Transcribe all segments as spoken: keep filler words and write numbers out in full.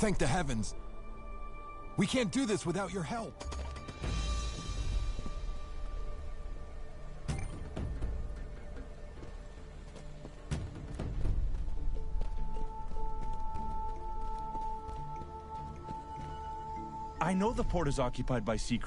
Thank the heavens. We can't do this without your help. I know the port is occupied by sea.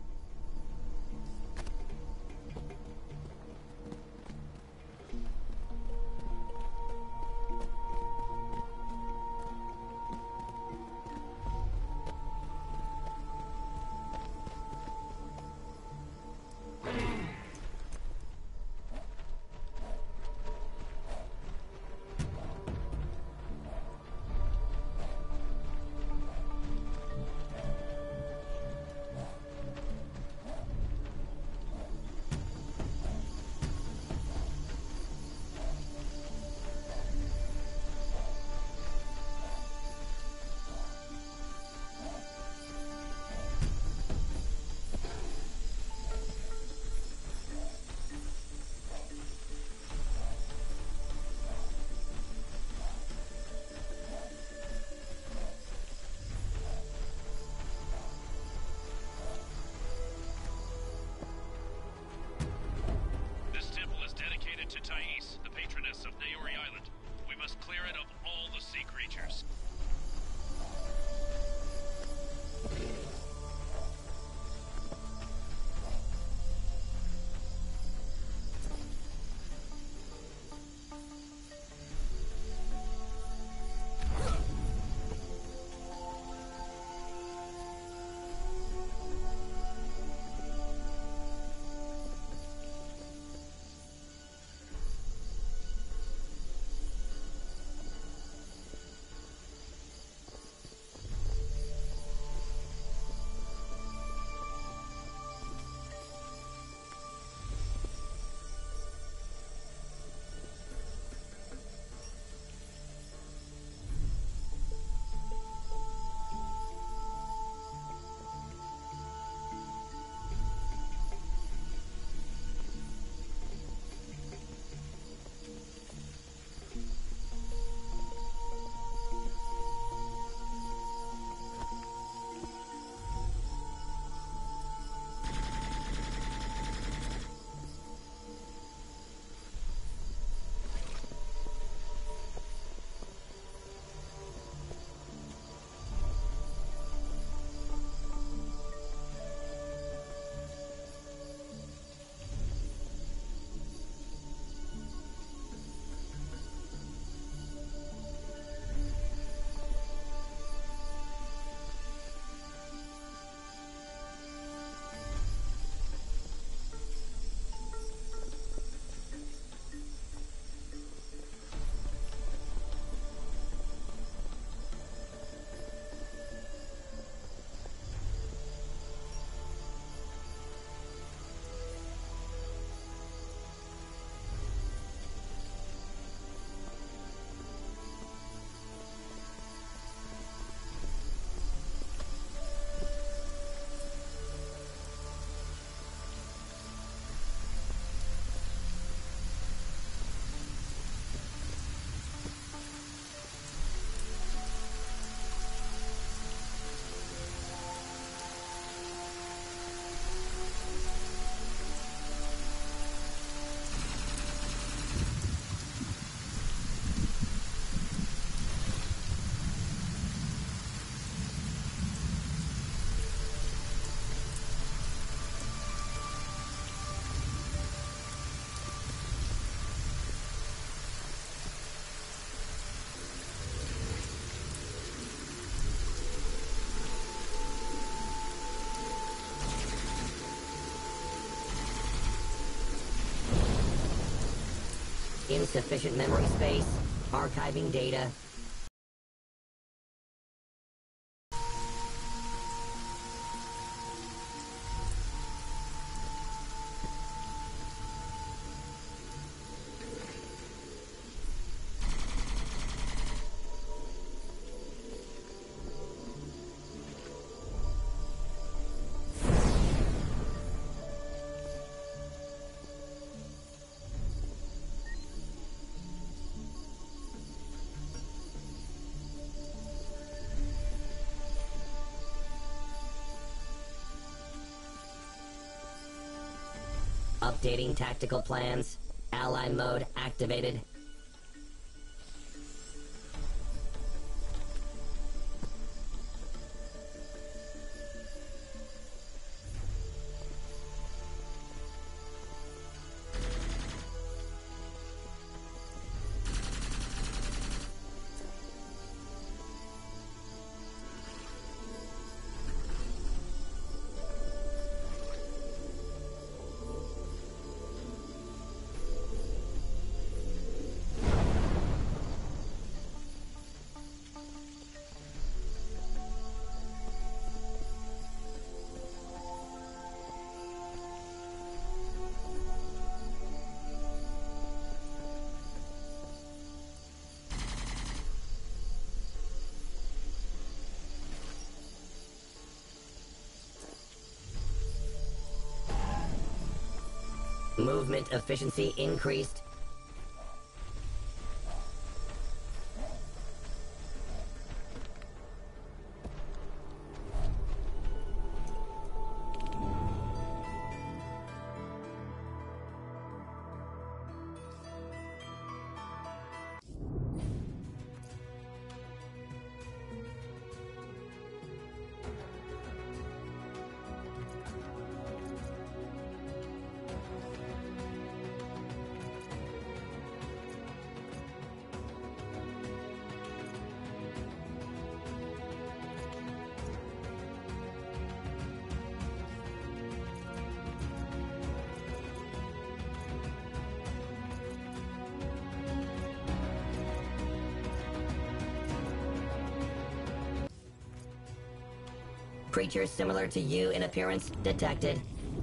Insufficient memory space, archiving data. Updating tactical plans. Ally mode activated. Movement efficiency increased. Creatures similar to you in appearance detected.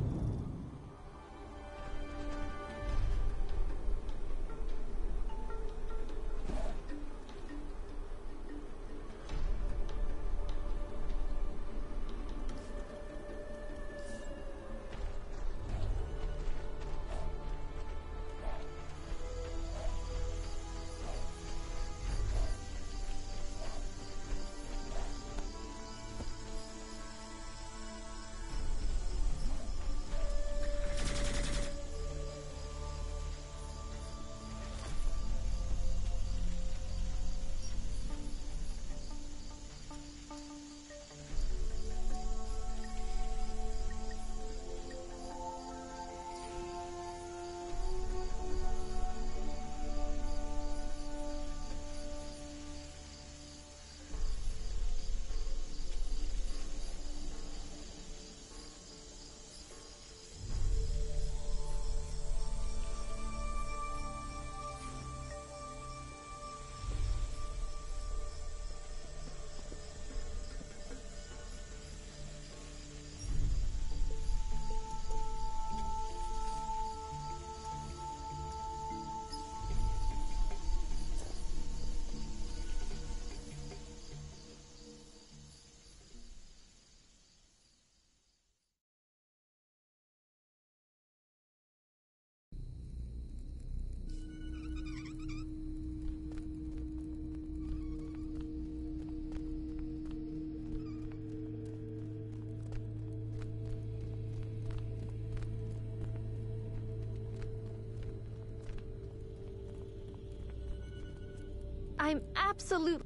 I'm absolute.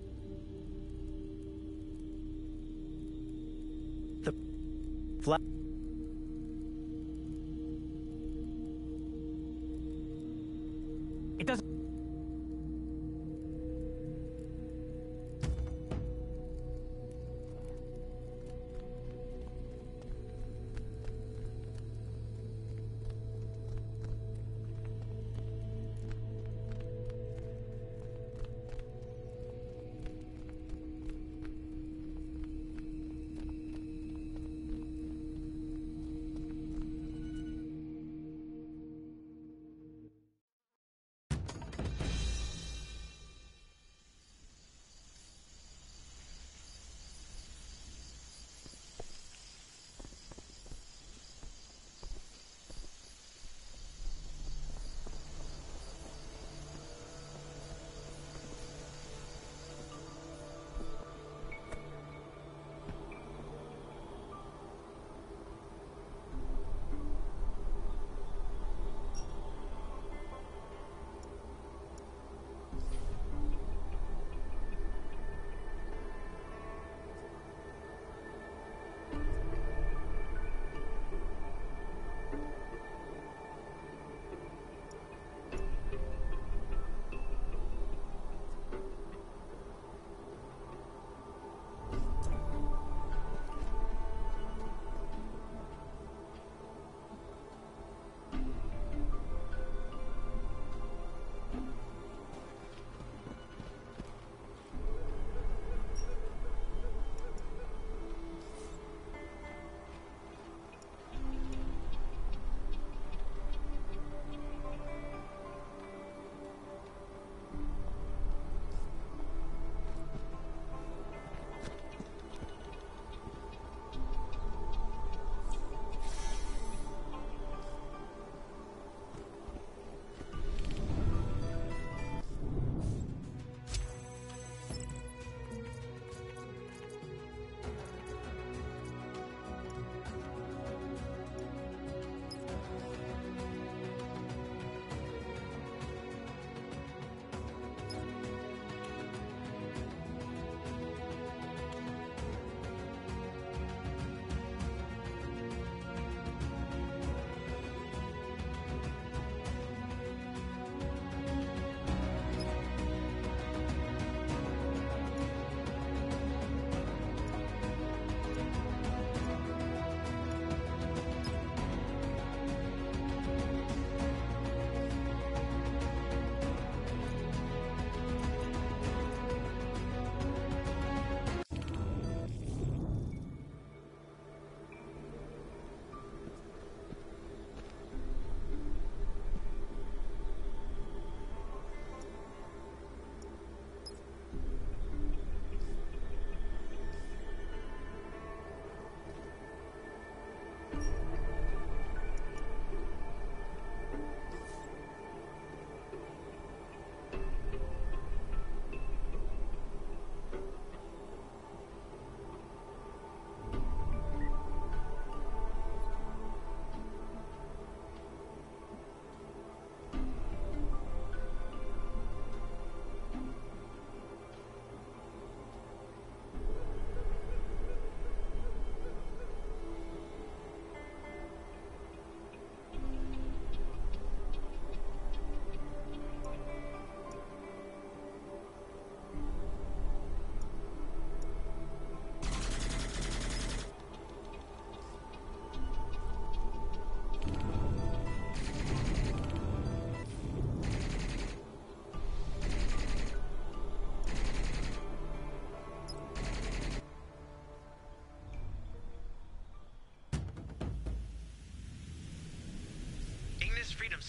The flat. It doesn't.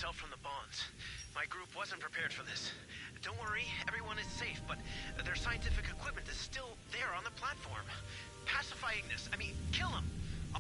yourself from the bonds. My group wasn't prepared for this. Don't worry, everyone is safe, but their scientific equipment is still there on the platform. Pacify Ignis. I mean, kill him. I'll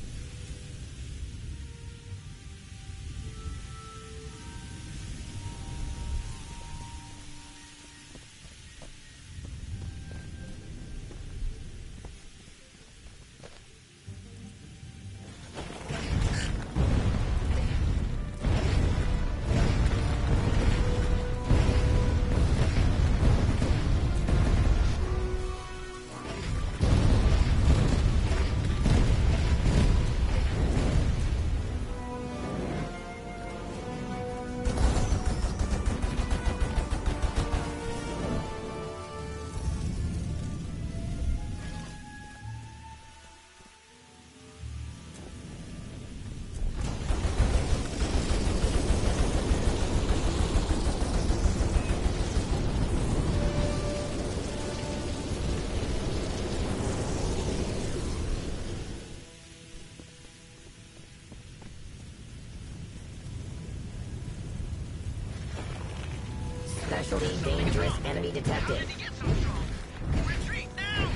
Especially dangerous enemy detected. retreat now!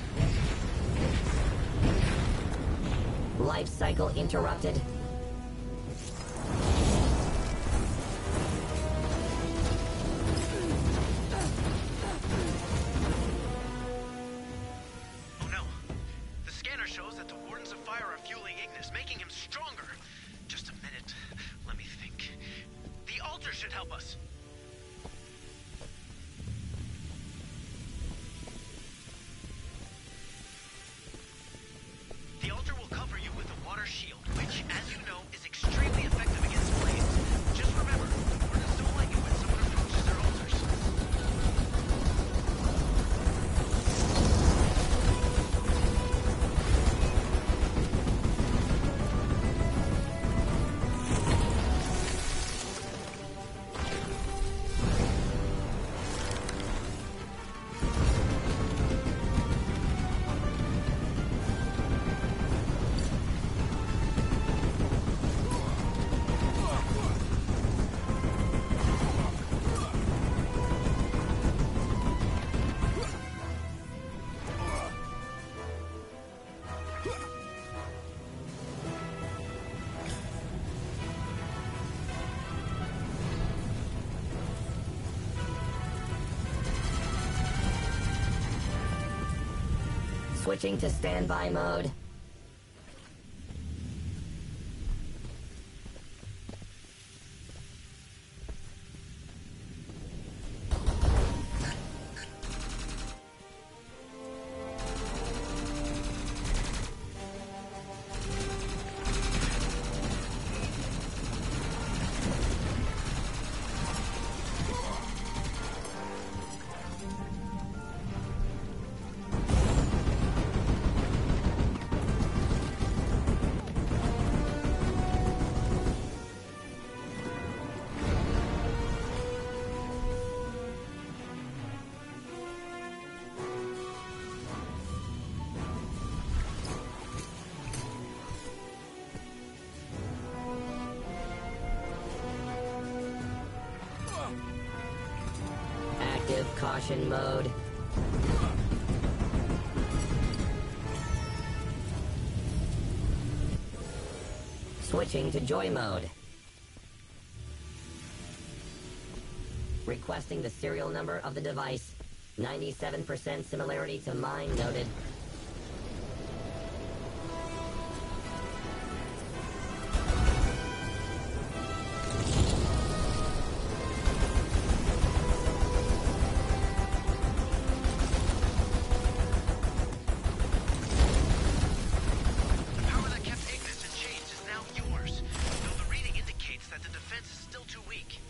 Life cycle interrupted. Oh no. The scanner shows that the Wardens of Fire are fueling Ignis, making him stronger. Just a minute. Let me think. The altar should help us. The altar will cover you with a water shield, which, as you know, is extremely effective against flames. Just remember, the Wardens don't like it when someone approaches their altars. Switching to standby mode. Active caution mode. Switching to joy mode. Requesting the serial number of the device. ninety-seven percent similarity to mine noted. The power that kept Ignis in chains is now yours, though the reading indicates that the defense is still too weak.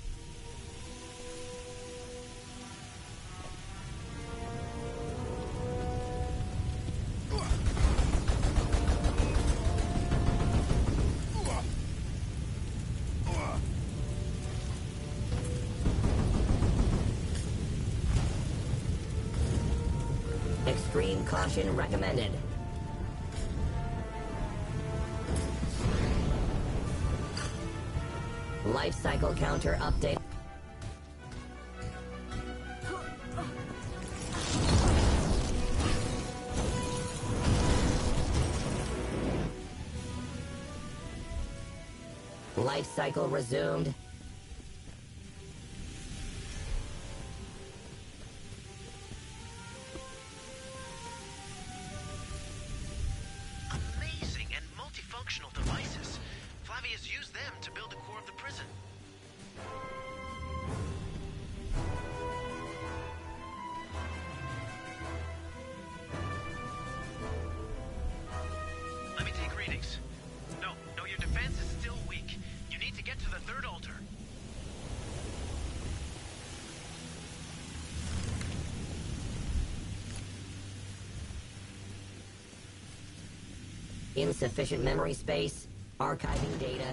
Extreme caution recommended. Life cycle counter update. Life cycle resumed. Amazing and multifunctional devices. Flavius used them to build the core of the prison. Let me take readings. No, no, your defense is still weak. You need to get to the third altar. Insufficient memory space. Archiving data.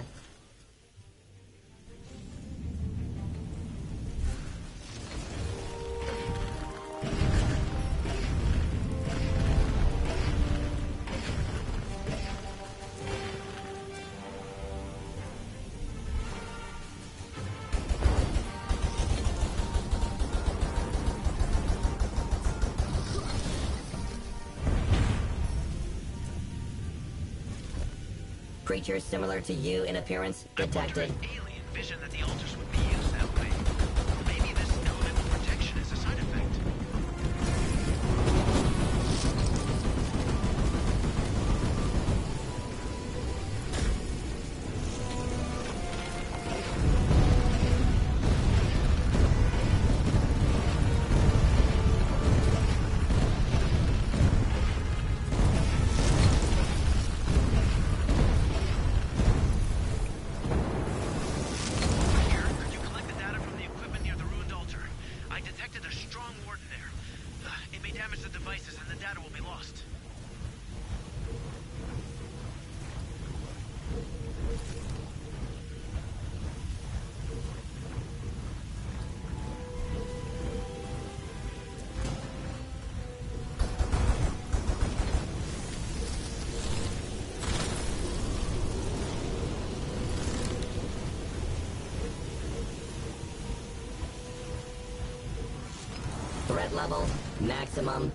Creatures similar to you in appearance detected. Alien vision that the altars would be used that way. Maybe this element of protection is a side effect. Threat level maximum.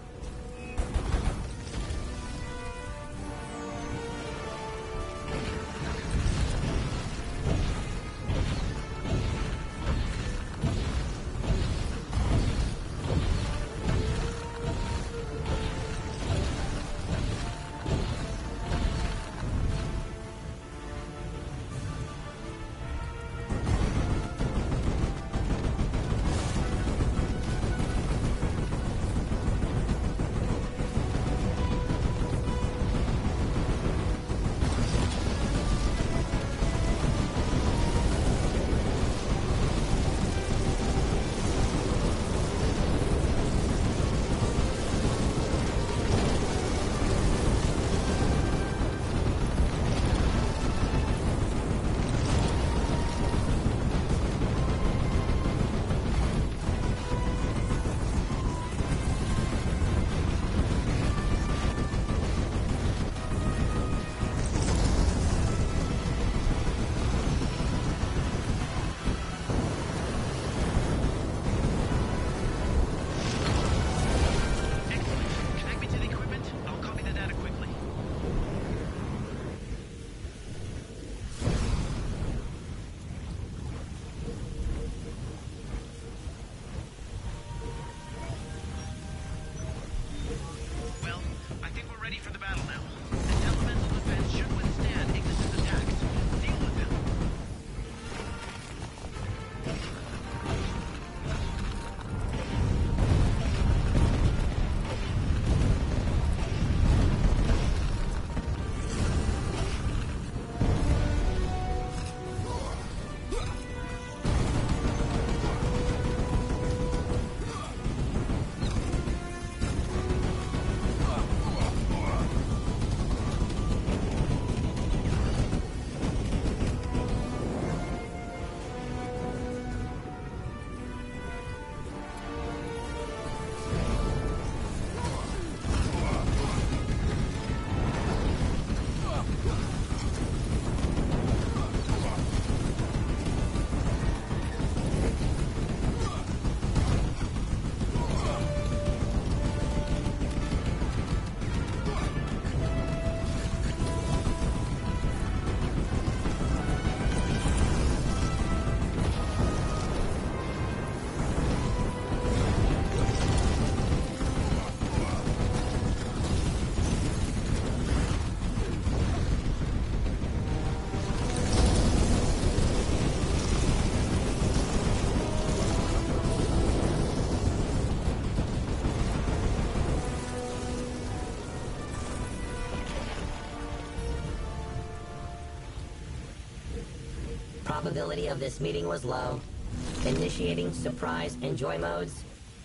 Probability of this meeting was low. Initiating surprise and joy modes.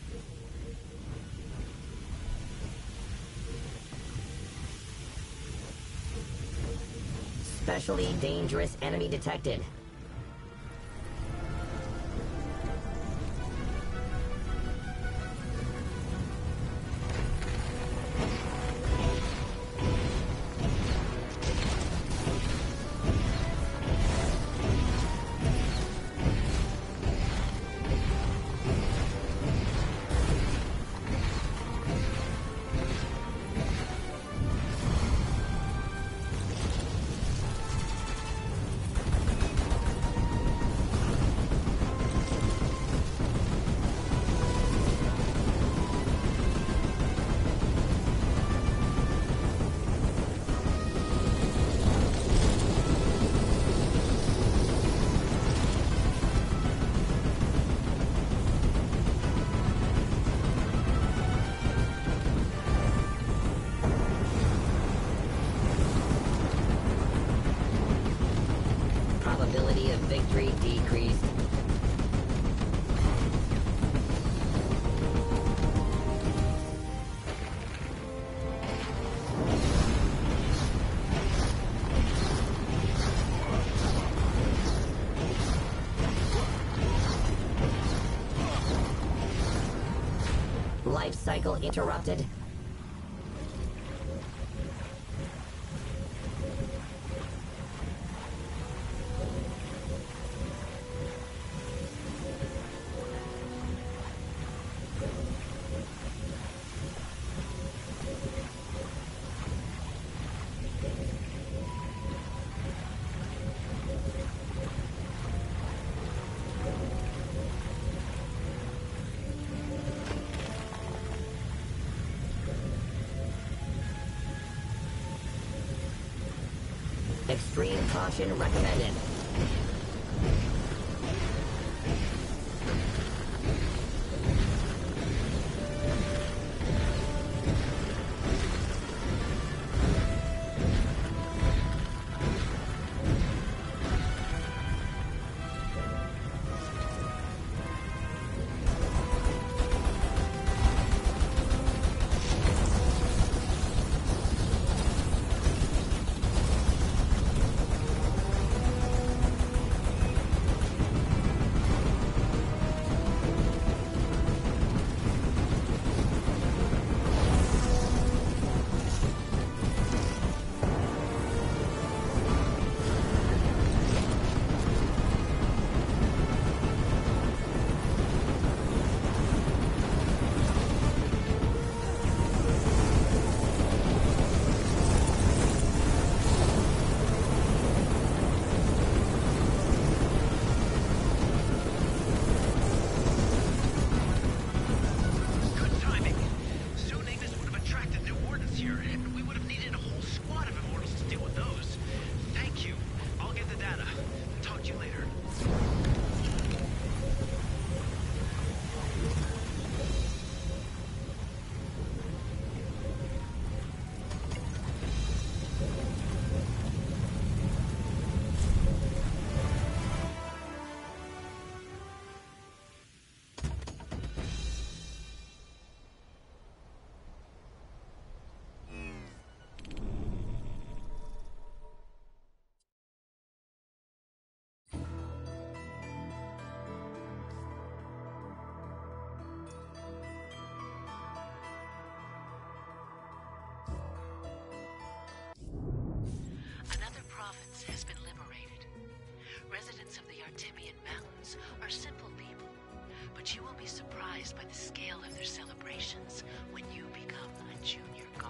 Especially dangerous enemy detected. Probability of victory decreased. Life cycle interrupted. Extreme caution recommended. by the scale of their celebrations when you become a junior god.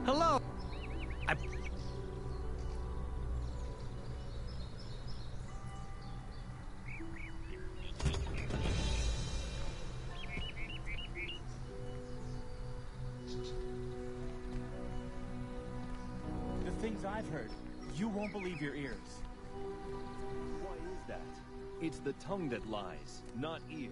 Hello. I... The things I've heard, you won't believe your ears. Why is that? It's the tongue that lies, not ears.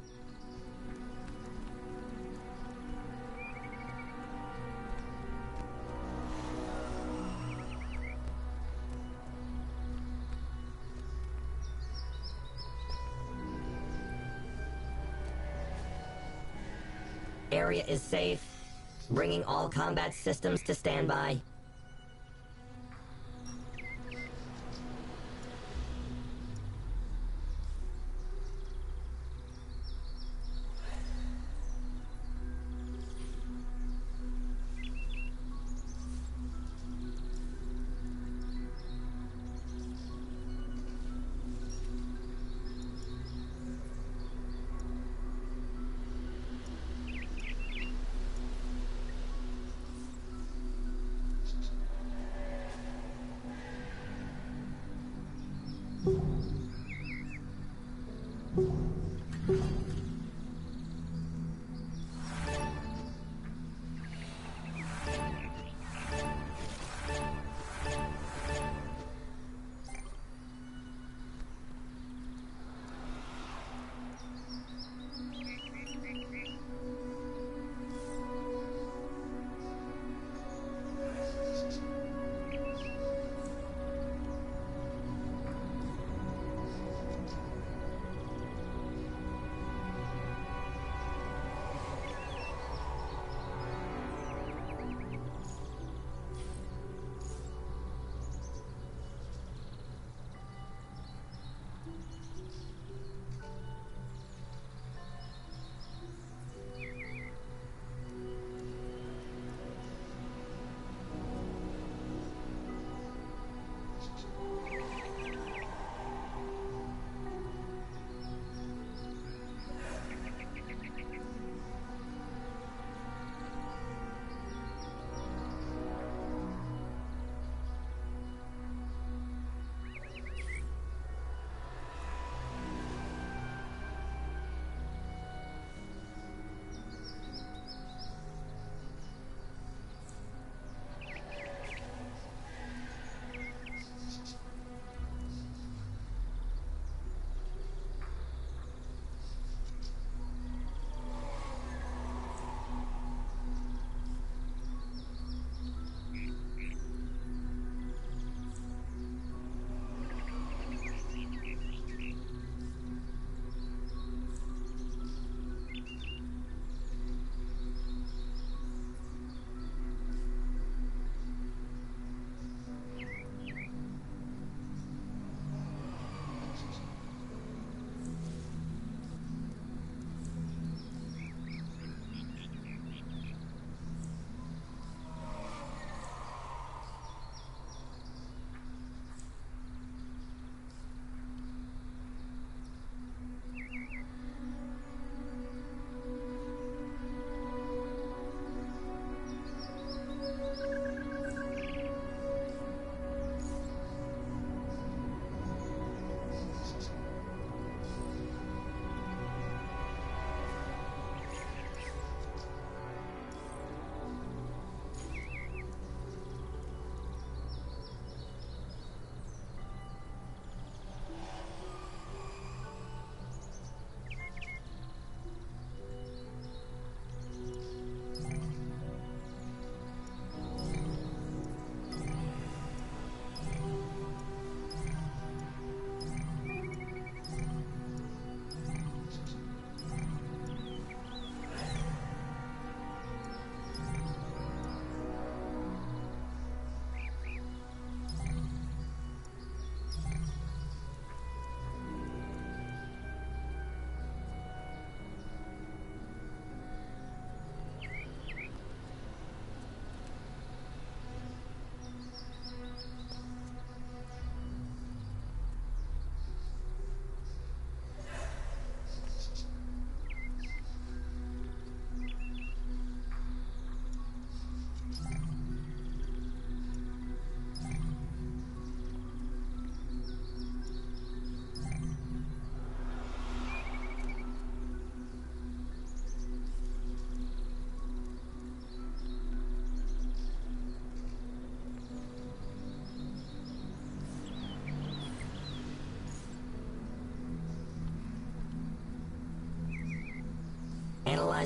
Area is safe. Bringing all combat systems to standby.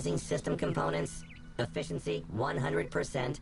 Analyzing system components. Efficiency one hundred percent.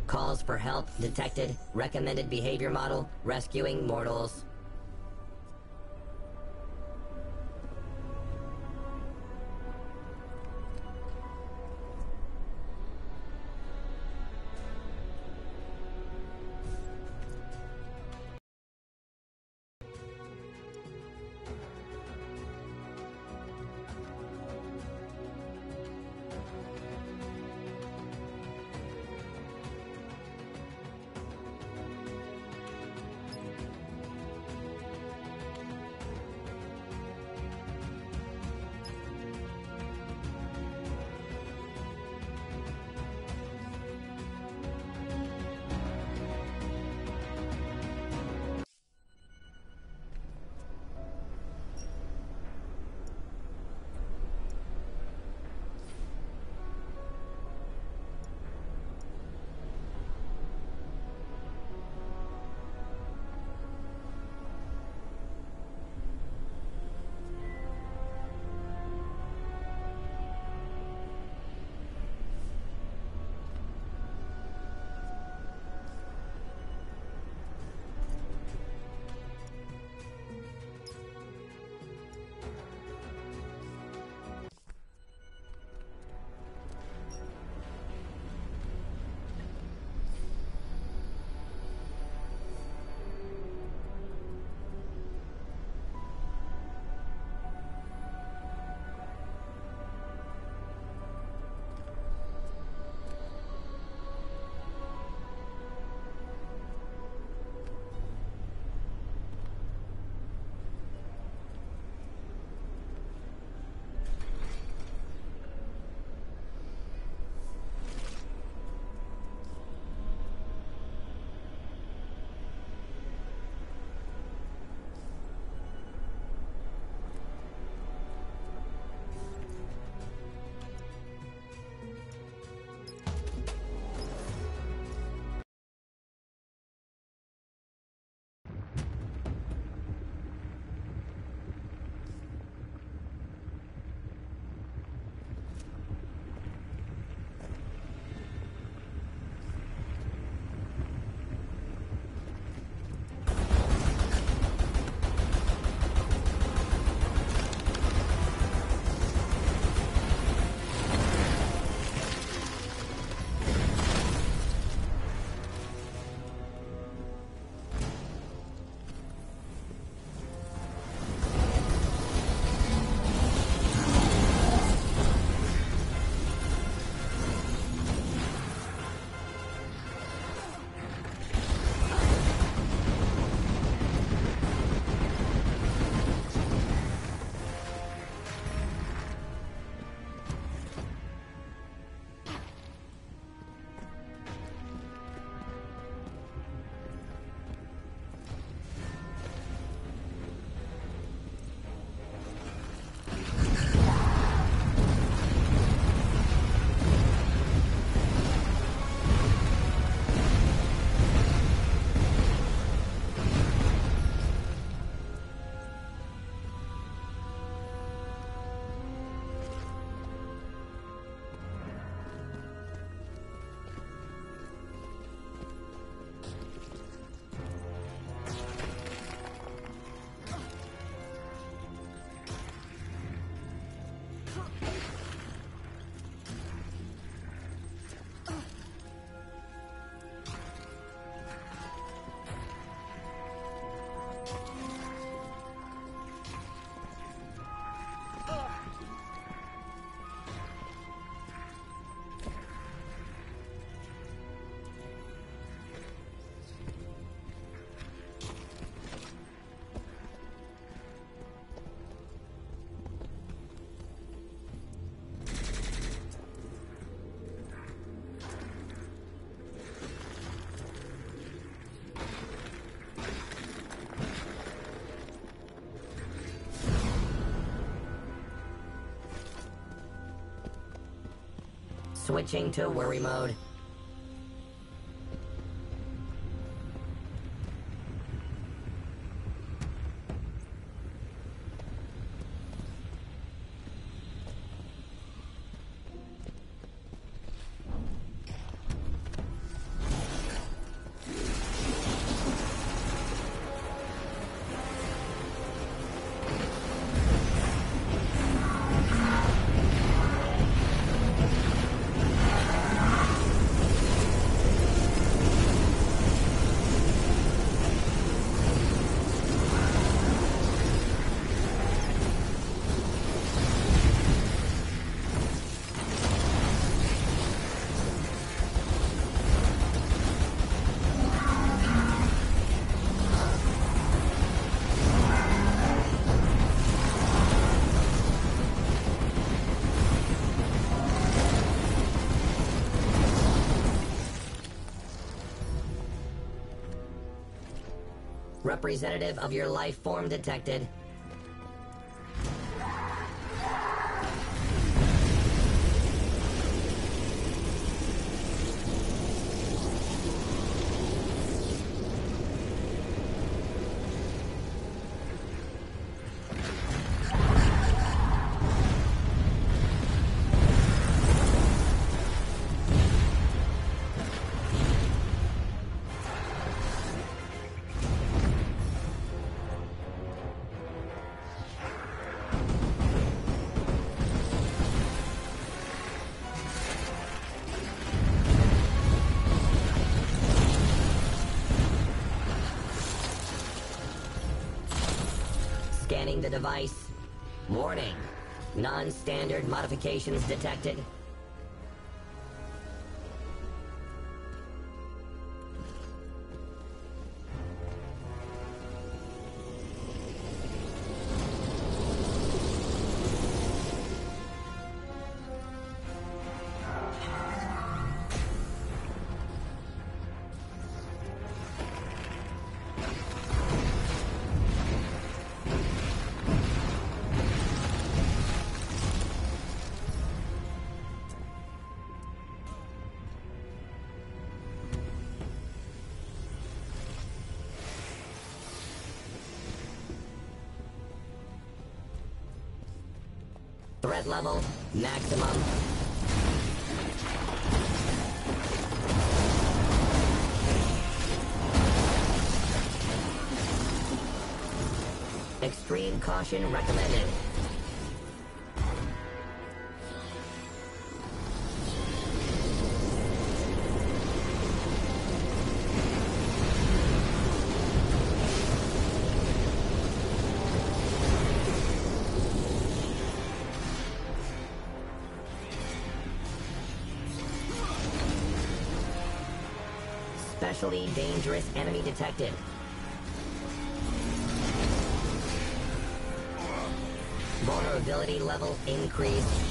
Calls for help detected. Recommended behavior model, rescuing mortals. Switching to worry mode. Representative of your life form detected. Scanning the device. Warning. Non-standard modifications detected. Threat level, maximum. Extreme caution recommended. Especially dangerous enemy detected. Vulnerability level increased.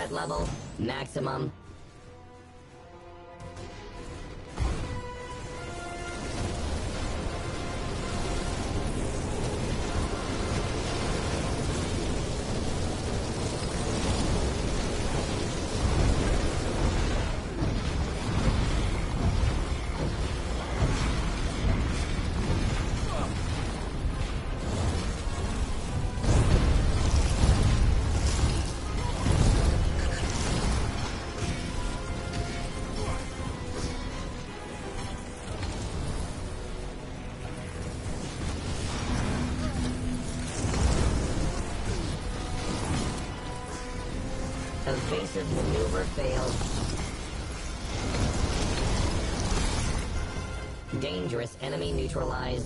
threat level, maximum. Evasive maneuver failed. Dangerous enemy neutralized.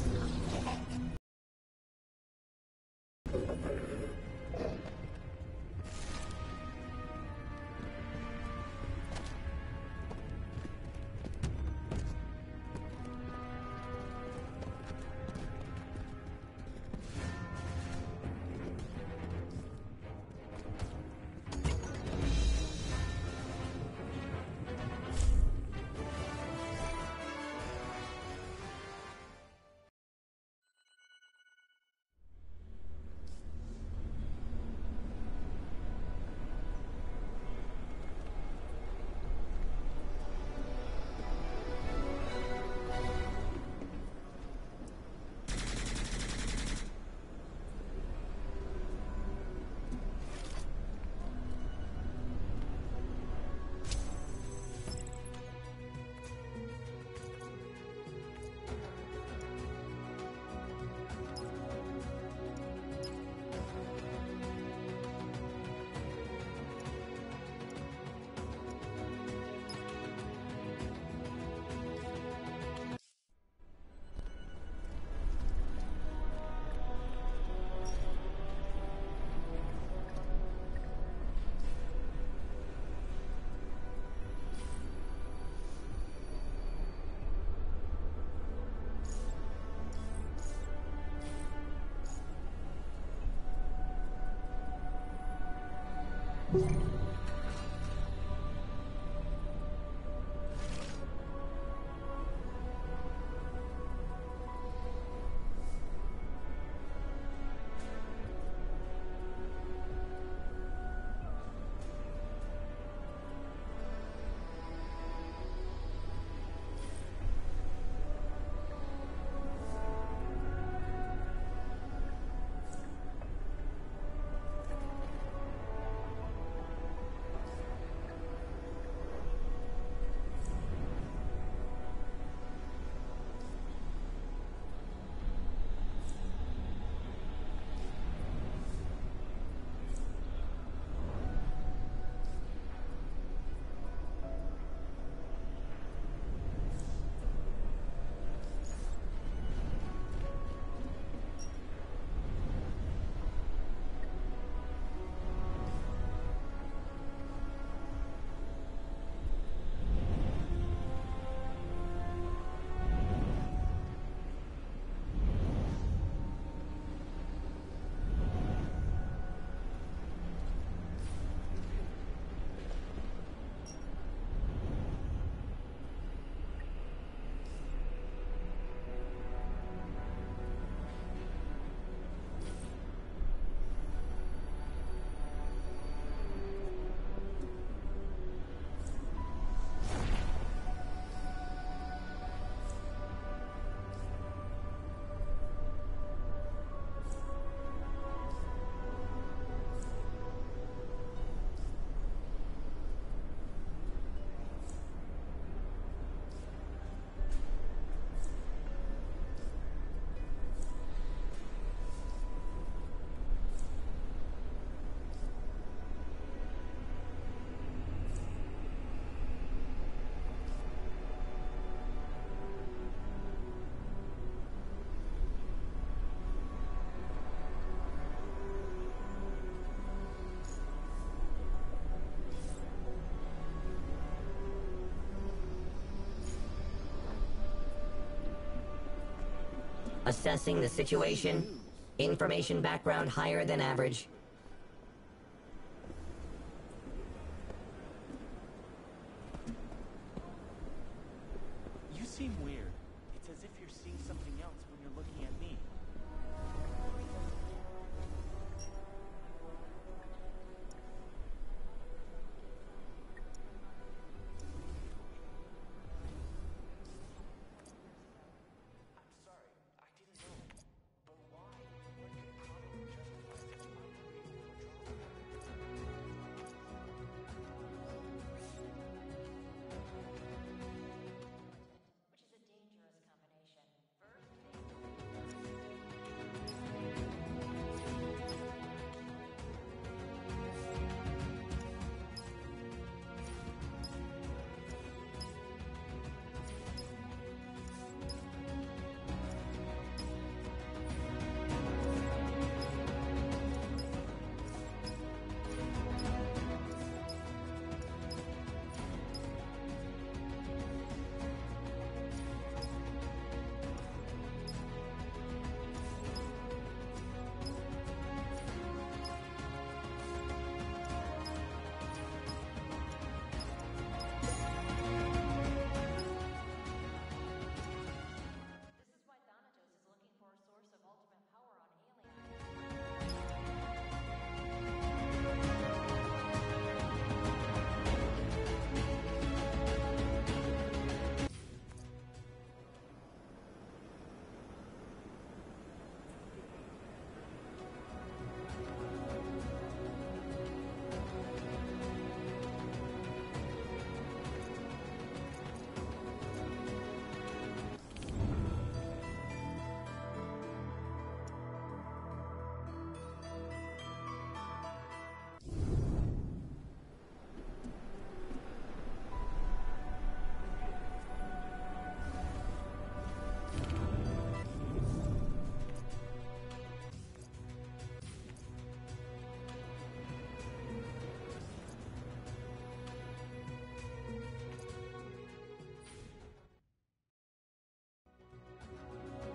Assessing the situation. Information background higher than average.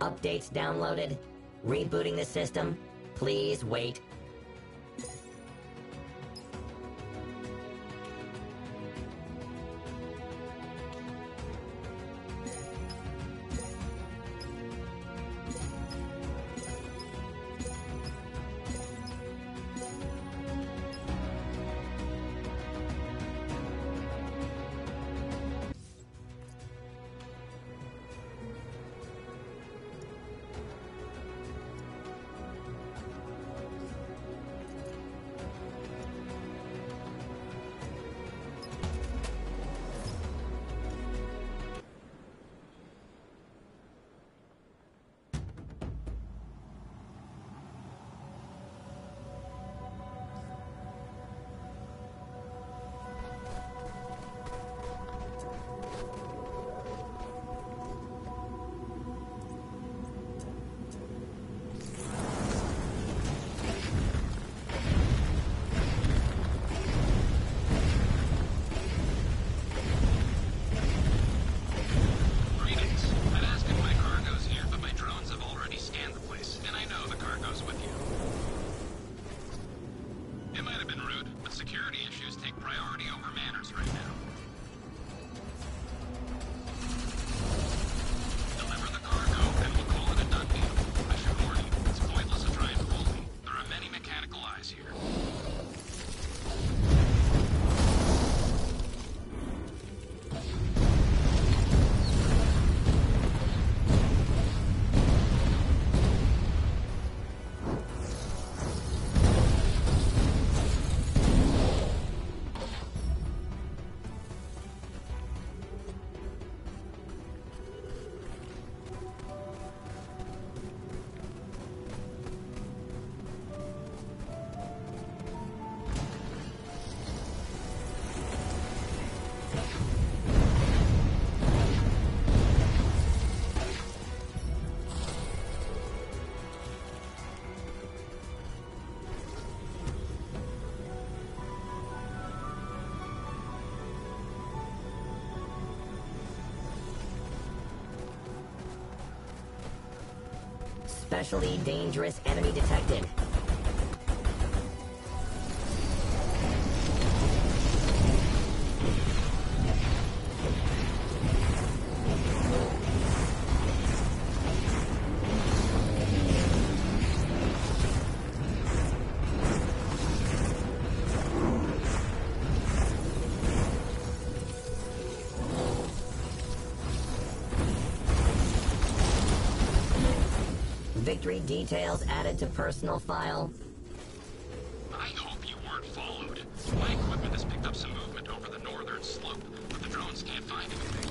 Updates downloaded. Rebooting the system. Please wait. Especially dangerous enemy detected. Victory details added to personal file. I hope you weren't followed. My equipment has picked up some movement over the northern slope, but the drones can't find anything.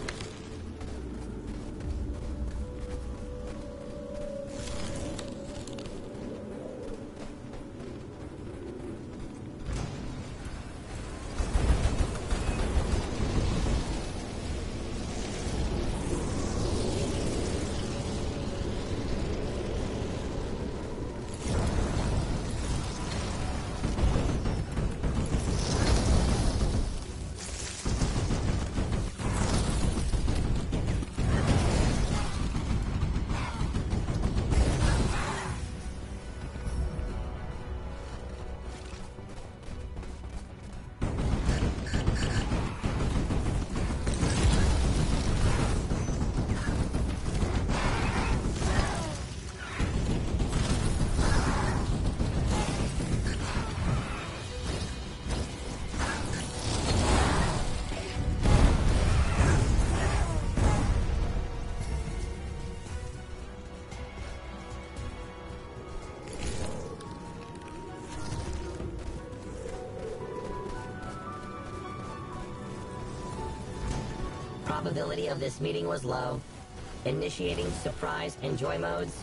Probability of this meeting was low. Initiating surprise enjoy modes.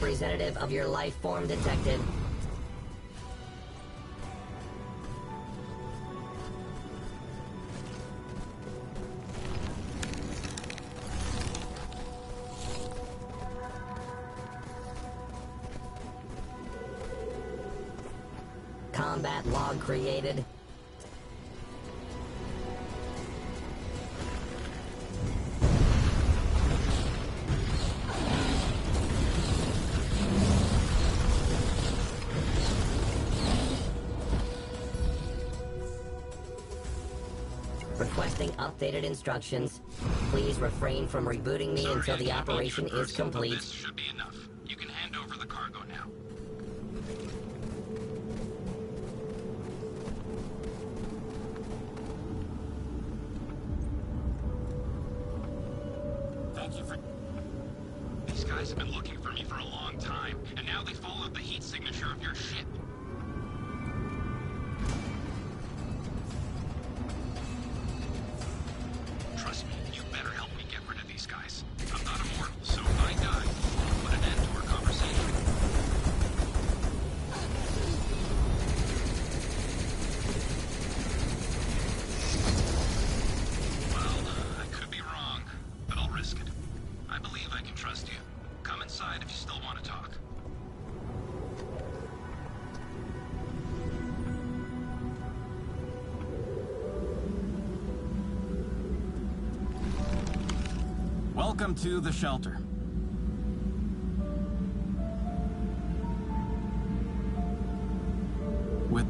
representative of your life form detected. Combat log created. Requesting updated instructions. Please refrain from rebooting me Sorry, until I the can't vote you operation in is person, but complete. This should be enough. You can hand over the cargo now. Thank you for... These guys have been looking for me for a long time, and now they followed the heat signature of your ship. Trust me, you better help me get rid of these guys. I'm not immortal, so if I die, I'll put an end to our conversation. Well, I could be wrong, but I'll risk it. I believe I can trust you. Come inside if you still want to talk. Welcome to the shelter. With...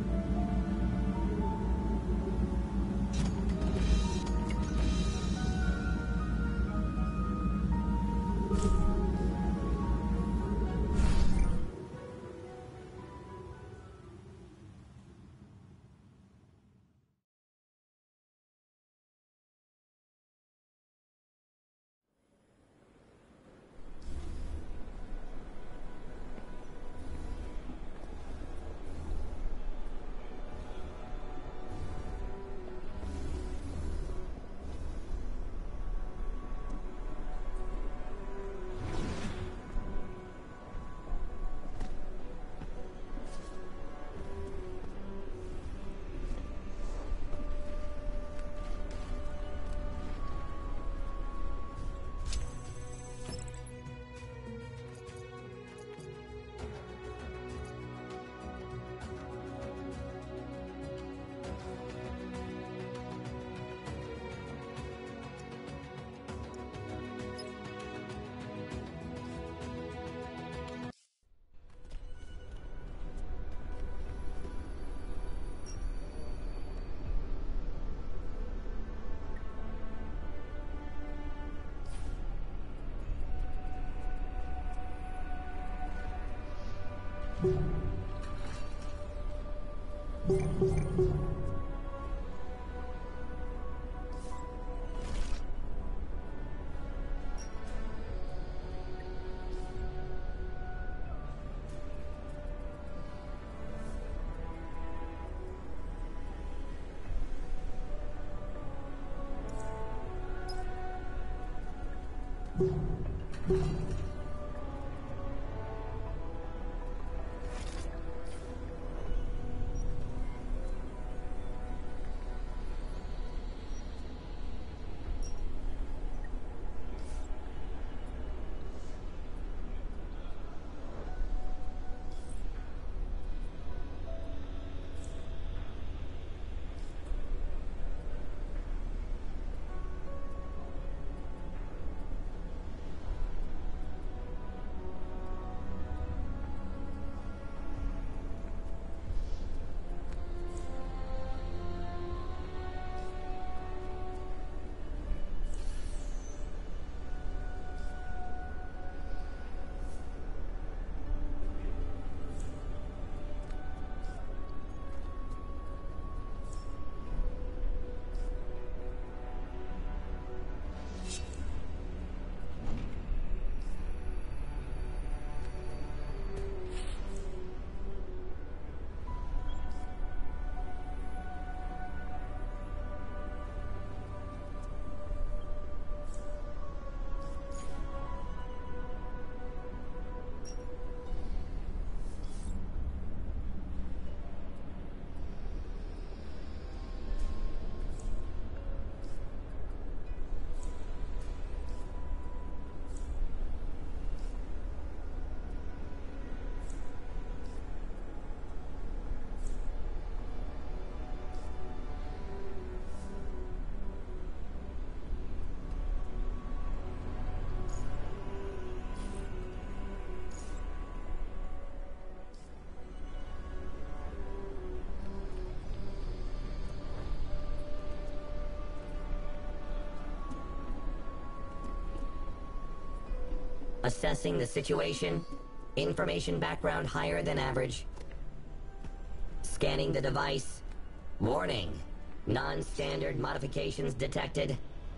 Assessing the situation. Information background higher than average. Scanning the device. Warning. Non-standard modifications detected.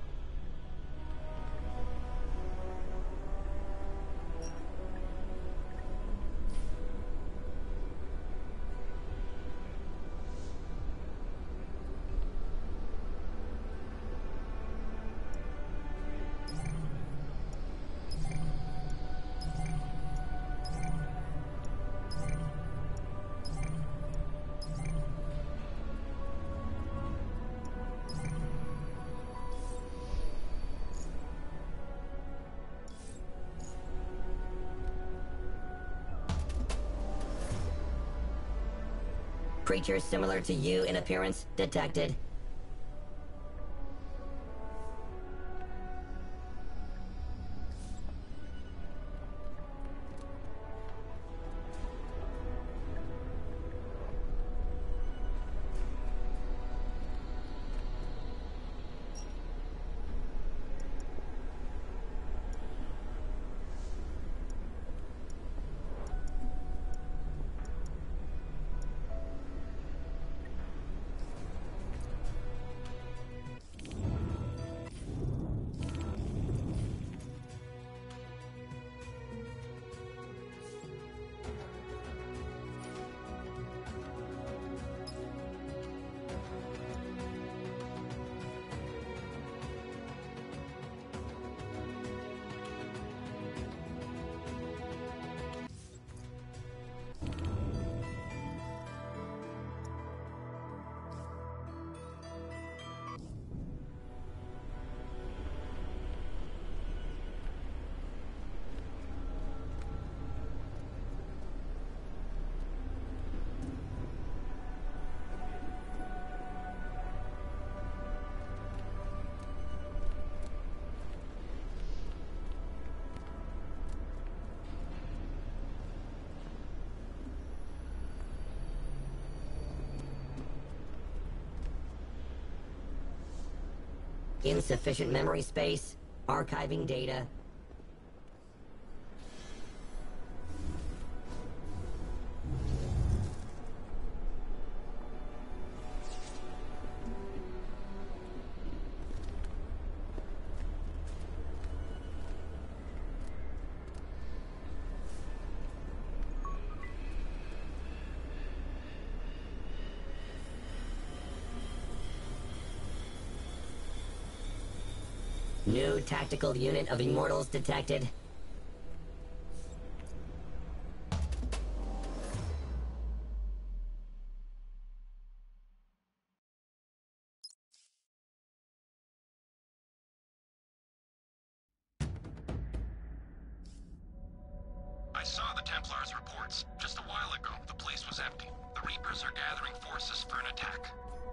Creatures similar to you in appearance detected. Insufficient memory space, archiving data. New tactical unit of Immortals detected. I saw the Templars' reports. Just a while ago, the place was empty. The Reapers are gathering forces for an attack.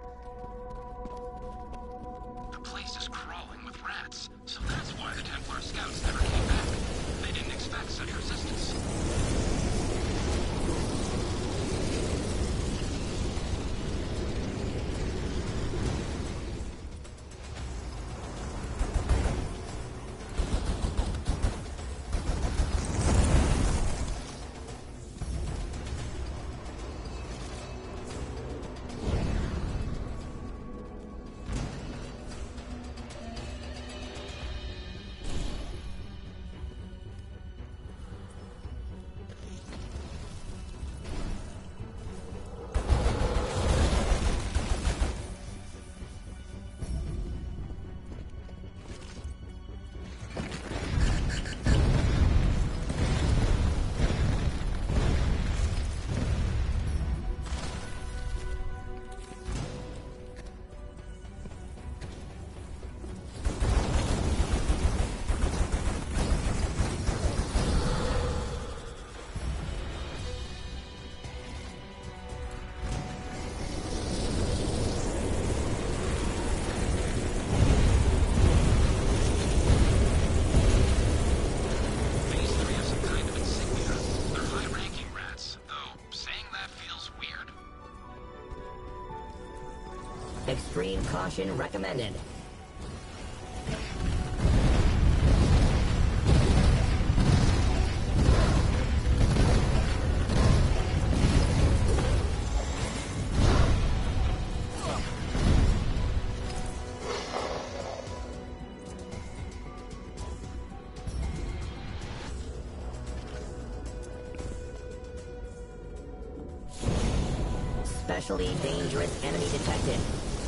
The place is crawling with rats, so that's why the Templar scouts never came back. They didn't expect such resistance. Extreme caution recommended. Especially dangerous enemy detected.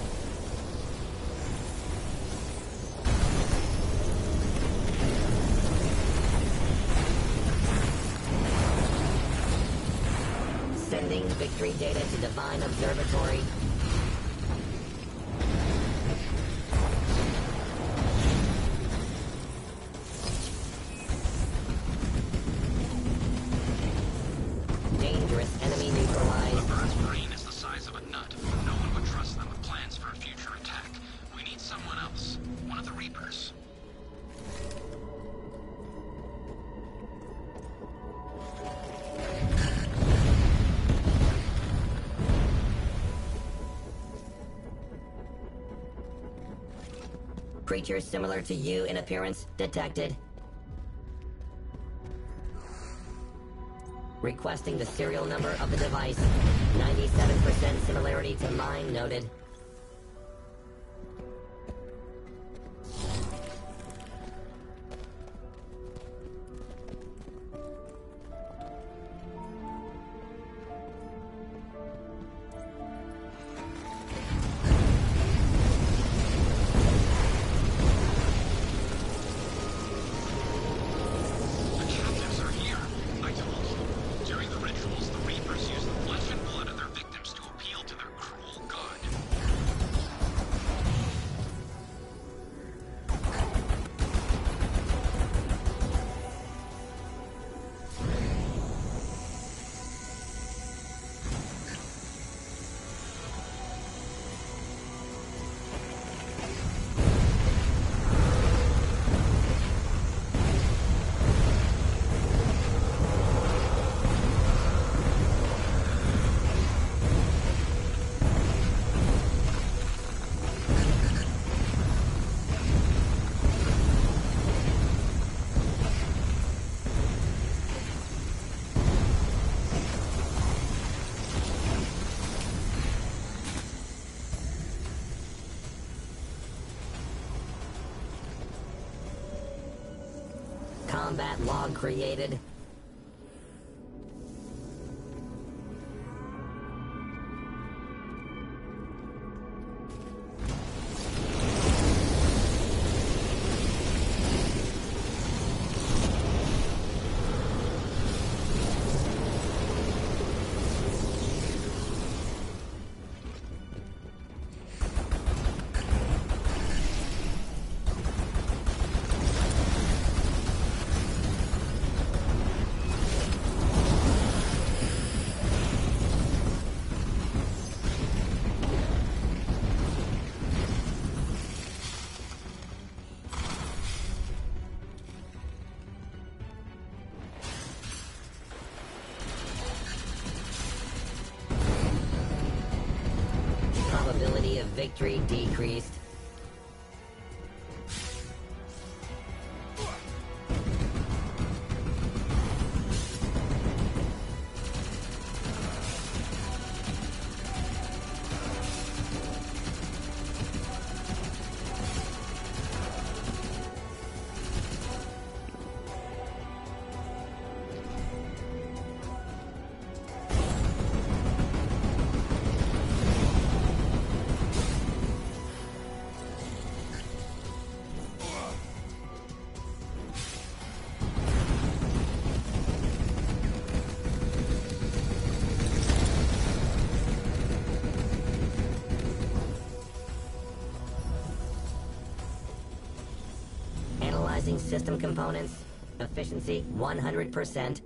Sending victory data to Divine Observatory. Dangerous enemy neutralized. The Earth's brain is the size of a nut. No one would trust them with plans for a future attack. We need someone else. One of the Reapers. Creatures similar to you in appearance detected. Requesting the serial number of the device. ninety-seven percent similarity to mine noted. The captives are here. I told you. During the rituals, the Reapers use the flesh and blood of their victims to appeal to their cruel god. Combat log created. Probability of victory decreased. Analyzing system components. Efficiency one hundred percent.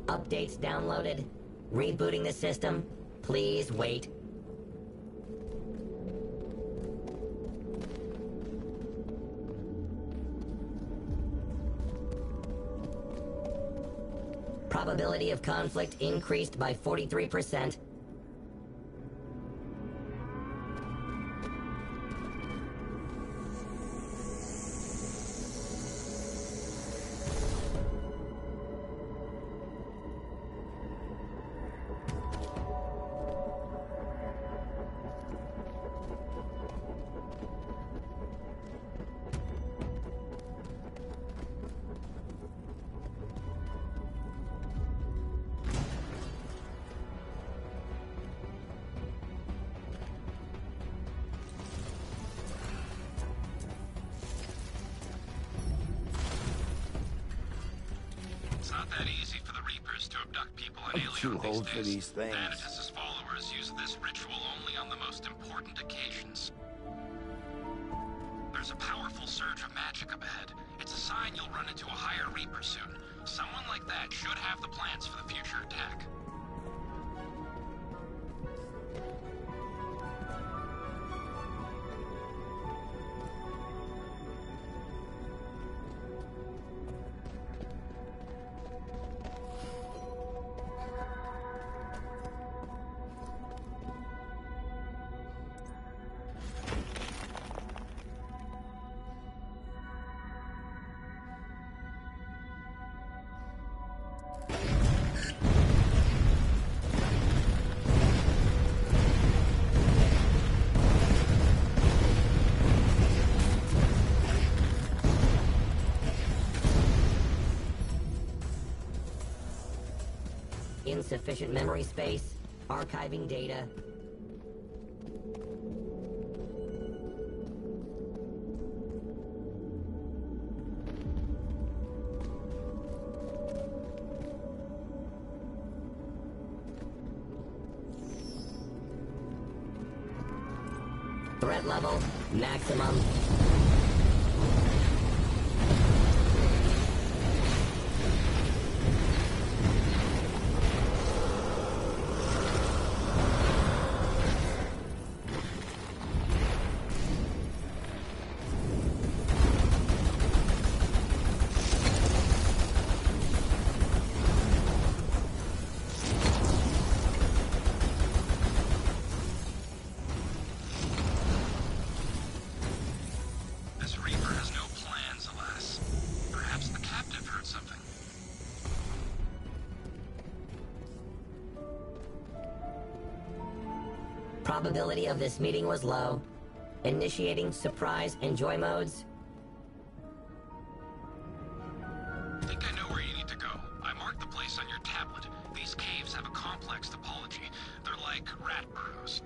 Updates downloaded. Rebooting the system. Please wait. Probability of conflict increased by forty-three percent. It's not that easy for the Reapers to abduct people in I'm Ilion too these old days. for these things. Thanatos' followers use this ritual only on the most important occasions. There's a powerful surge of magic up ahead. It's a sign you'll run into a higher Reaper soon. Someone like that should have the plans for the future attack. Insufficient memory space. Archiving data. Threat level, maximum. Probability of this meeting was low. Initiating surprise and joy modes. I think I know where you need to go. I marked the place on your tablet. These caves have a complex topology. They're like rat burrows.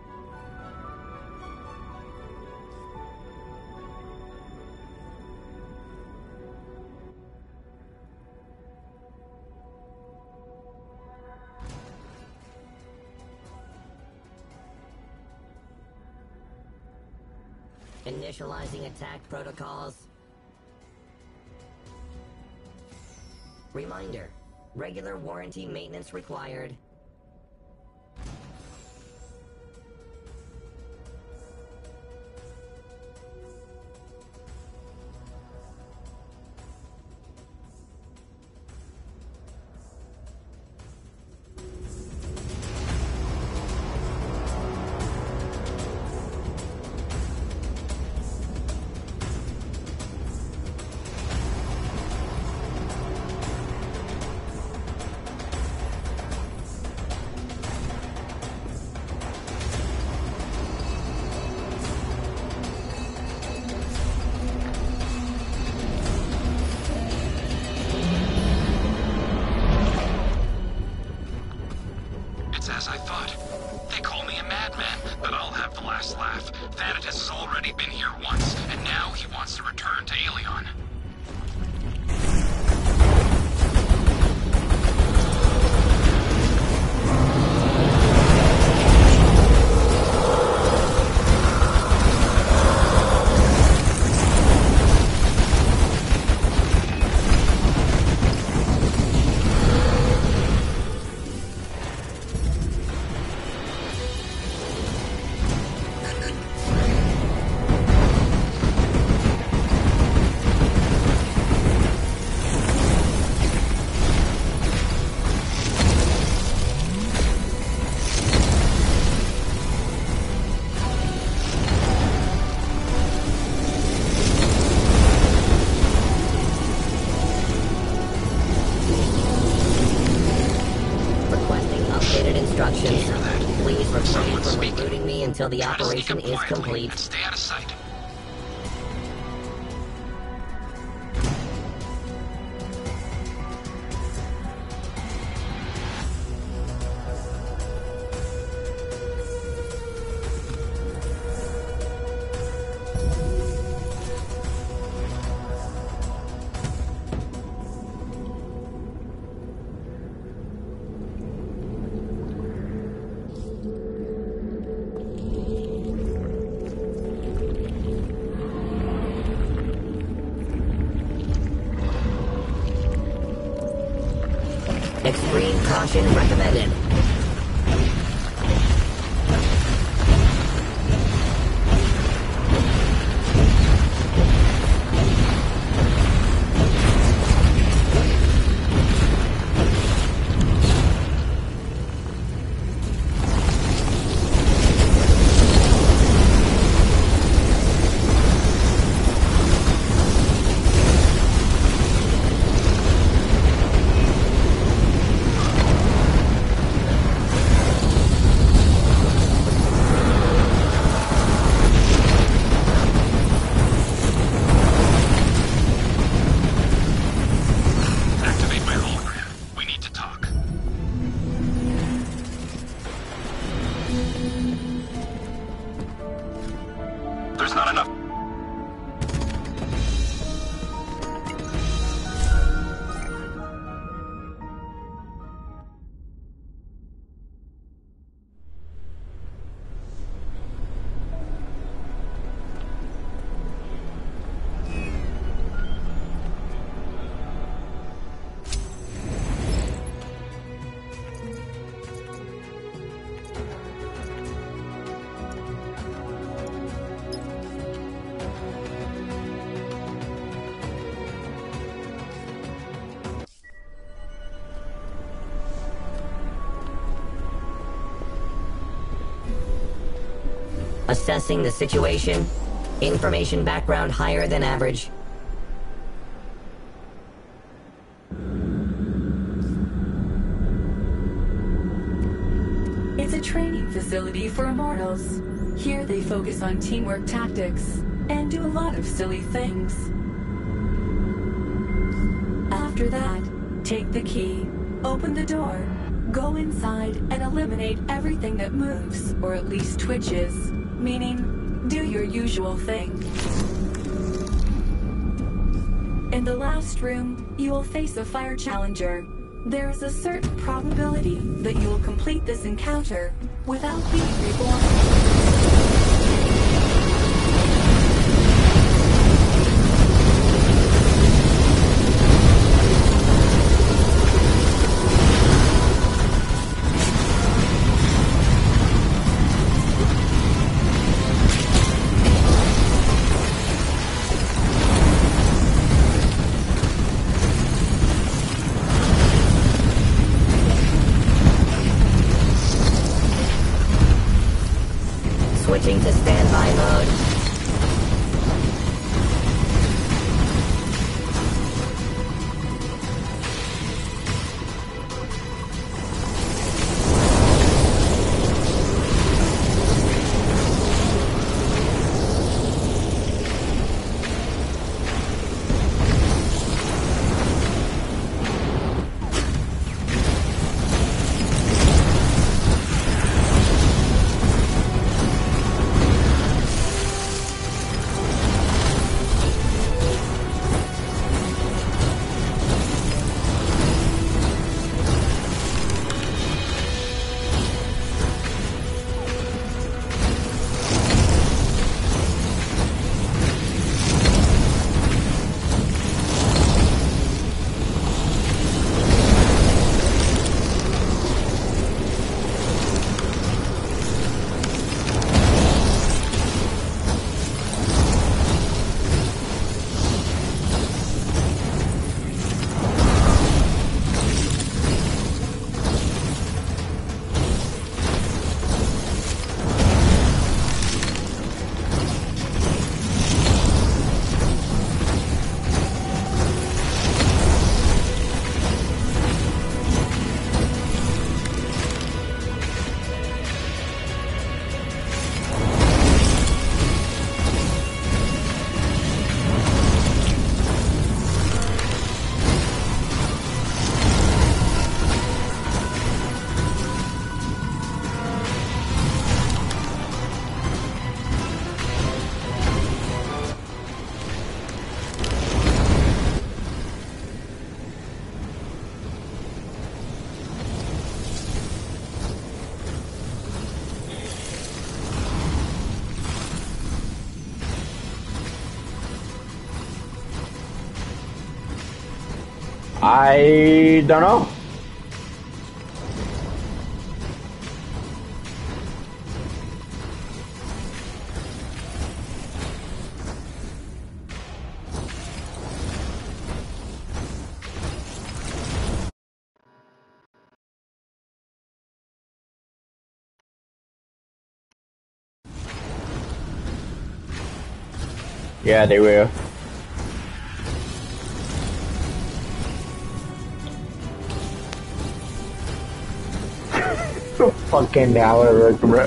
Initializing attack protocols. Reminder, regular warranty maintenance required. instructions. Hear that? Please refrain Someone's from speaking. recruiting me until the Try to sneak operation up is quietly complete. and stay out of sight. Extreme caution recommended. Activate my hologram. We need to talk. There's not enough. Assessing the situation. Information background higher than average. It's a training facility for immortals. Here they focus on teamwork tactics and do a lot of silly things. After that, take the key, open the door, go inside and eliminate everything that moves, or at least twitches, meaning do your usual thing. In the last room, you will face a fire challenger. There is a certain probability that you will complete this encounter without being reborn. Switching to standby mode. I don't know. Yeah, they will. Fucking hour, bro.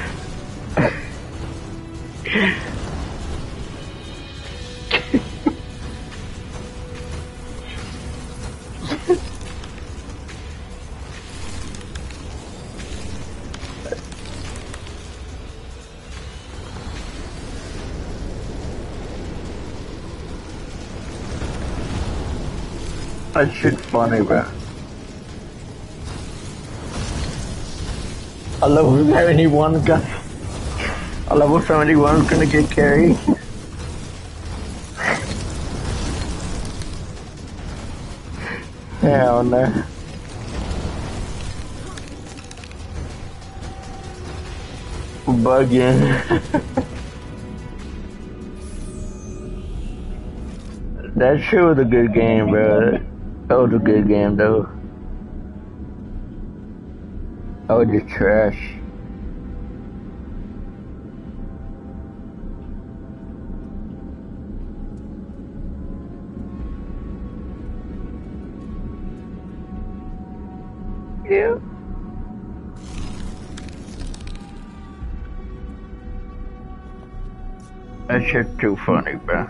That shit's funny, bro. A level seventy-one gun. A level seventy-one is gonna get carried. Hell no. Bugging. That shit was a good game, bro. That was a good game, though. That was just trash. Yeah. That shit's too funny, bro.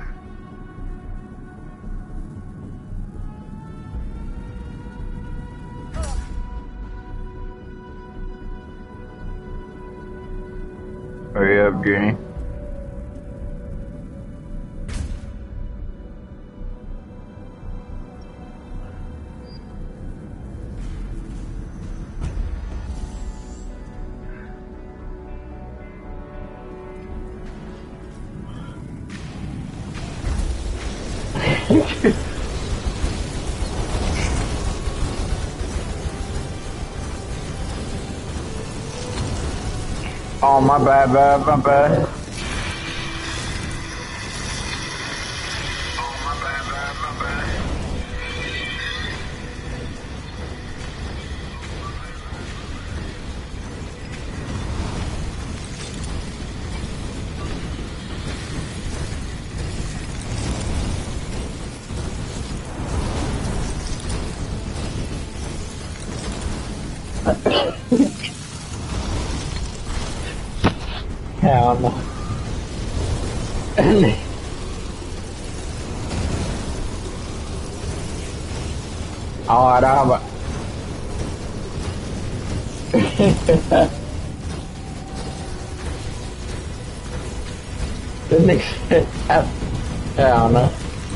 Hurry up, Jenny. Oh, my bad, bad, my bad. Oh, my bad, bad, my bad. Hell no. Oh, đó mà. This nigga, hell no.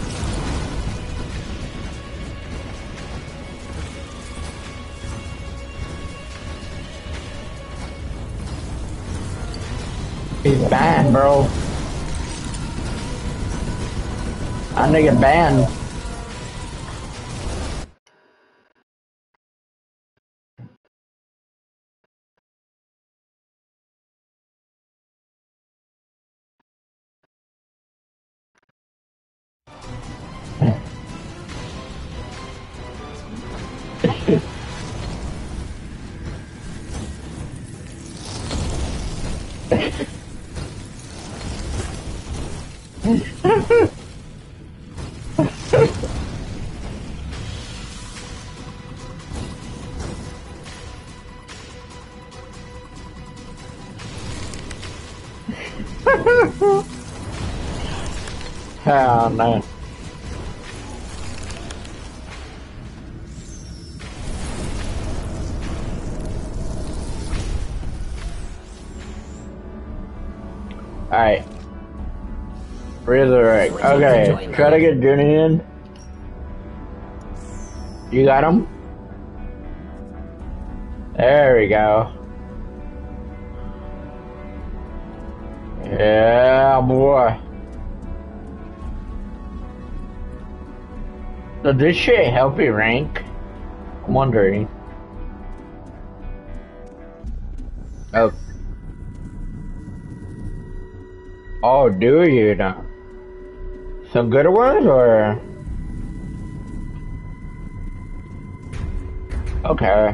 He's banned, bro. I nigga banned. Hell no. Alright. Resurrect. Okay, try to get Jenny in. You got him? There we go. Yeah, boy. Does this shit help you rank? I'm wondering. Oh. Oh, do you know? Some good ones, or? Okay.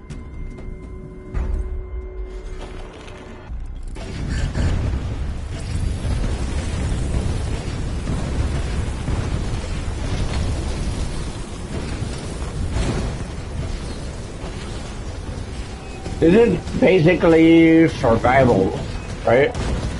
This is basically survival, right?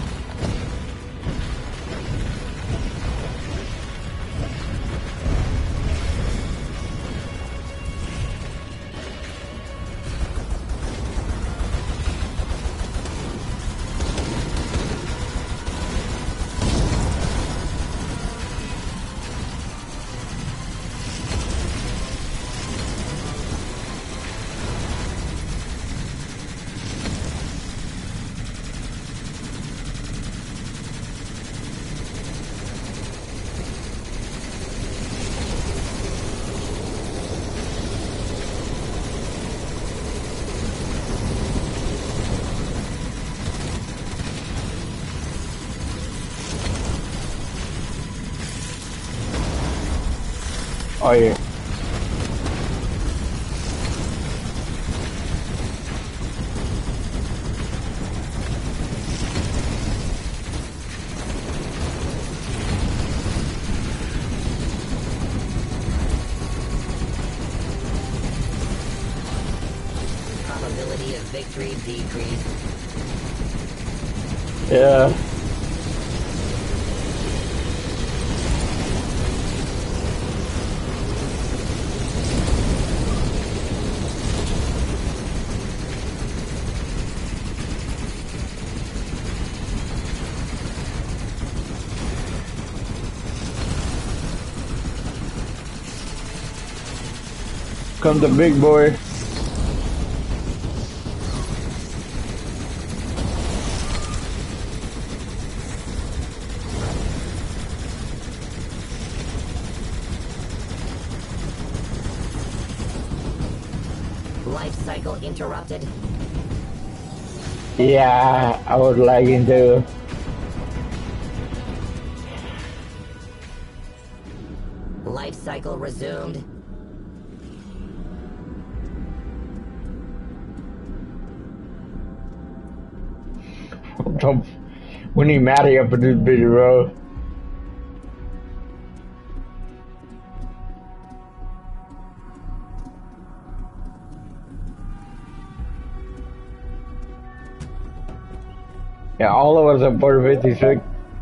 Oh yeah. Probability of victory decreased. Yeah. Come the big boy. Life cycle interrupted. Yeah, I would like to. Life cycle resumed. Don't, we need Maddie up in this bitch, bro. Yeah, all of us are four fifty-six.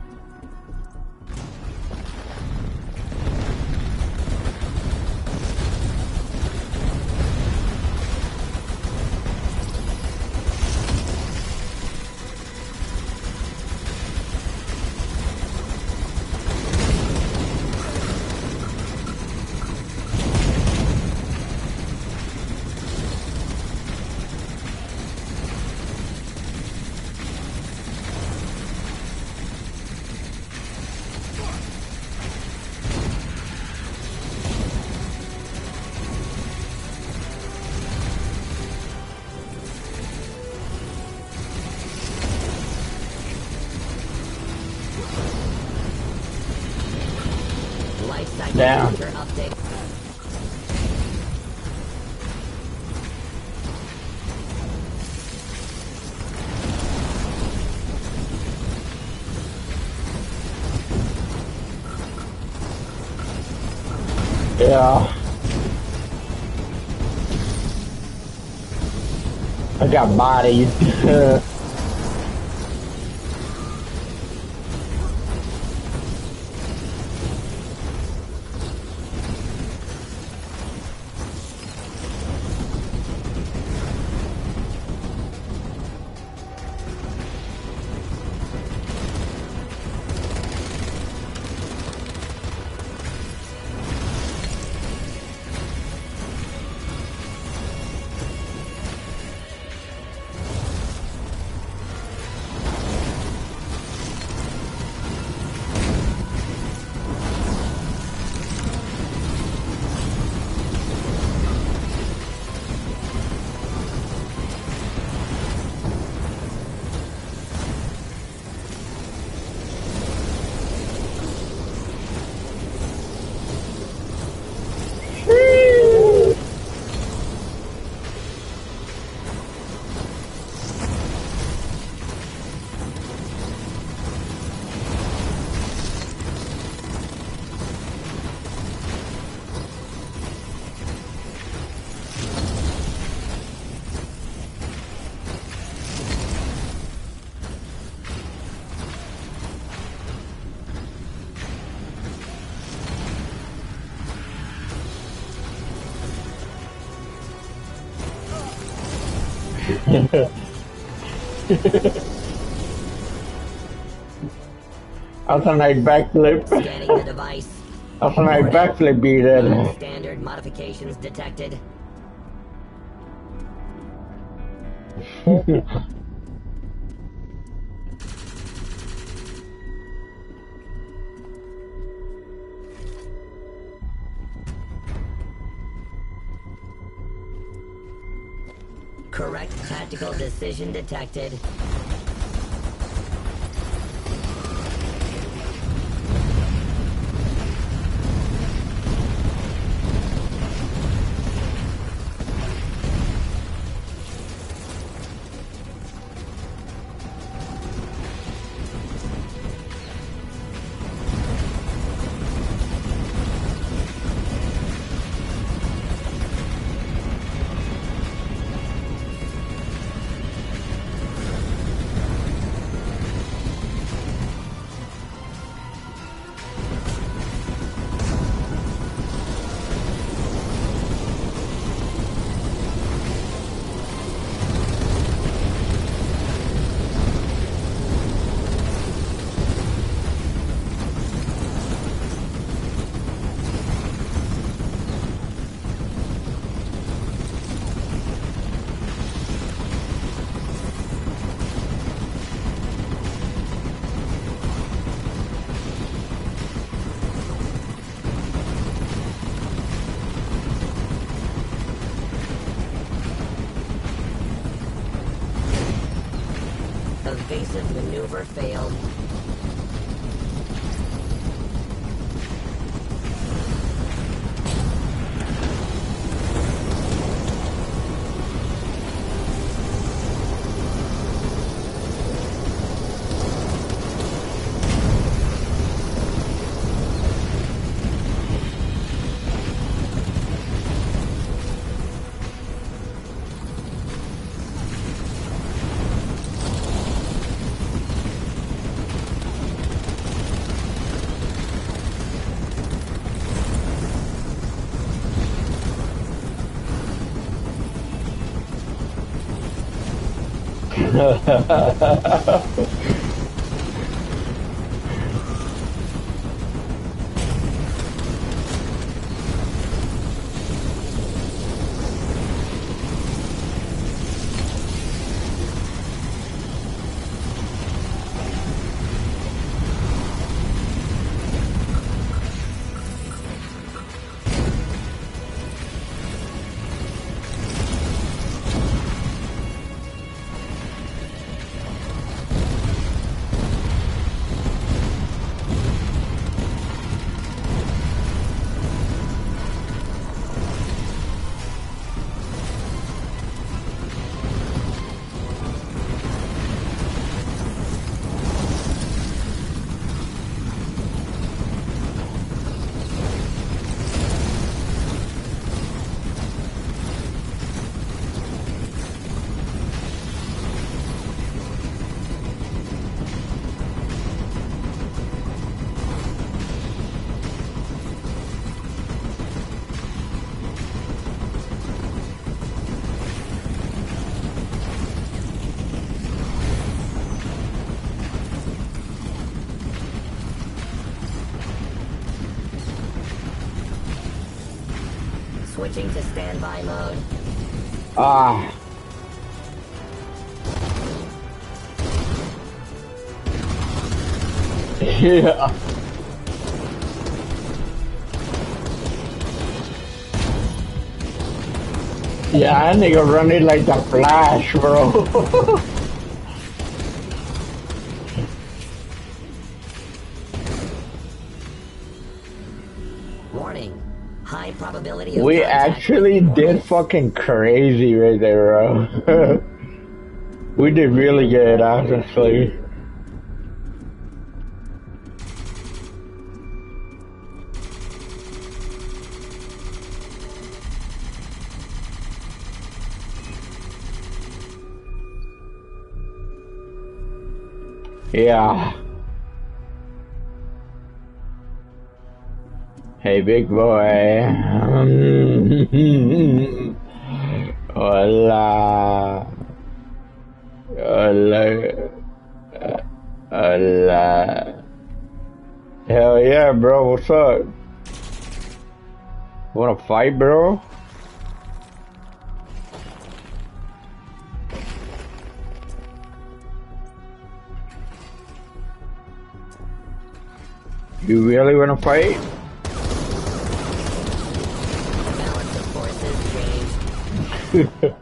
Down. Update. Yeah. I got bodied. Alternate backflip. Scanning the device. Alternate backflip beat it. Standard modifications detected. Correct tactical decision detected. Evasive maneuver failed. Switching to standby mode. Ah. Yeah. Yeah, that nigga running like the Flash, bro. Warning. High probability of We contact actually with did fucking crazy right there, bro. We did really good, honestly. Yeah. Hey, big boy. Um, Hola. Allah. Allah. Hell yeah, bro. What's up? Wanna fight, bro? You really wanna fight? Balance of forces changed.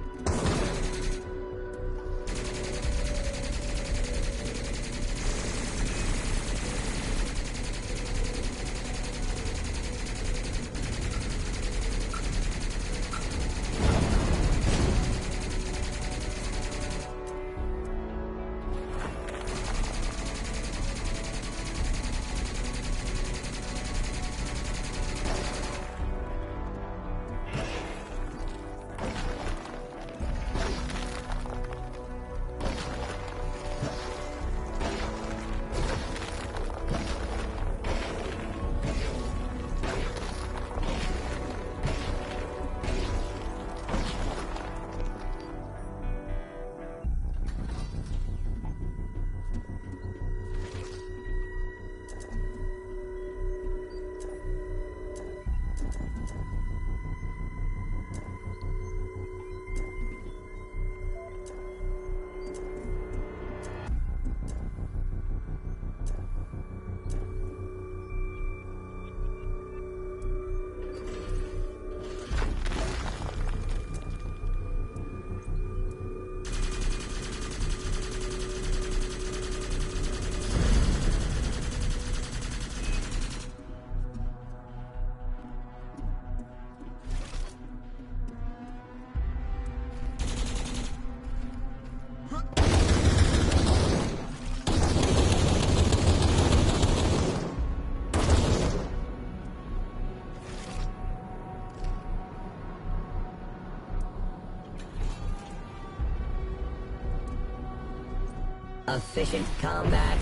Efficient combat.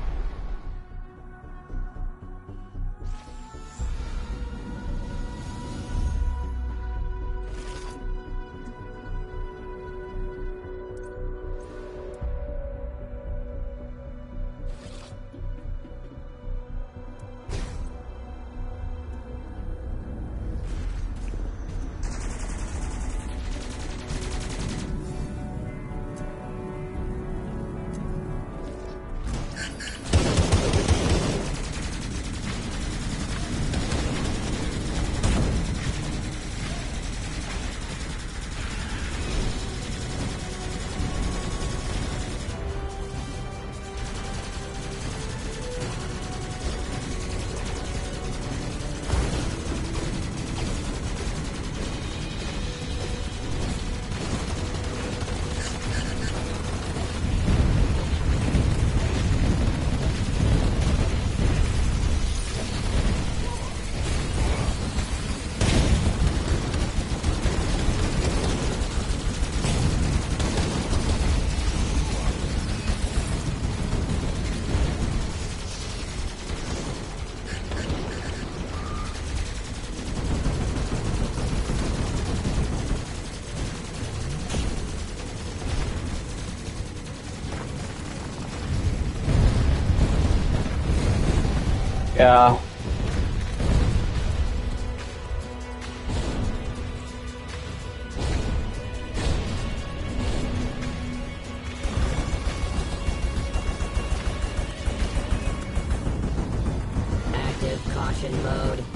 Yeah. Active caution mode.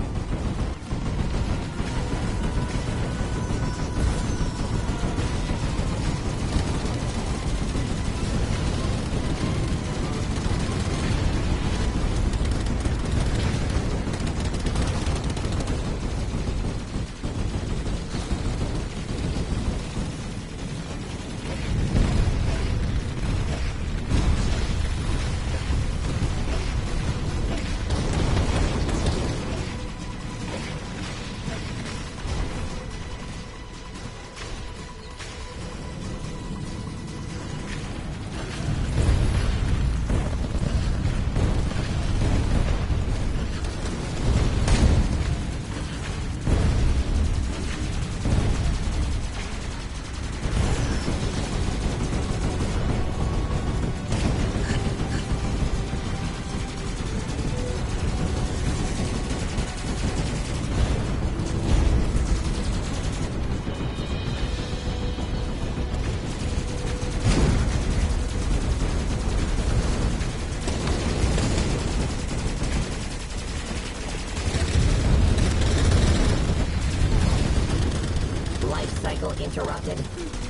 interrupted.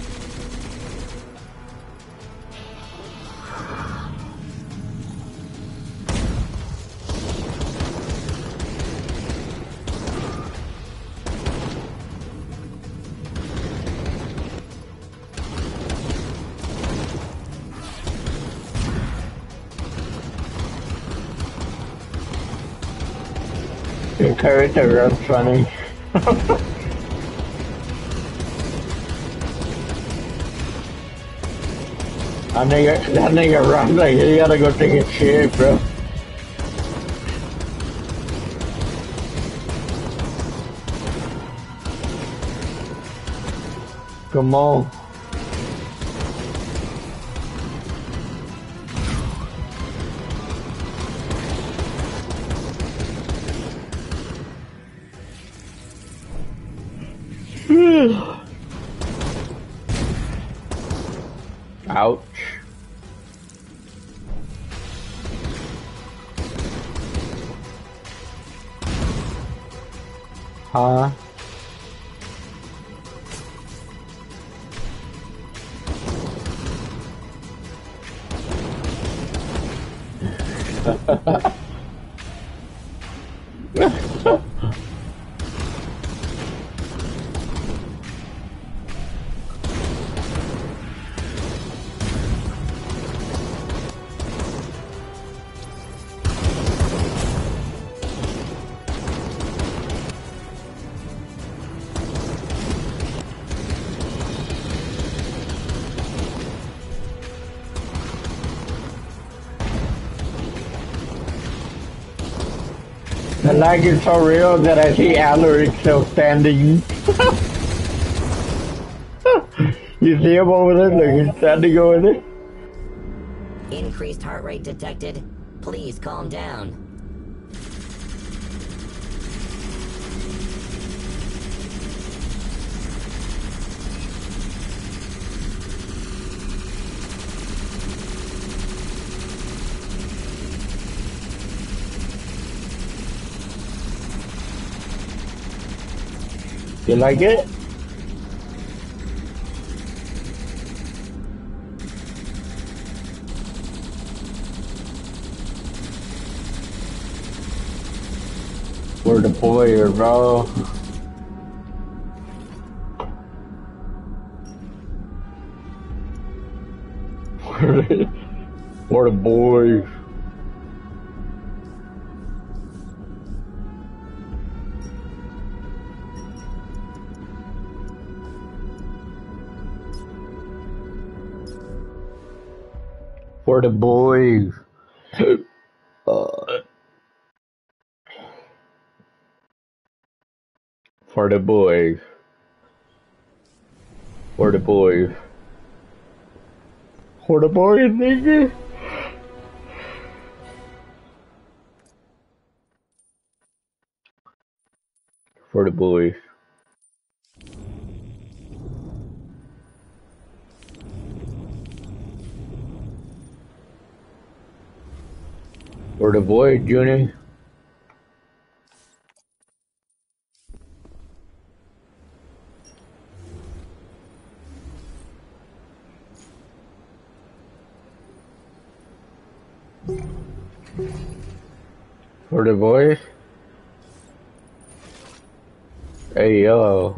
Your character runs funny. That nigga, that nigga runs like he gotta go take a shit, bro. Come on. Ouch. Huh? The lag is so real that I see Alaric still standing. You see him over there? Look, he's standing over there. Increased heart rate detected. Please calm down. You like it? We're the boy here, bro. We're the boys. For the boys. uh, for the boys. For the boys. For the boys, nigga. For the boys. For the boy, Junior. For the boys. Hey, yo.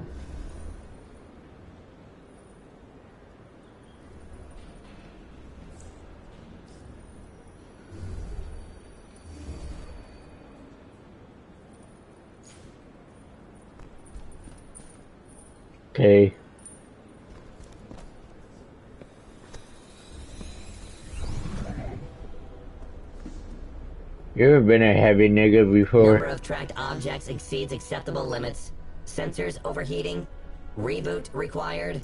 Okay. You ever been a heavy nigga before? Number of tracked objects exceeds acceptable limits. Sensors overheating. Reboot required.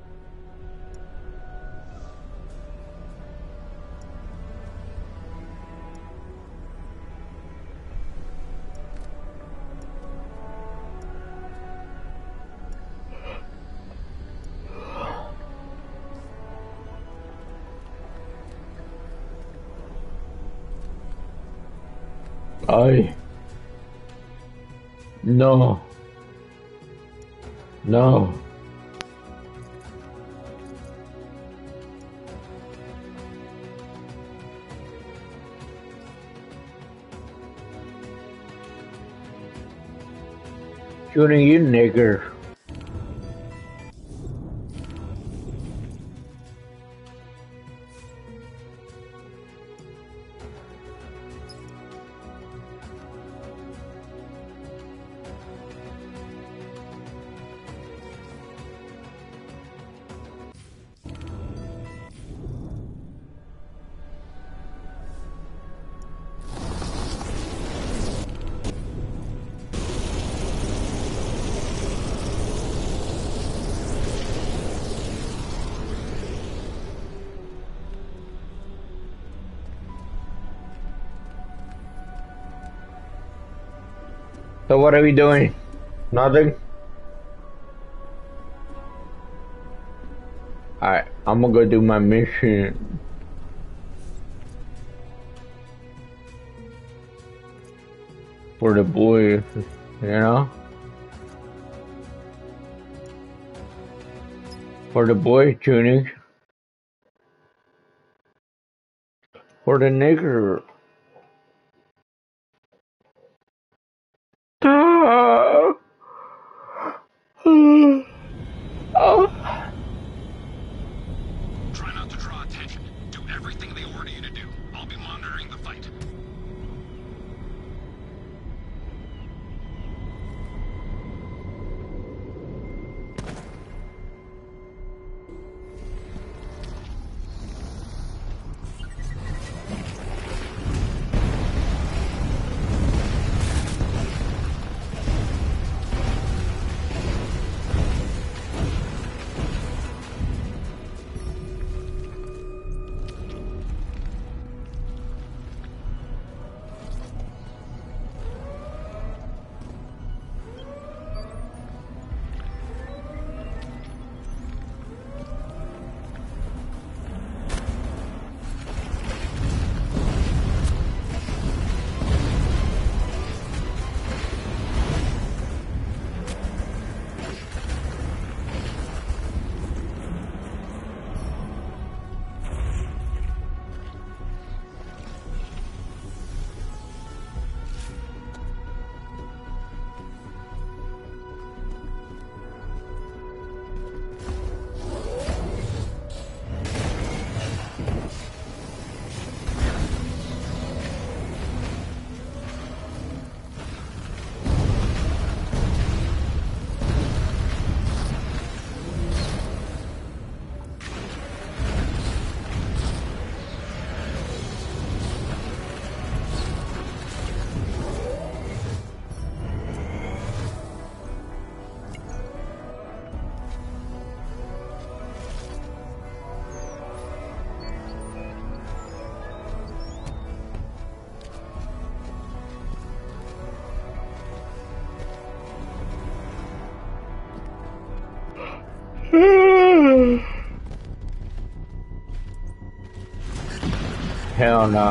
I. No. No. Shooting you, nigger. So what are we doing? Nothing? Alright, I'm gonna go do my mission. For the boys, you know? For the boys, tuning. For the nigger. Oh. Oh. Try not to draw attention. Do everything they order you to do. I'll be monitoring the fight. Hell no.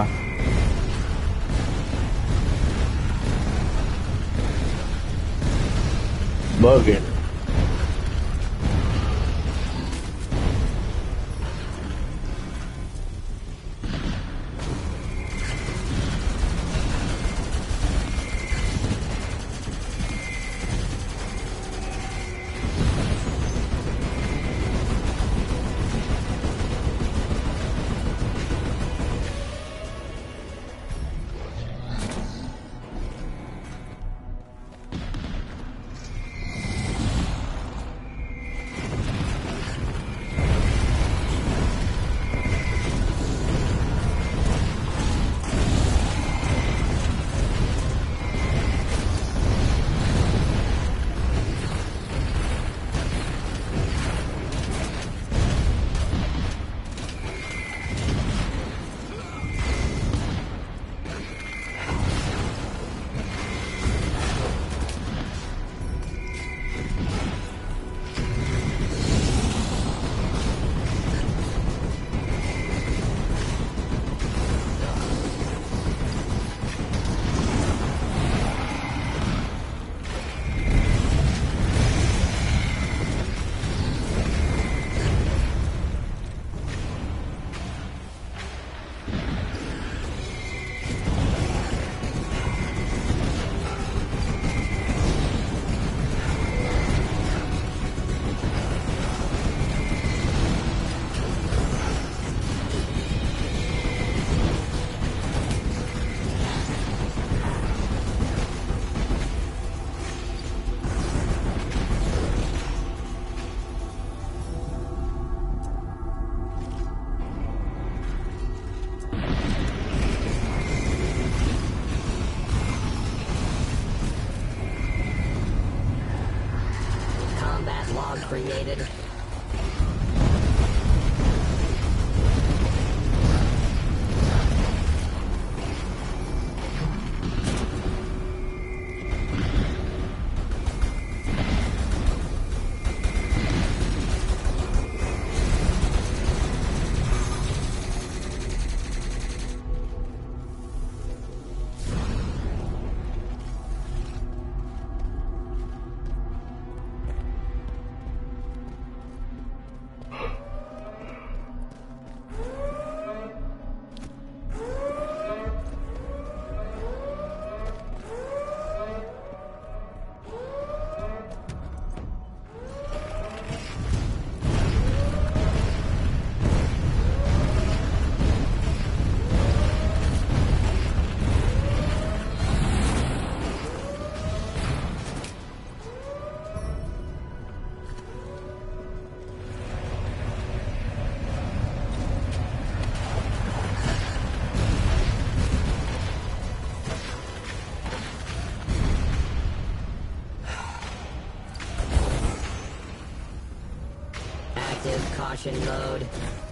Bugging. activated. Caution mode.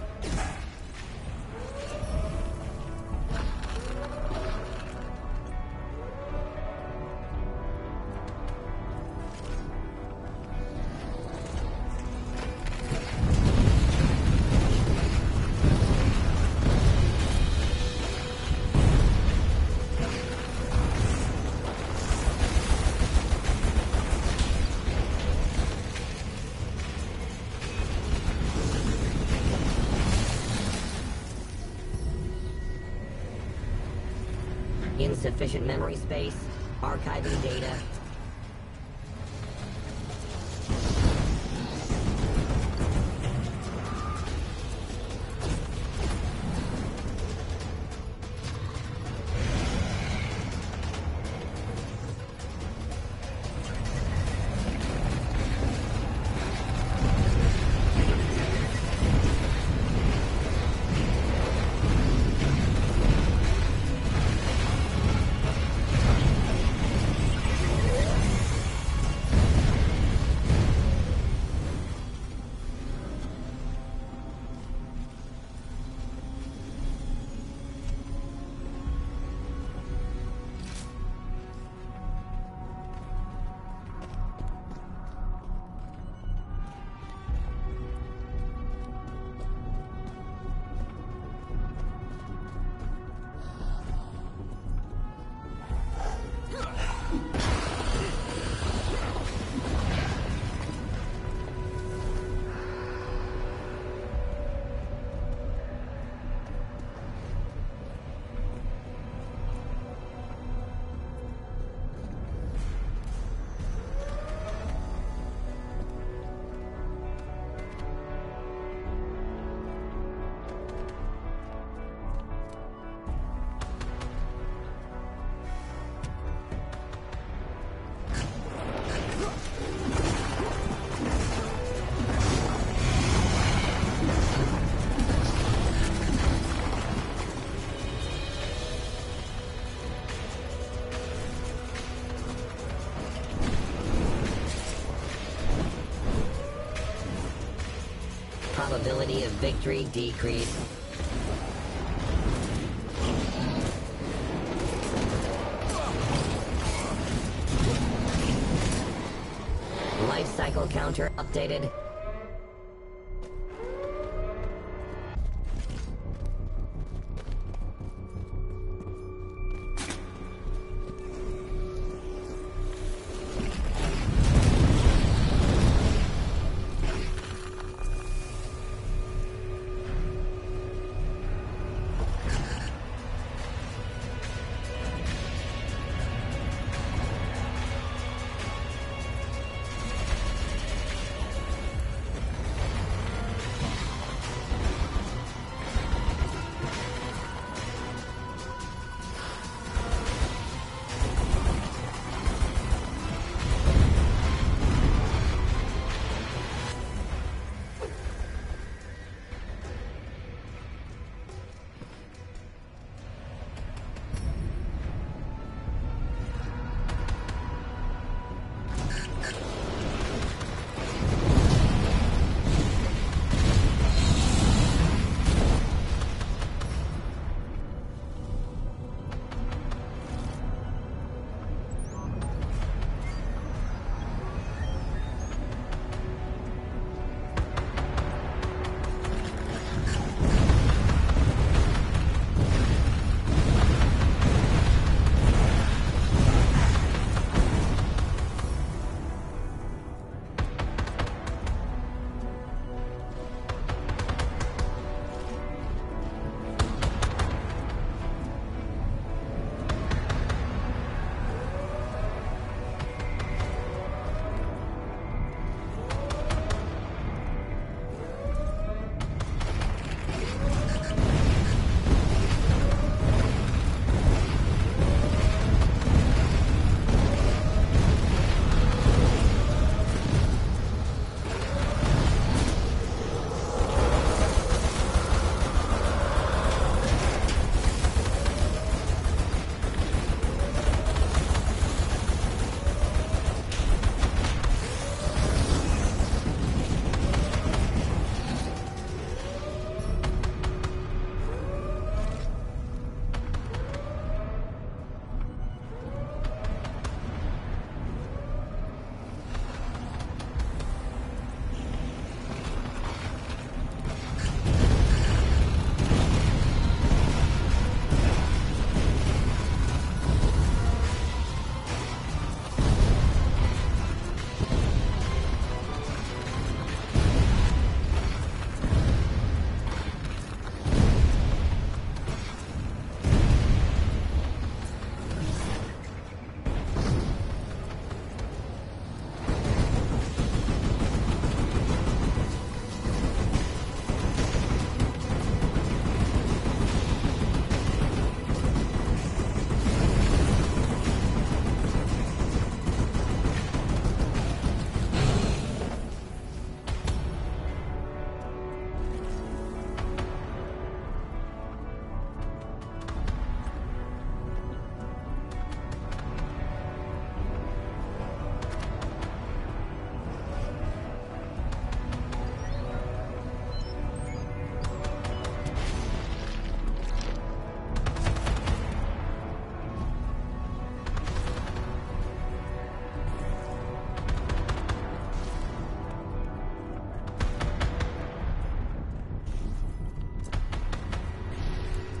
Insufficient memory space, archiving data. Probability of victory decrease. Life cycle counter updated.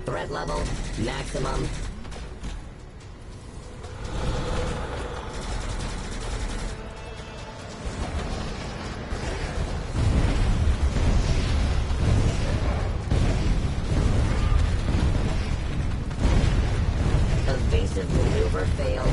Threat level, maximum. Evasive maneuver failed.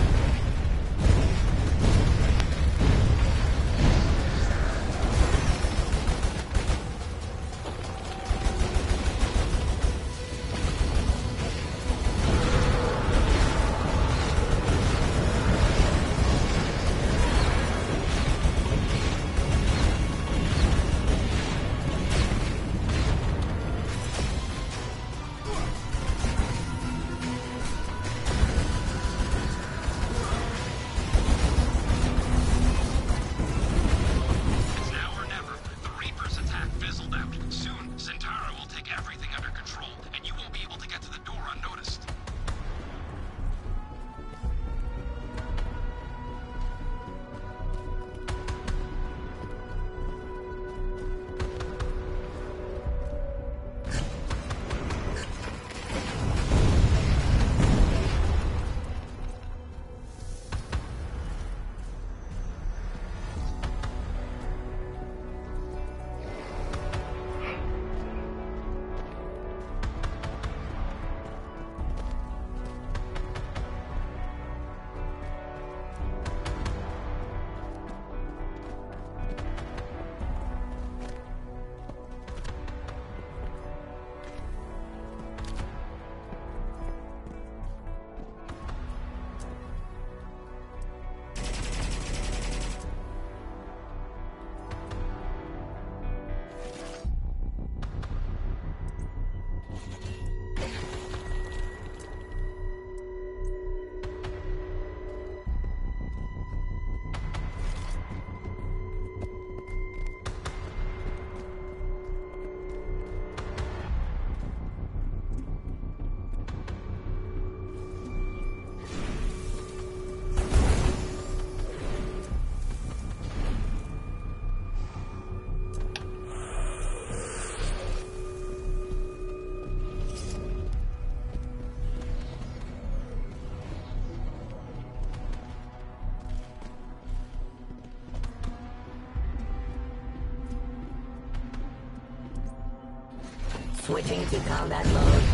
Switching to combat mode.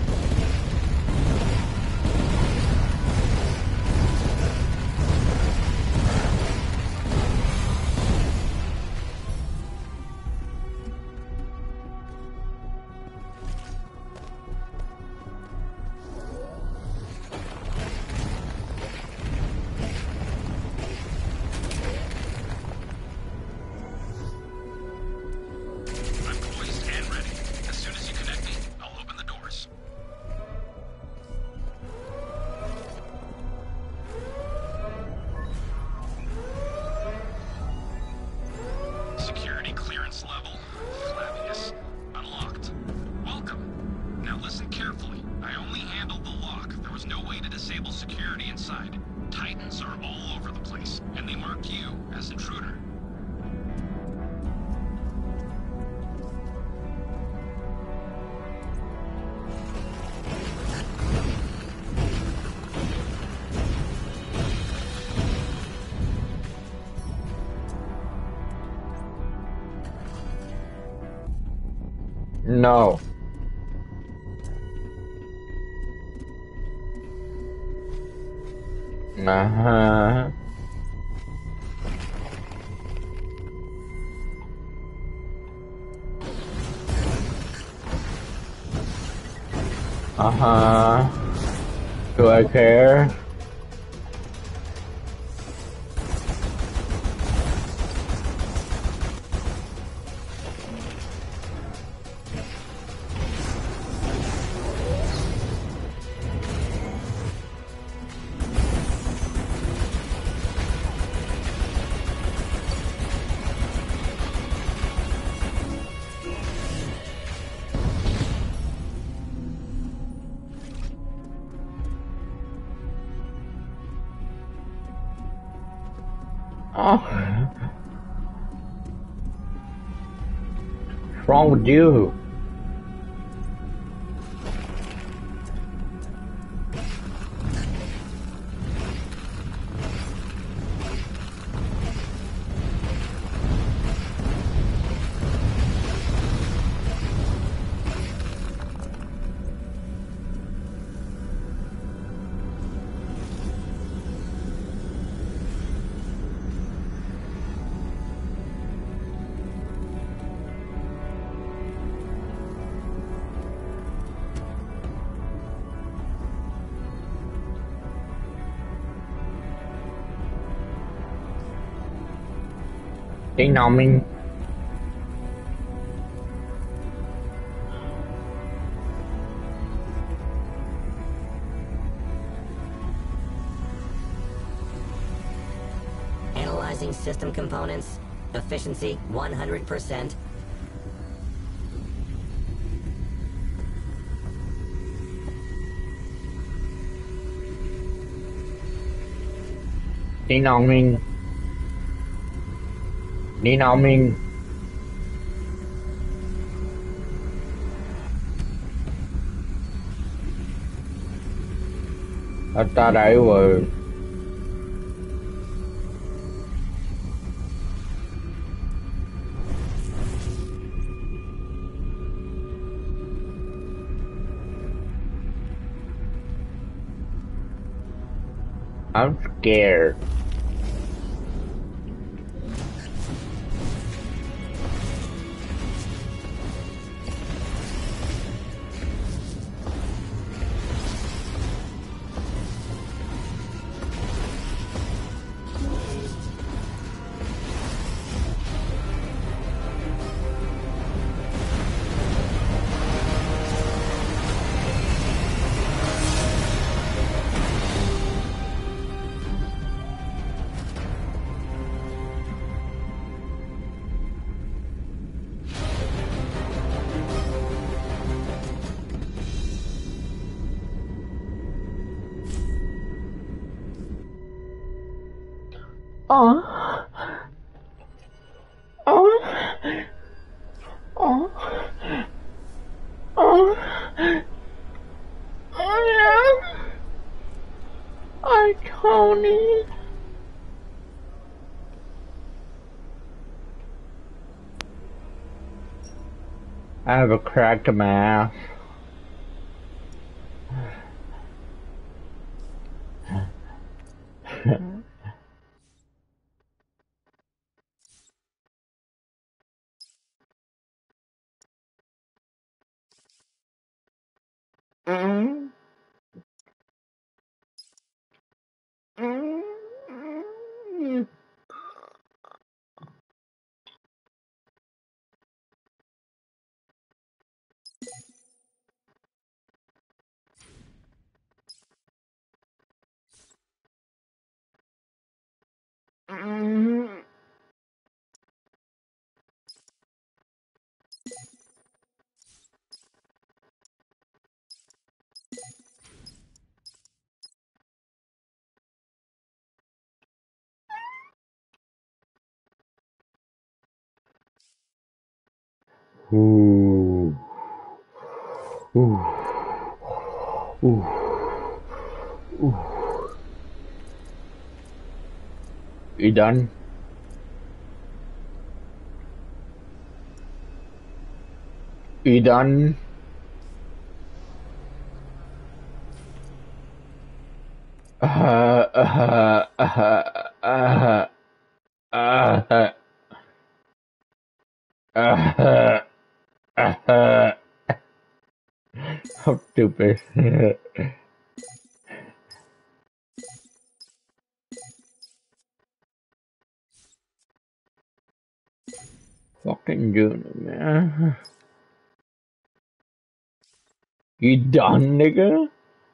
No. Uh-huh. Uh-huh. Do I care? Oh. What's wrong with you? Ding dong Ming. Analyzing system components. Efficiency one hundred percent. Ding dong Ming. Ding dong Ming. I thought I was. I'm scared. Oh. Oh. Oh. Oh. Oh yeah. Hi, Tony. I have a crack in my ass. Mm. Mm. Mm. Mm. Ooh. Ooh. Ooh. Ooh. You done? You done? Uh, uh, uh, uh, uh, uh, uh, how stupid. Fucking Junior, man. You done, nigga?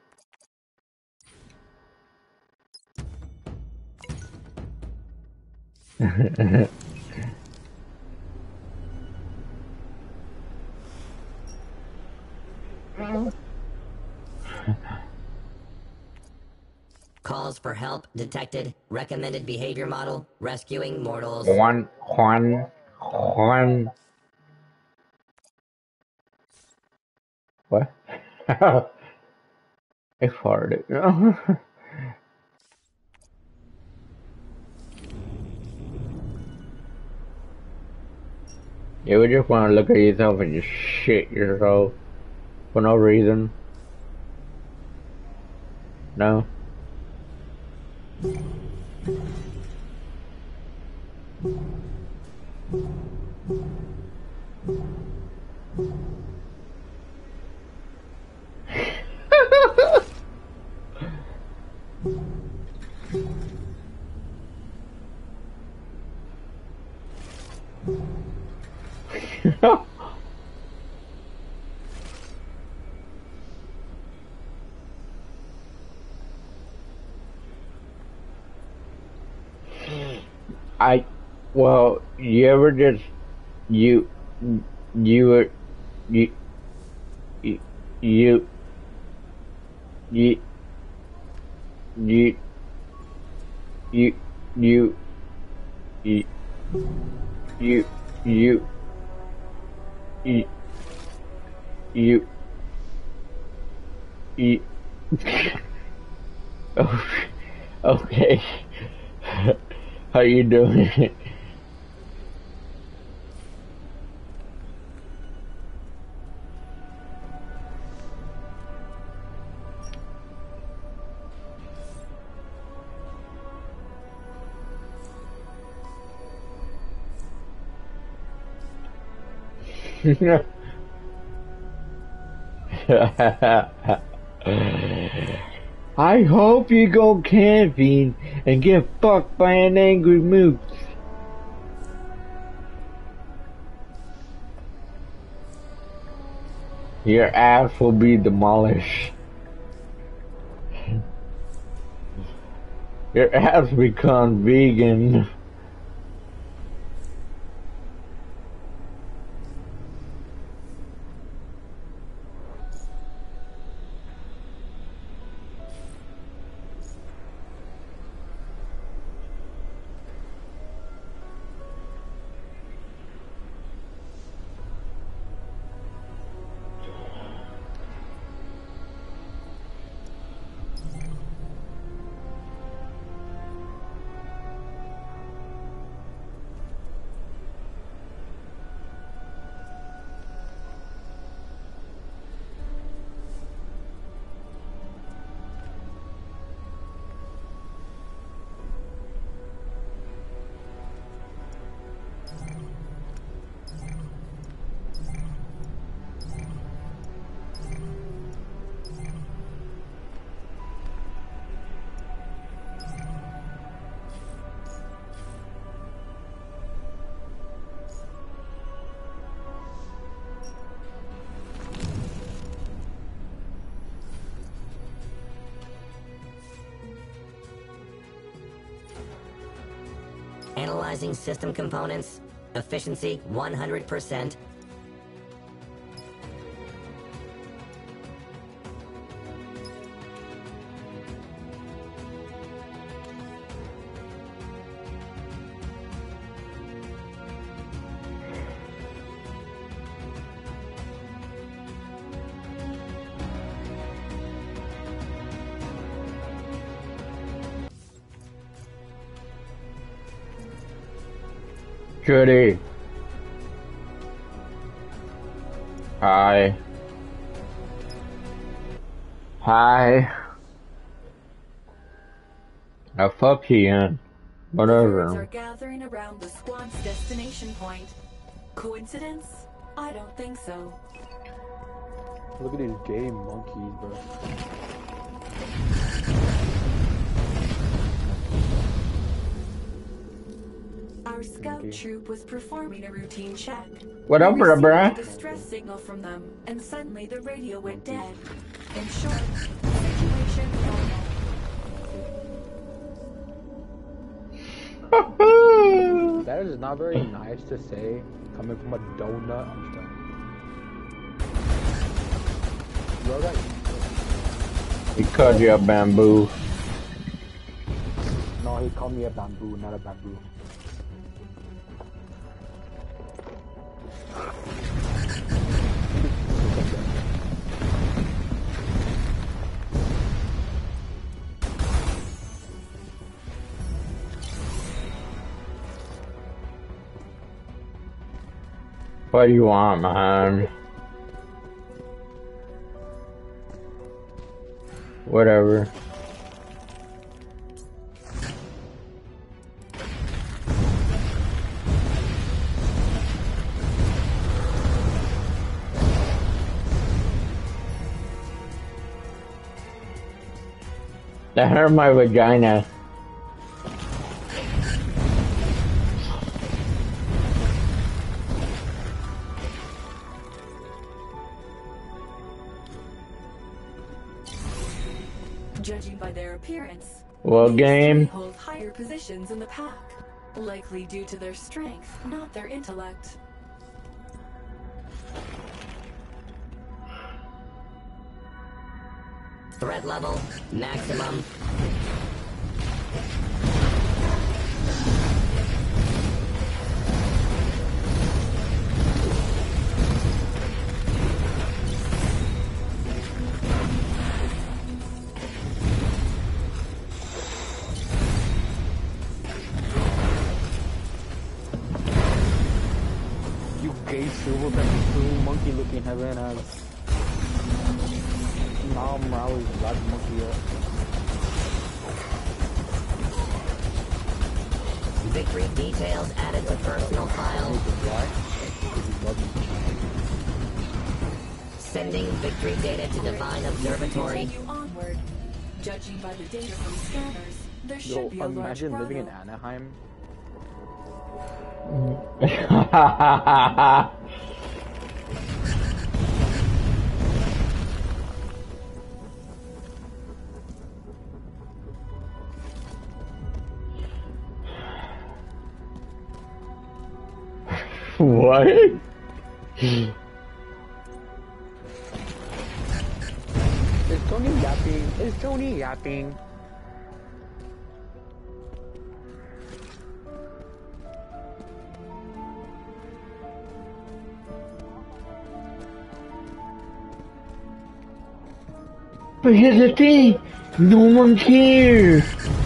Calls for help detected. Recommended behavior model. Rescuing mortals. Juan, Juan, Juan. What? I farted. You would just want to look at yourself and just shit yourself for no reason. No. I, well, you ever just, you, you were, you, you, you, you, you, you, you, you, you, you, you, you, you, okay. How you doing? I hope you go camping and get fucked by an angry moose. Your ass will be demolished. Your ass becomes vegan. Analyzing system components. Efficiency one hundred percent. Goody. Hi. Hi. Now fuck you, Ian. Whatever. Birds are gathering around the squad's destination point. Coincidence? I don't think so. Look at these gay monkeys, bro. Our scout troop was performing a routine check. What up, bruh, bruh? We received a distress signal from them, and suddenly the radio went dead. In short, situation normal. That is not very nice to say, coming from a donut. I'm just you alright? He called you a bamboo. No, he called me a bamboo, not a bamboo. What do you want, man? Whatever. That hurt my vagina. Judging by their appearance, well, these game. three hold higher positions in the pack, likely due to their strength, not their intellect. Threat level, maximum. You gay silver blue monkey looking heaven as now Morales black monkey up. Victory details added to personal file. Sending victory data to Divine Observatory. Continue onward. Judging by the data from scanners, there should Yo, be a large imagine Bravo. living in Anaheim. What? Is Tony yapping? Is Tony yapping? But here's the thing, no one cares.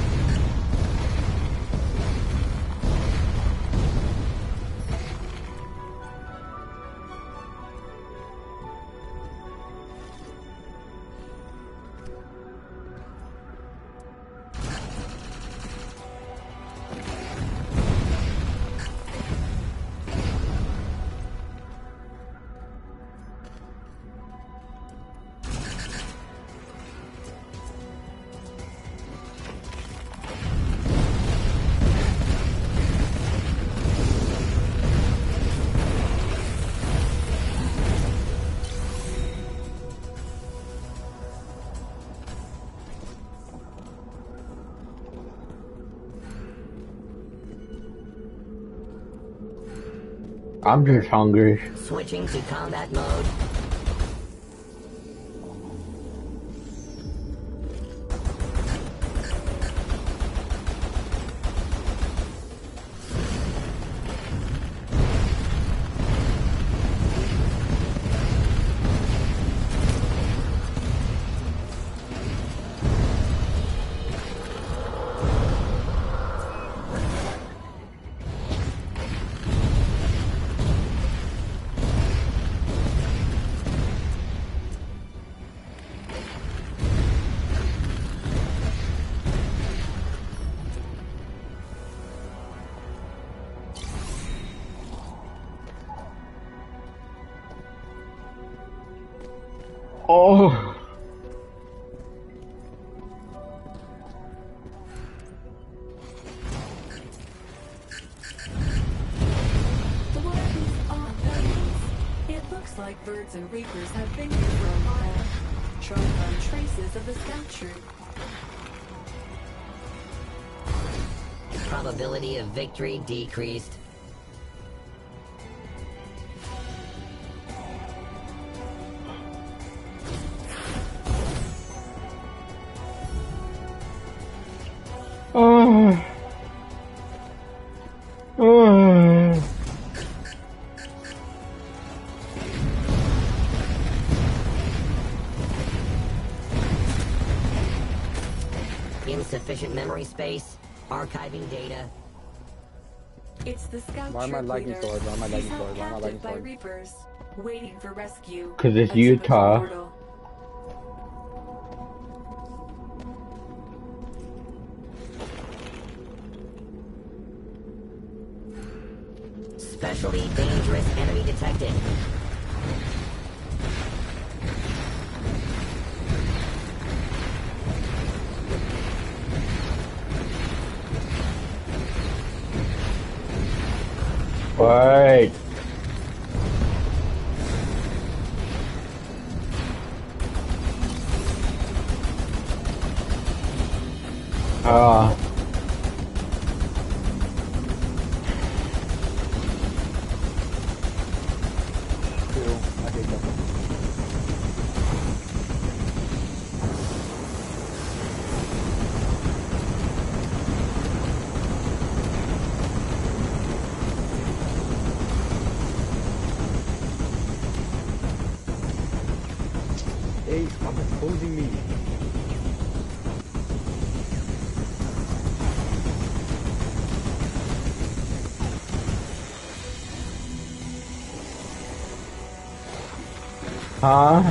I'm just hungry. Switching to combat mode. Oh. The water is on things. It looks like birds and reapers have been here for a while, trying on traces of the scout troop. Probability of victory decreased. Oh. Oh. Insufficient memory space. Archiving data. It's the scout Why am I troop lagging leader. so hard? Why am I He's lagging so held hard? Why am I lagging captive so by hard? reapers, waiting for rescue. 'Cause it's at Utah. Jupiter portal. Especially dangerous enemy detected. Right. Uh. Hey, stop opposing me. Huh?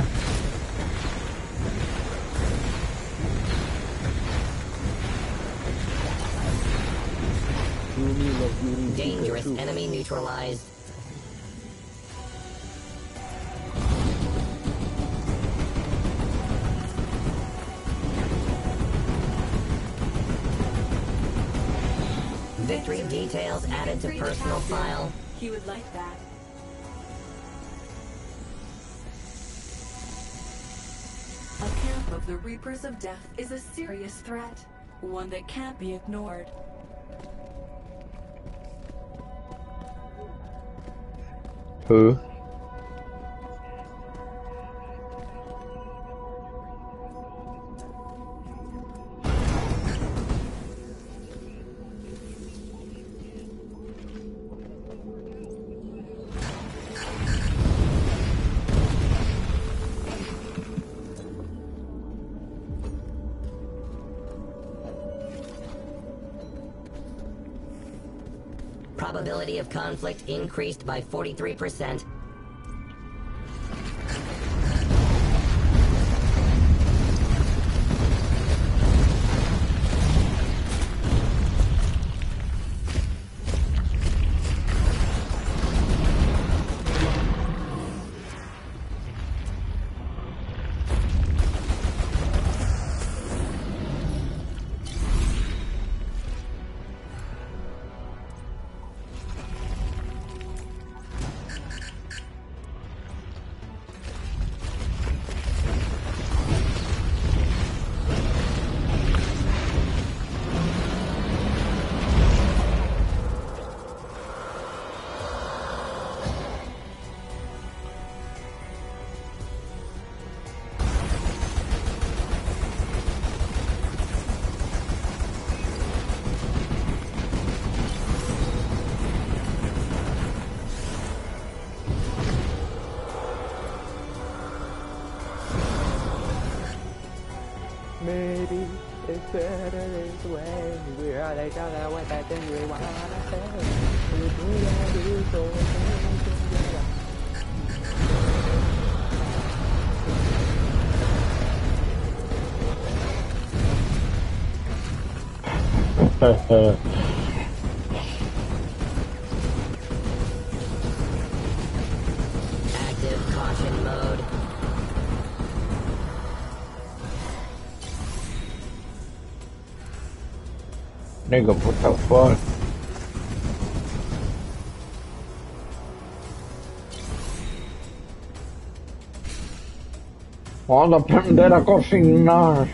Dangerous enemy neutralized. Victory details added to personal file. He would like that. A camp of the Reapers of Death is a serious threat, one that can't be ignored. Who? Probability of conflict increased by forty-three percent. Maybe it's better this way. We are like that way that then we wanna say. We do that, we do so. Active caution mode. Nigga, what the fuck? Alla penderna går finnar.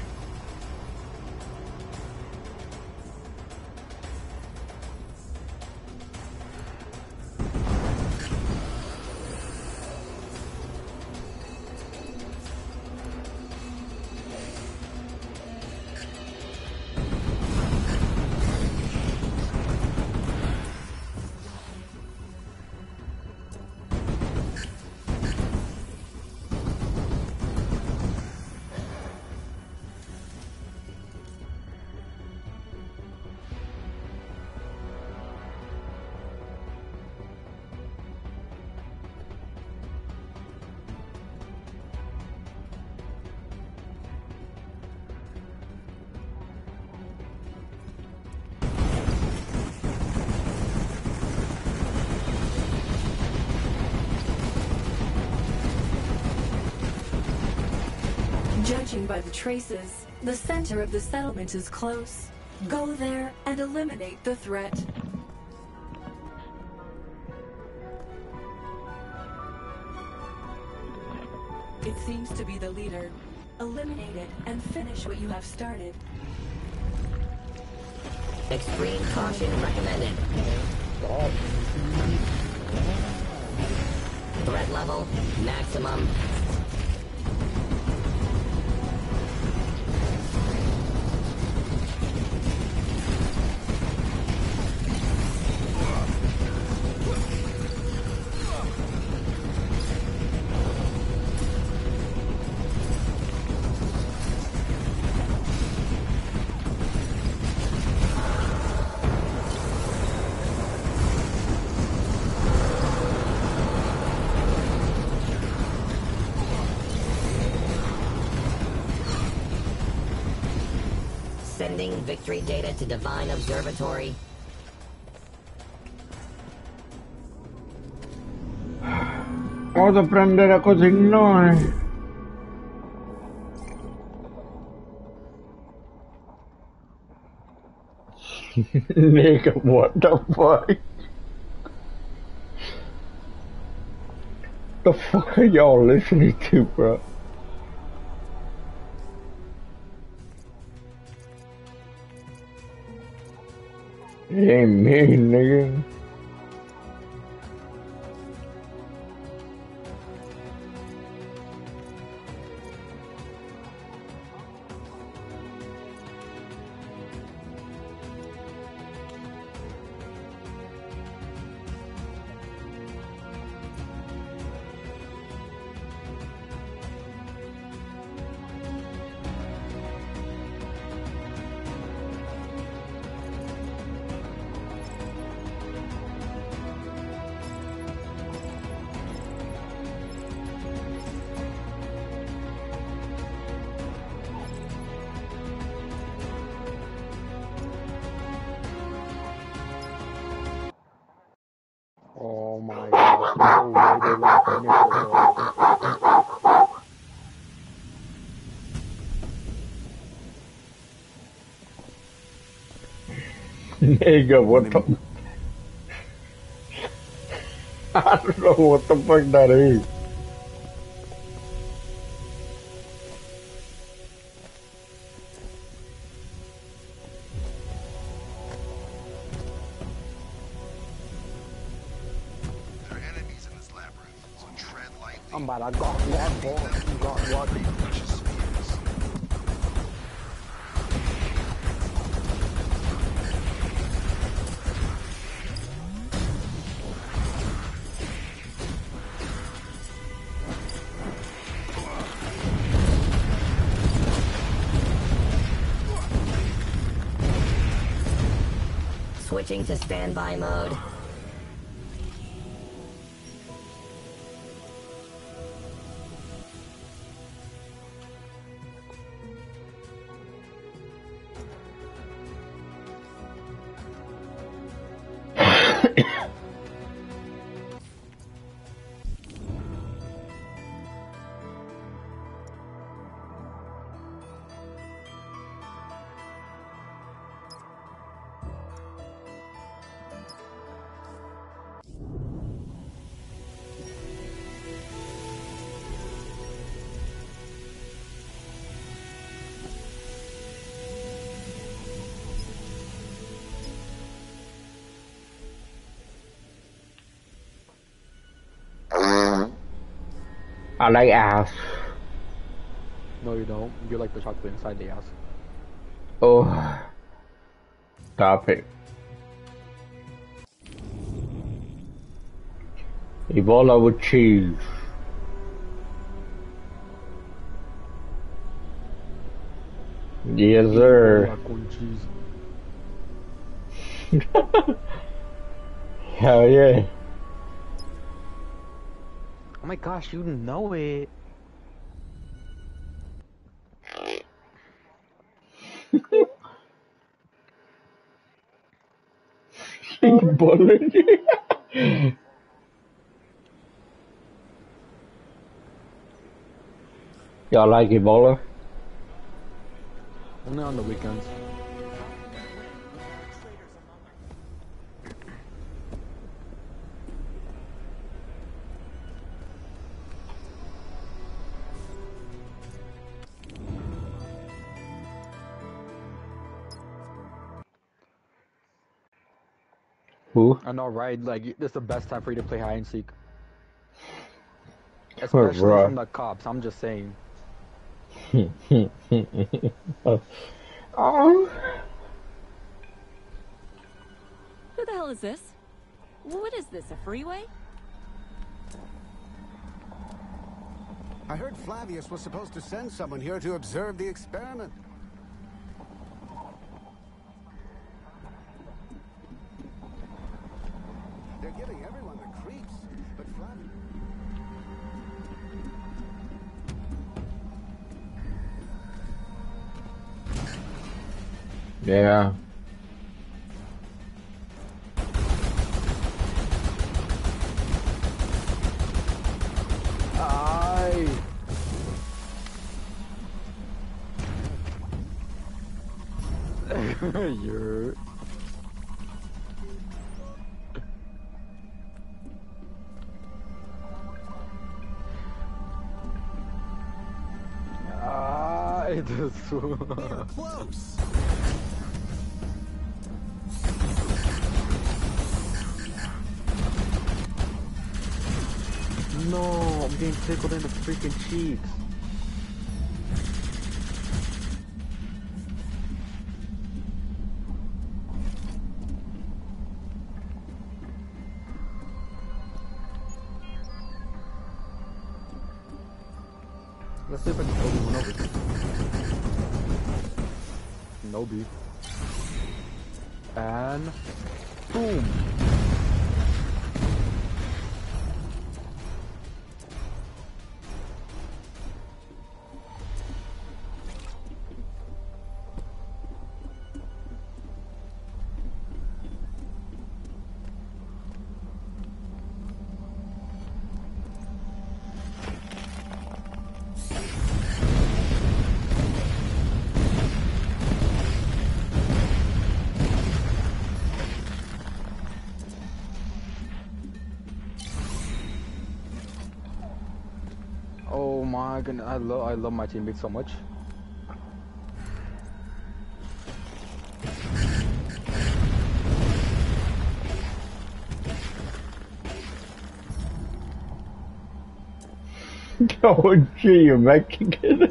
Judging by the traces, the center of the settlement is close. Go there and eliminate the threat. It seems to be the leader. Eliminate it and finish what you have started. Extreme caution recommended. Threat level, maximum. Sending victory data to Divine Observatory. Vado a prendere così noi. Nigga, what the fuck? The fuck are y'all listening to, bro? It ain't me, nigga. Oh my god, no way they let me finish it, bro. Nigga, what the... I don't know what the fuck that is. I'm about to got one, boy. Got one. Switching to standby mode. I like ass. No, you don't. You like the chocolate inside the ass. Oh. Stop it. Ebola with cheese. Yes, sir. Hell yeah. Oh my gosh, you know it. Bullet. Y'all like Ebola? Only on the weekends. Who? I know, right? Like, this is the best time for you to play hide and seek. Oh, Especially bro. from the cops, I'm just saying. Oh. Who the hell is this? What is this, a freeway? I heard Flavius was supposed to send someone here to observe the experiment. They're giving everyone the creeps, but Flavius... Yeah. Aye. You're... Ah, it is so... We're close! No, I'm getting tickled in the freaking cheeks. Let's see if I can kill one over. Nobi. And boom. Oh my goodness, I love I love my teammates so much. Oh gee, you're Mexican.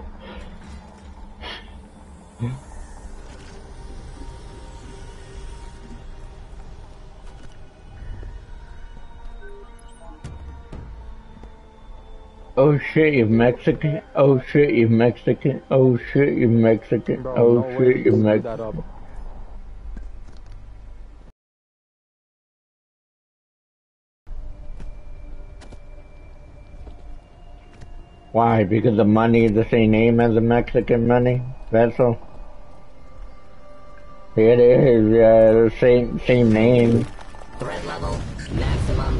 Oh shit, you're Mexican. Oh shit, you're Mexican. Oh shit, you're Mexican. Bro, Oh no way shit, you you're screwed Mexican. that up. Why? Because the money is the same name as the Mexican money vessel. It is uh, same same name. Threat level maximum.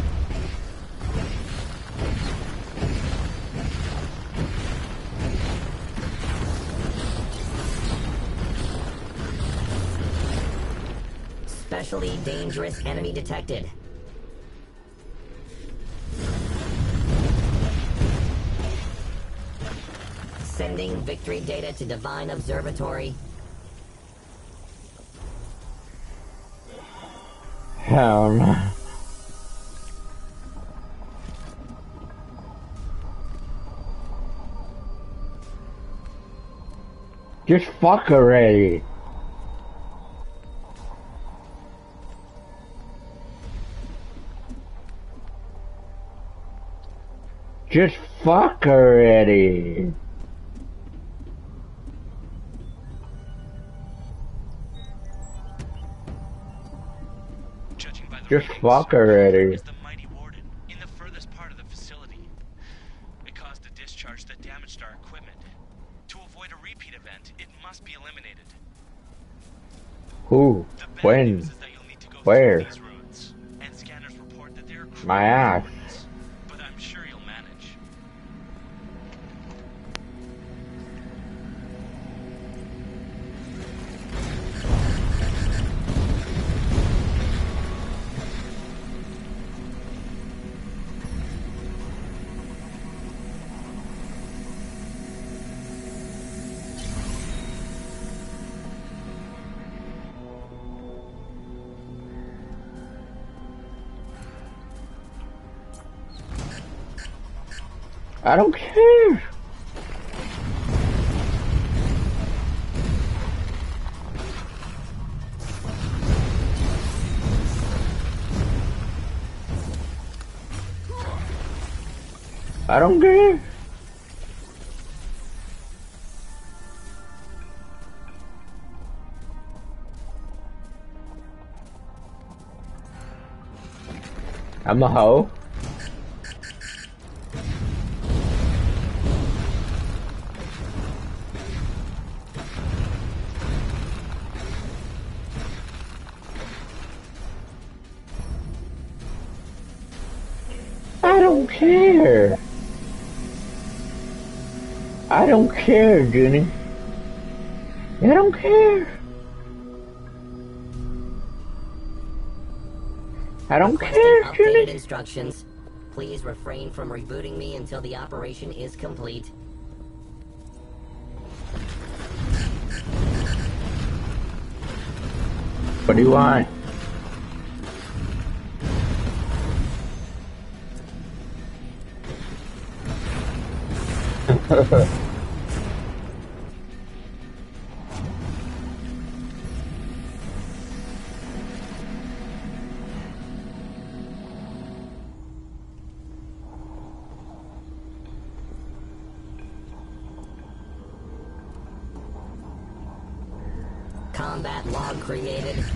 Especially dangerous enemy detected. Sending victory data to Divine Observatory. Hell no. Just fuck already. Just fuck already. Just fuck already. The mighty warden in the furthest part of the facility. It caused a discharge that damaged our equipment. To avoid a repeat event, it must be eliminated. Who? When? Where? These roads, and scanners report that they're My ass. but I'm sure you'll manage. I don't care. I don't care. I'm a hoe. I don't care. I don't care, Junie. I don't care. I don't Requesting care, updated Junie. instructions. Please refrain from rebooting me until the operation is complete. What do you want? Combat log created.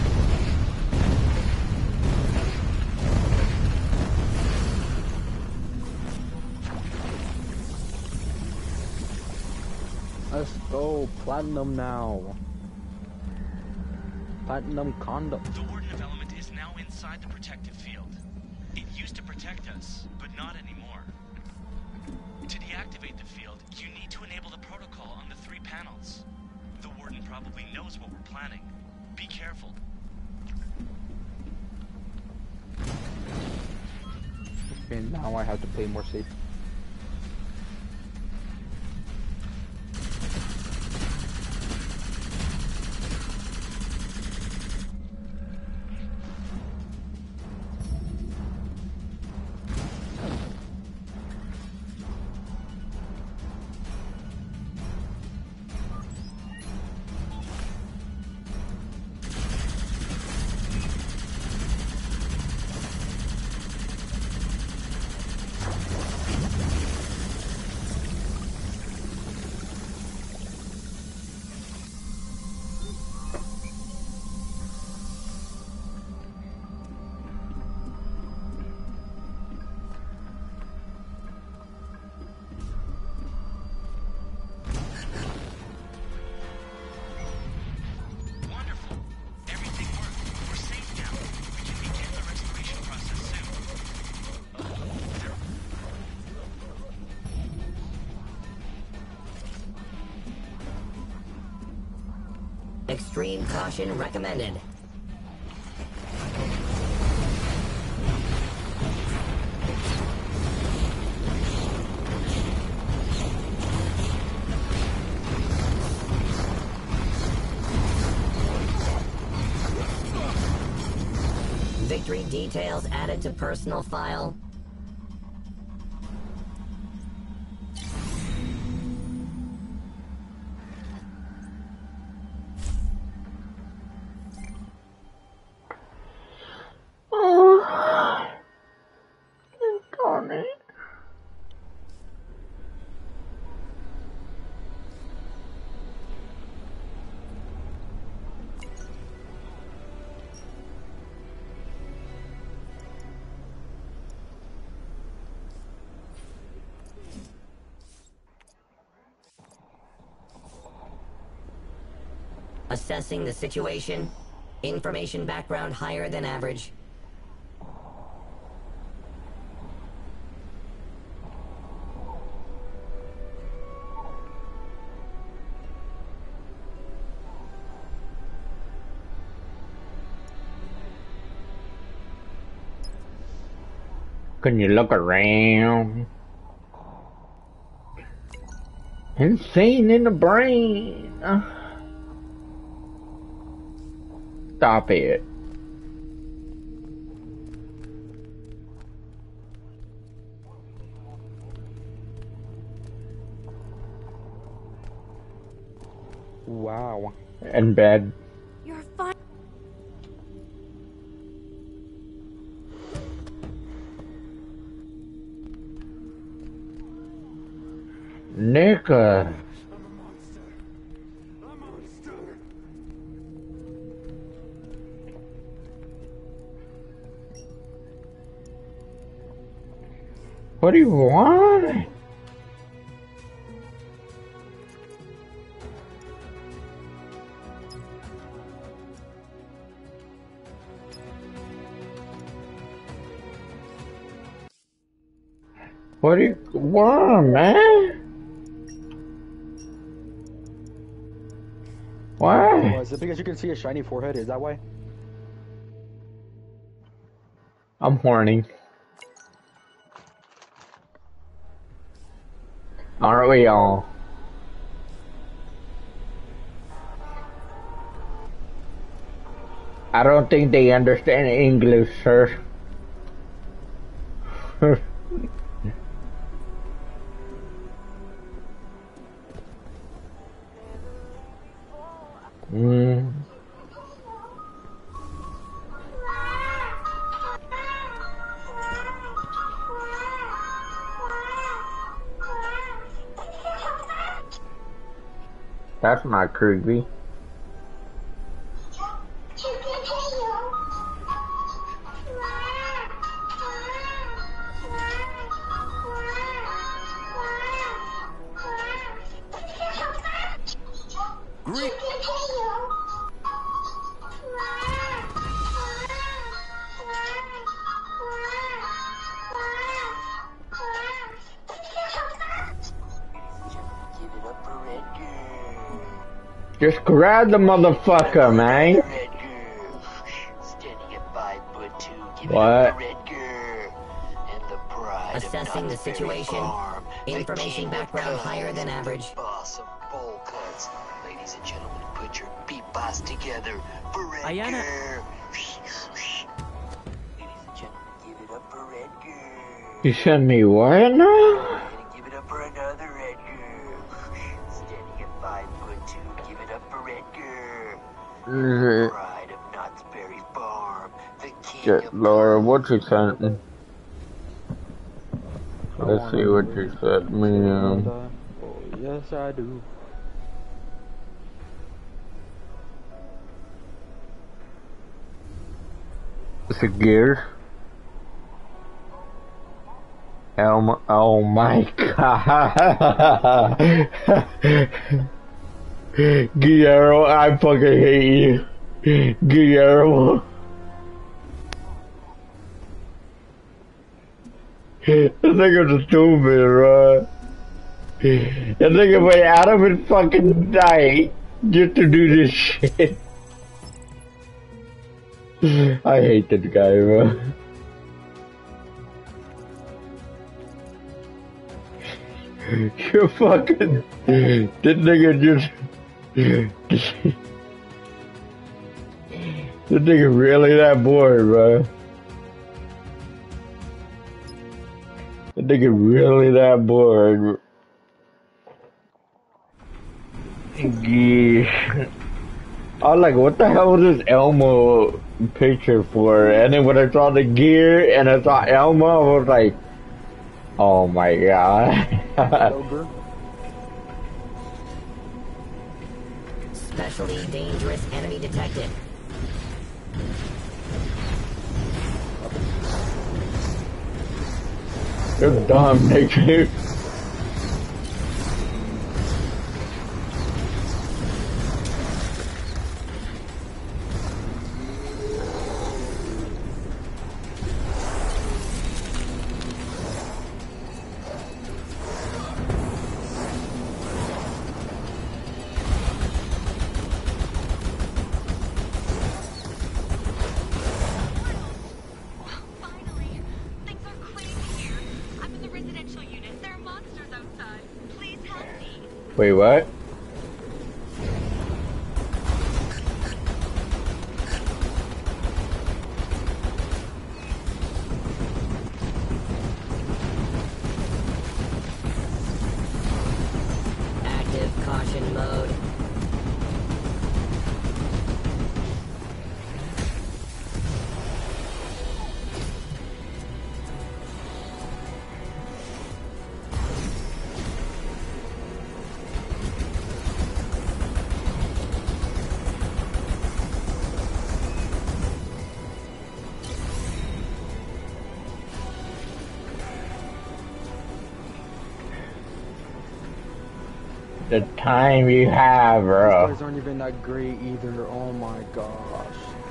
Let's go platinum now. Platinum condom. The Warden of Element is now inside the protective field. It used to protect us, but not anymore. To deactivate the field, you need to enable the protocol on the three panels. The Warden probably knows what we're planning. Be careful. Okay, now I have to play more safe. Extreme caution recommended. Victory details added to personal file. Assessing the situation. Information background higher than average. Can you look around? Insane in the brain. Stop it. Wow. In bed. You're fine. Nika. What do you want? What do you want, man? Why? Oh, is it because you can see a shiny forehead? Is that why? I'm horny. Aren't we all? I don't think they understand English, sir. mm. That's not creepy. Great. Just grab the motherfucker, man. What? Assessing the situation. Information background higher than average. Boss of bowl cuts. Ladies and gentlemen, put your beatbox together for Red Ayana. Girl. Ladies and gentlemen, give it up for Red Girl. You send me what now? Give it up for another Red Girl. Standing at five foot two, give it up for Red Girl. Pride of Knott's Berry Farm. The king Shit, of Laura, what you sent me? Let's see what you sent me. Um, Oh, yes, I do. it's a gear. Oh, oh my god. Guillermo, I fucking hate you. Guillermo. That nigga was stupid, bro. That nigga went out of his fucking night just to do this shit. I hate that guy, bro. You fucking... That nigga just... That nigga really that bored, bro. That nigga really that bored. Yeah. I was like, what the hell was this Elmo picture for? And then when I saw the gear and I saw Elmo, I was like, oh my god. Specially dangerous enemy detected. You're dumb, nigga. Wait, what? Active caution mode. The time you have, bro. These guys aren't even that great either. Oh my gosh.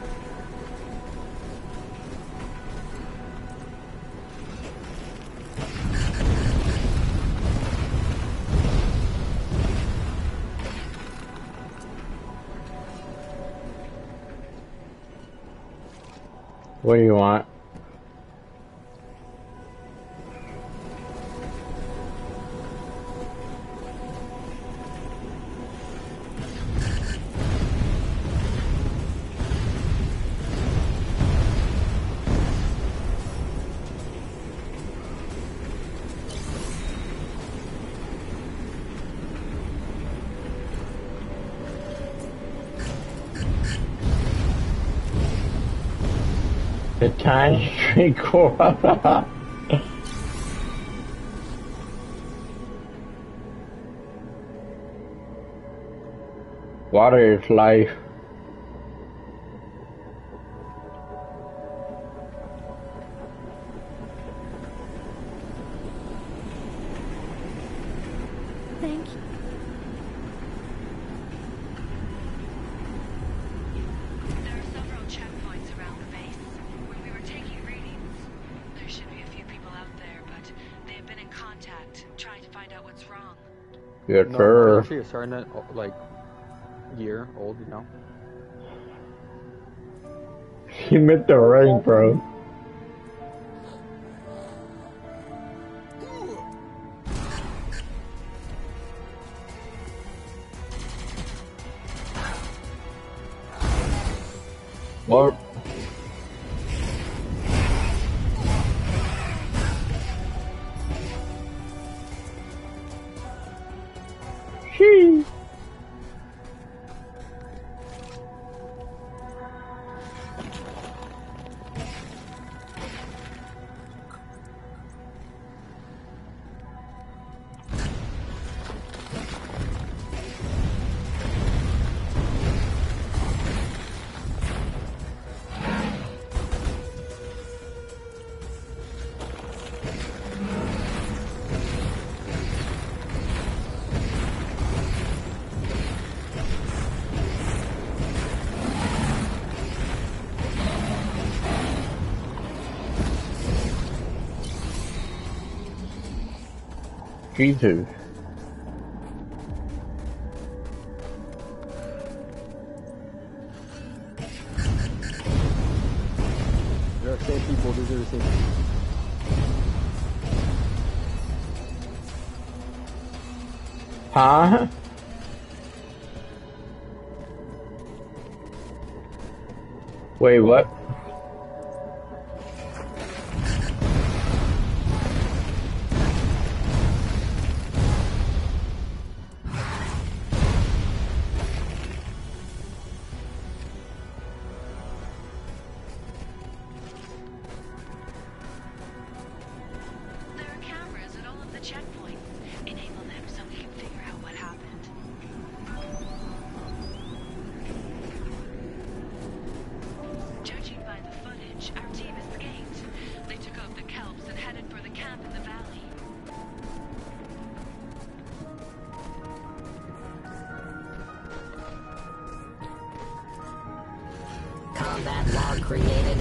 What do you want? The tiny street koala. Water is life. Thank you. There are several checkpoints around the base. When we were taking readings, there should be a few people out there, but they have been in contact, trying to find out what's wrong. Yes, no, sir. Actually, a certain like year old, you know. He meant the ring, bro. What? She. Jesus. They're the same people. These are the same people. Huh? Wait, what? There are cameras at all of the checkpoints. Enable them so we can figure out what happened. Judging by the footage, our team escaped. They took out the Kelps and headed for the camp in the valley. Combat log created.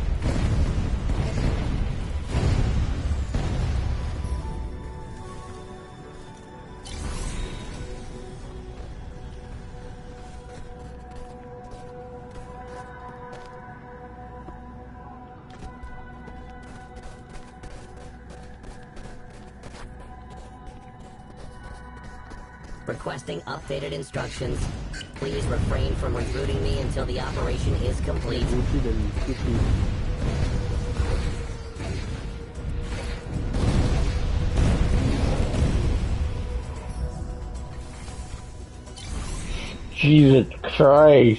Requesting updated instructions. Please refrain from rebooting me until the operation is complete. Jesus Christ.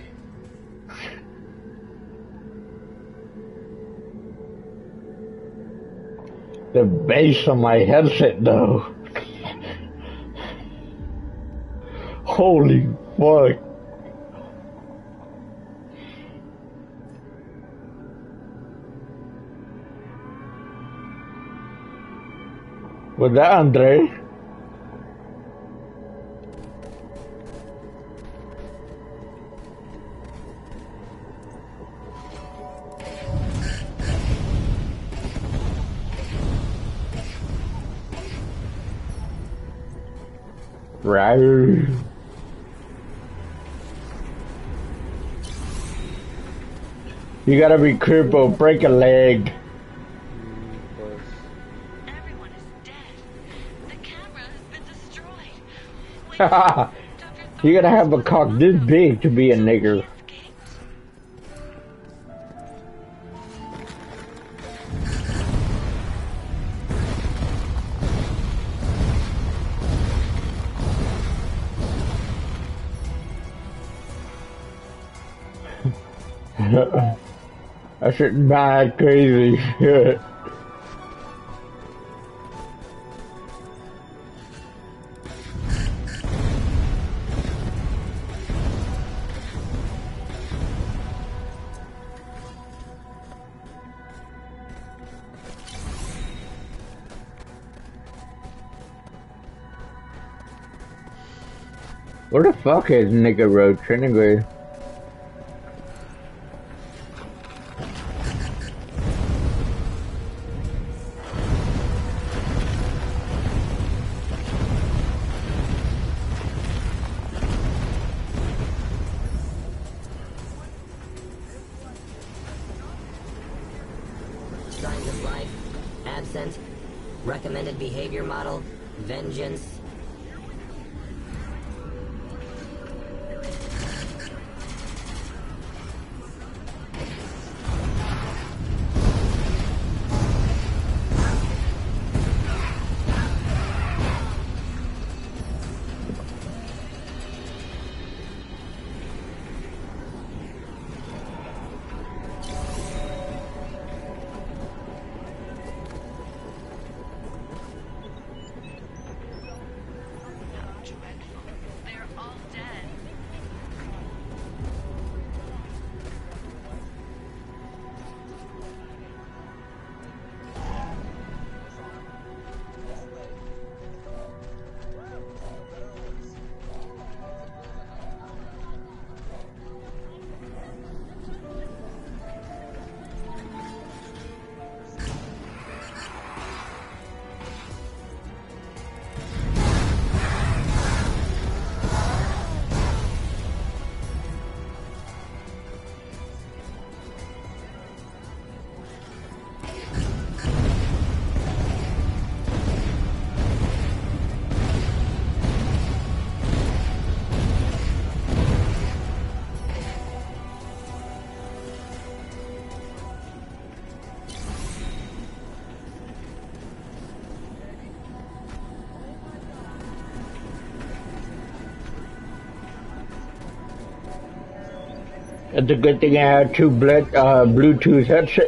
The bass on my headset though. Holy fuck. Was that Andre? Right. You gotta be careful, break a leg. Everyone is dead. The camera has been destroyed. You gotta have a cock this big to be a nigger. That shit mad crazy shit. Where the fuck is Nigga Roach anyway? Signs of life, absent, recommended behavior model, vengeance. It's a good thing I had two blood, uh, Bluetooth headsets.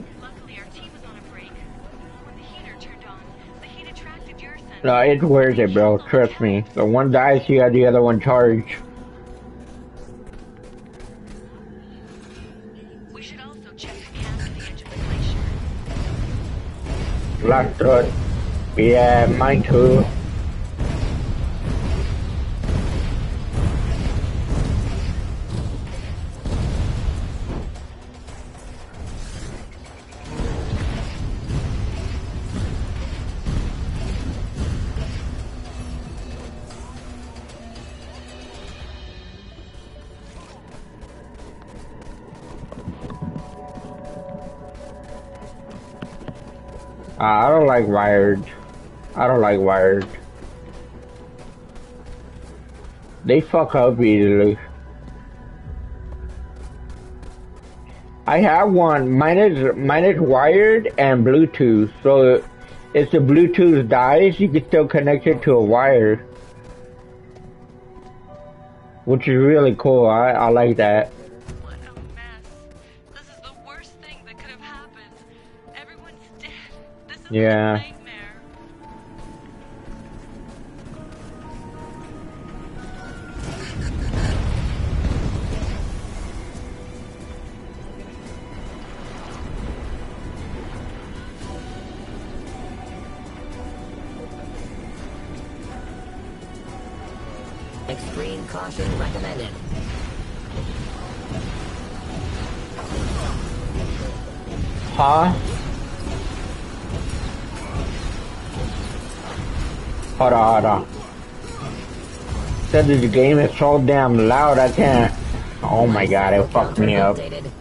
No, it wears it, bro. Trust me. The one dies, you got the other one charged. We should also check the camp at the edge of the glacier. Black Throat. Yeah, mine too. Uh, I don't like wired. I don't like wired. They fuck up easily. I have one. Mine is mine is wired and Bluetooth. So if the Bluetooth dies, you can still connect it to a wire, which is really cool. I I like that. Yeah. Extreme caution recommended. Huh? Hold on, hold on. said this game is so damn loud, I can't. Oh my god, it fucked me up.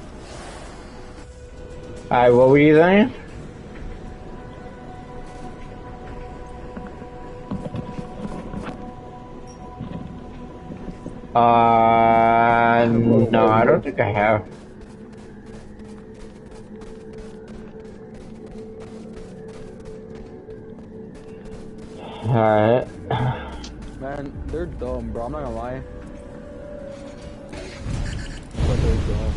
Alright, what were you saying? Uh, no, I don't think I have. Alright. Man, they're dumb, bro. I'm not gonna lie. But they're dumb.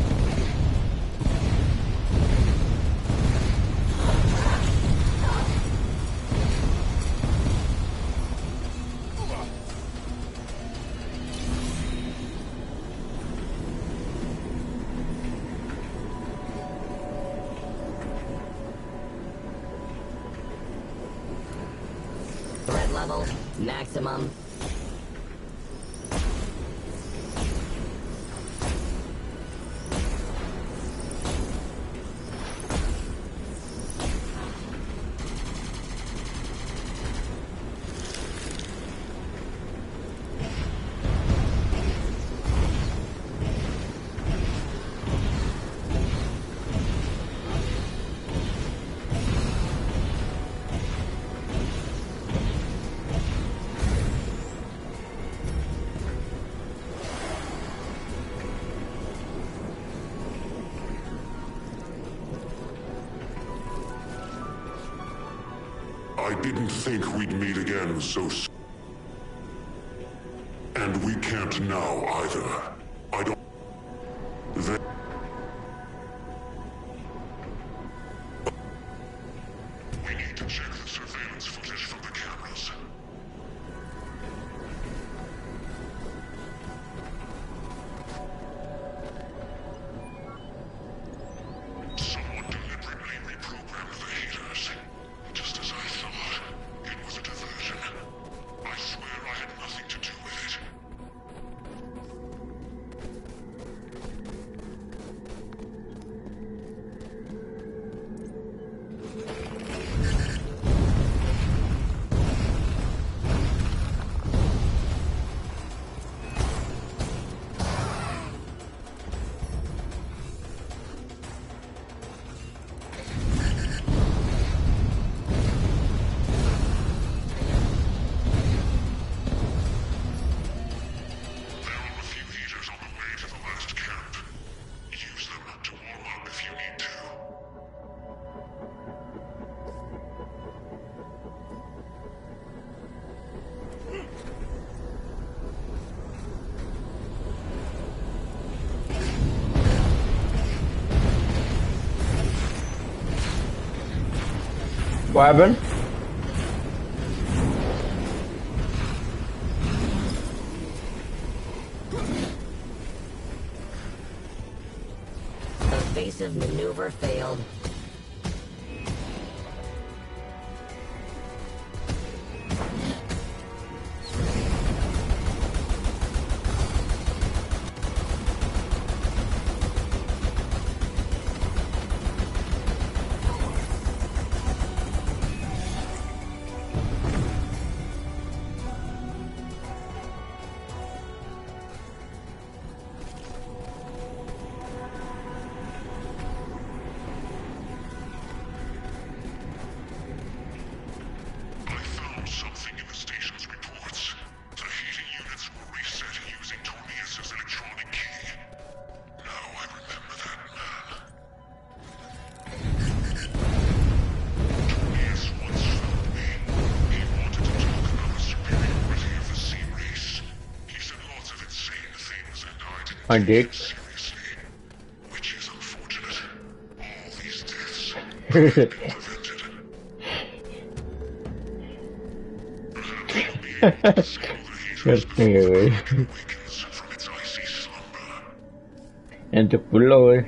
Threat level, maximum. I didn't think we'd meet again so soon. And we can't now either. I don't... They... We need to check the surveillance footage from the cameras. Someone deliberately reprogrammed the haters. Just as I thought. It was a diversion. I swear I had nothing to do with it. What happened? Evasive maneuver failed. My dick. Which is unfortunate. All these deaths prevented. Just me away. And to pull away.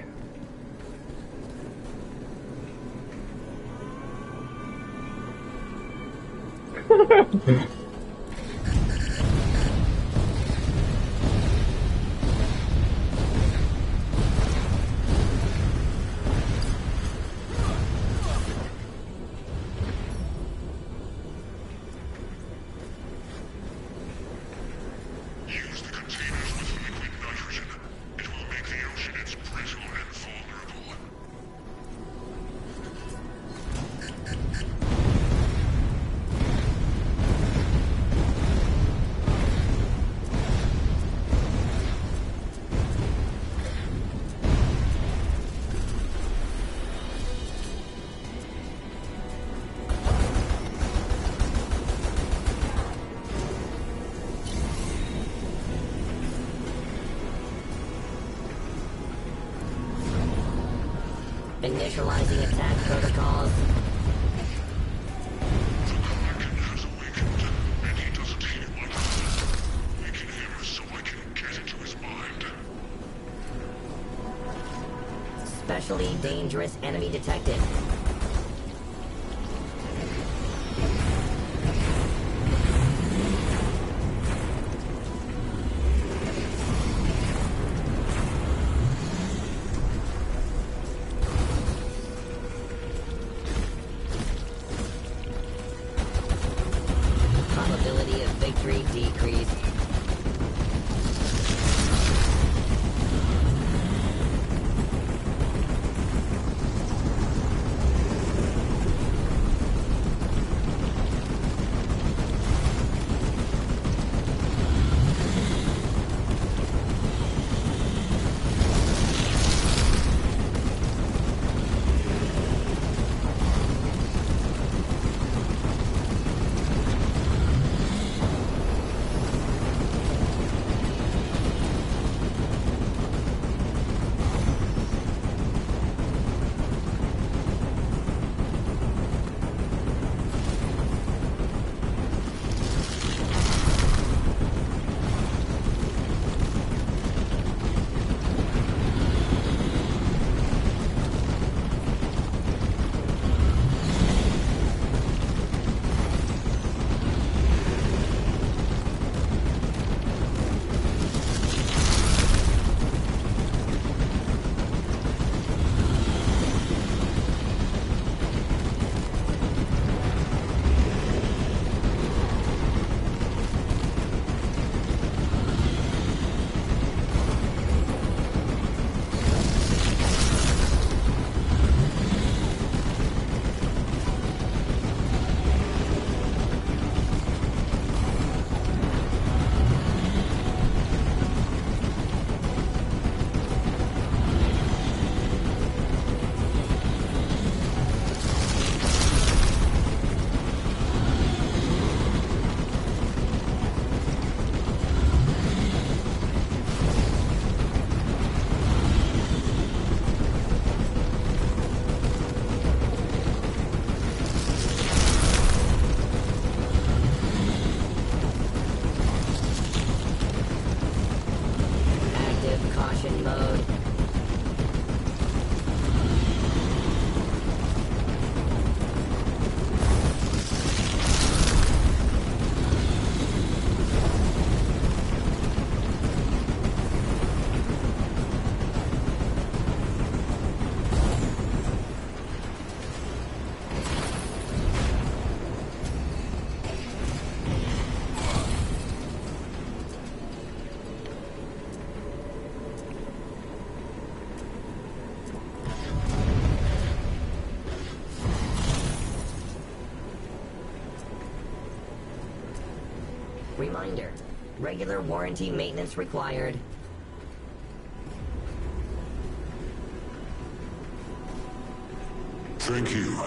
Initializing attack protocols. Especially dangerous enemy detected. Probability of victory decreased. Caution mode. Reminder, regular warranty maintenance required. Thank you.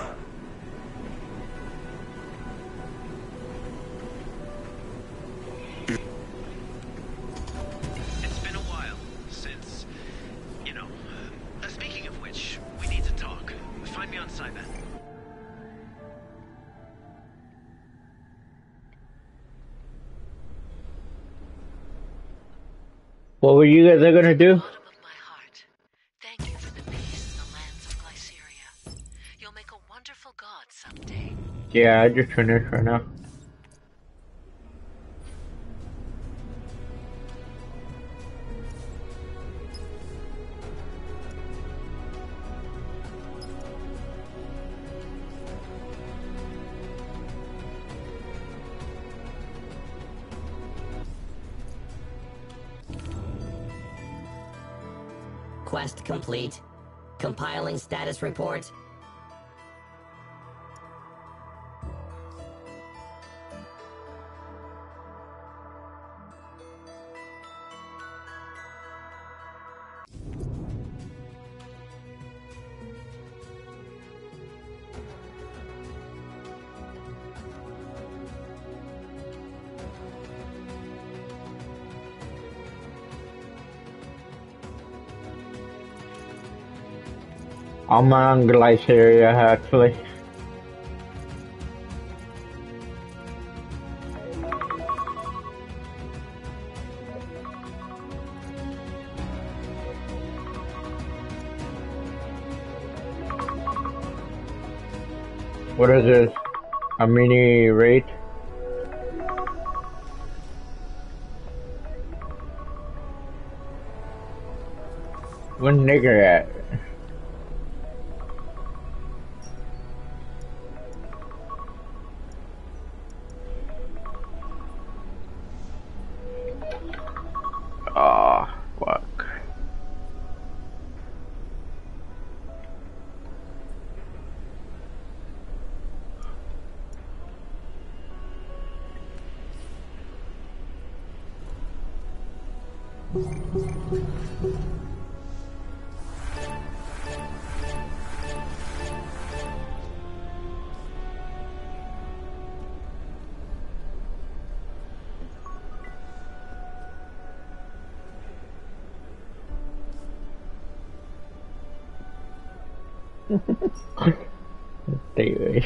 It's been a while since, you know. Uh, speaking of which, we need to talk. Find me on Cyber. What were you guys gonna do? Thank you for the peace in the lands of Glyceria. You'll make a wonderful god someday. Yeah, I just finished right now. Quest complete. Compiling status report. I'm on Glyceria, actually. What is this? A mini raid? Where's nigger at? Ah, oh, fuck. Dude.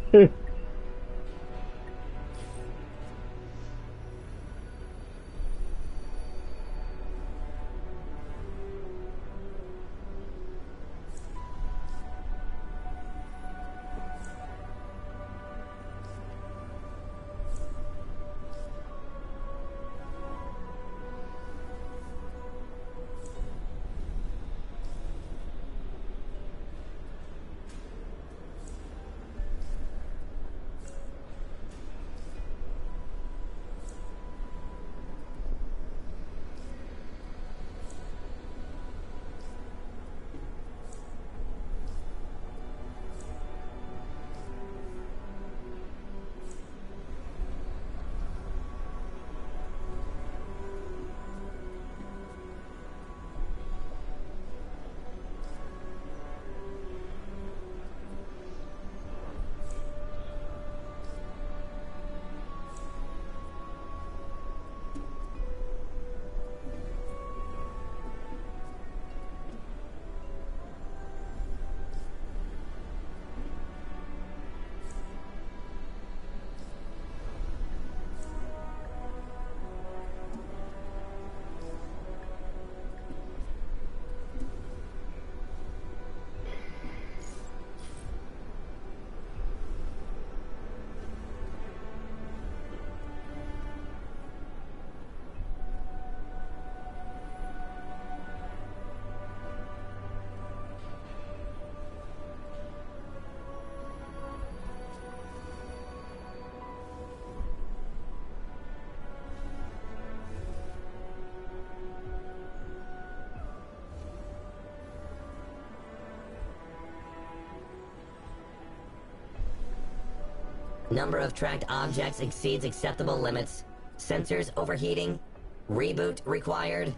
Number of tracked objects exceeds acceptable limits. Sensors overheating. Reboot required.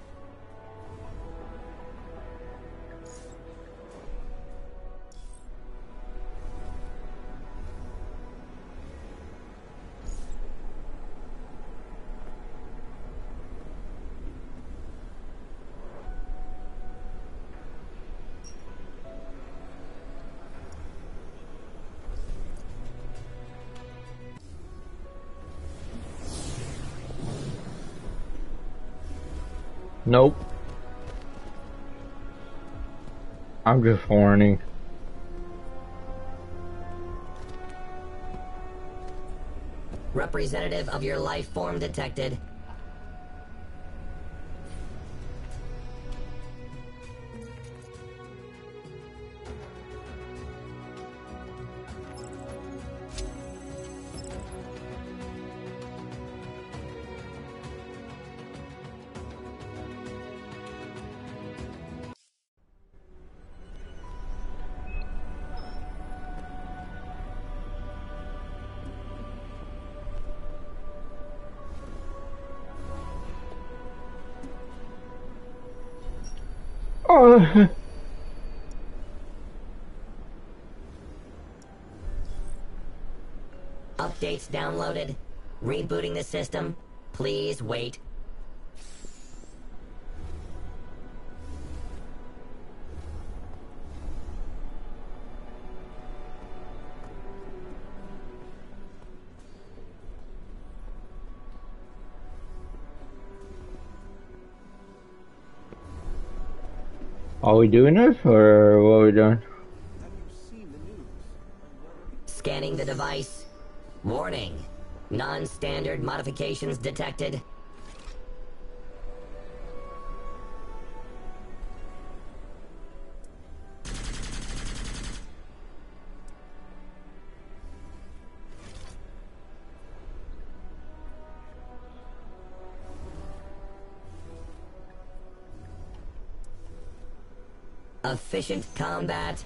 Nope. I'm just horny. Representative of your life form detected. Oh. Updates downloaded. Rebooting the system. Please wait. Are we doing this, or what are we doing? Scanning the device. Warning. Non-standard modifications detected. Efficient combat.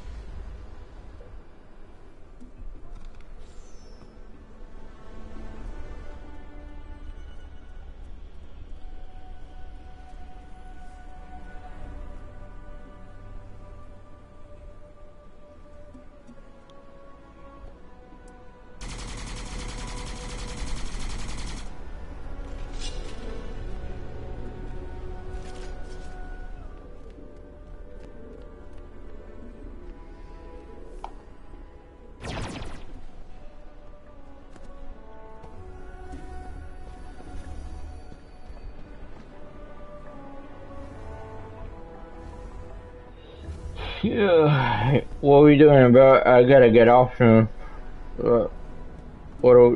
Yeah, what are we doing about? I gotta get off soon. Uh, what are we?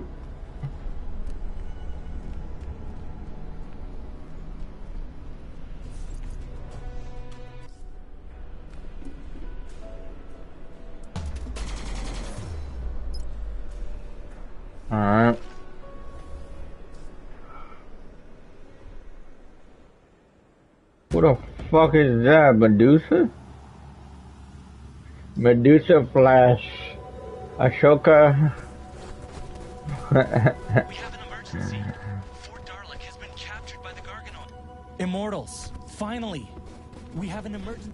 Alright. What the fuck is that, Medusa? Medusa Flash, Ashoka. We have an emergency. Fort Darlic has been captured by the Garganoid. Immortals, finally, we have an emergency.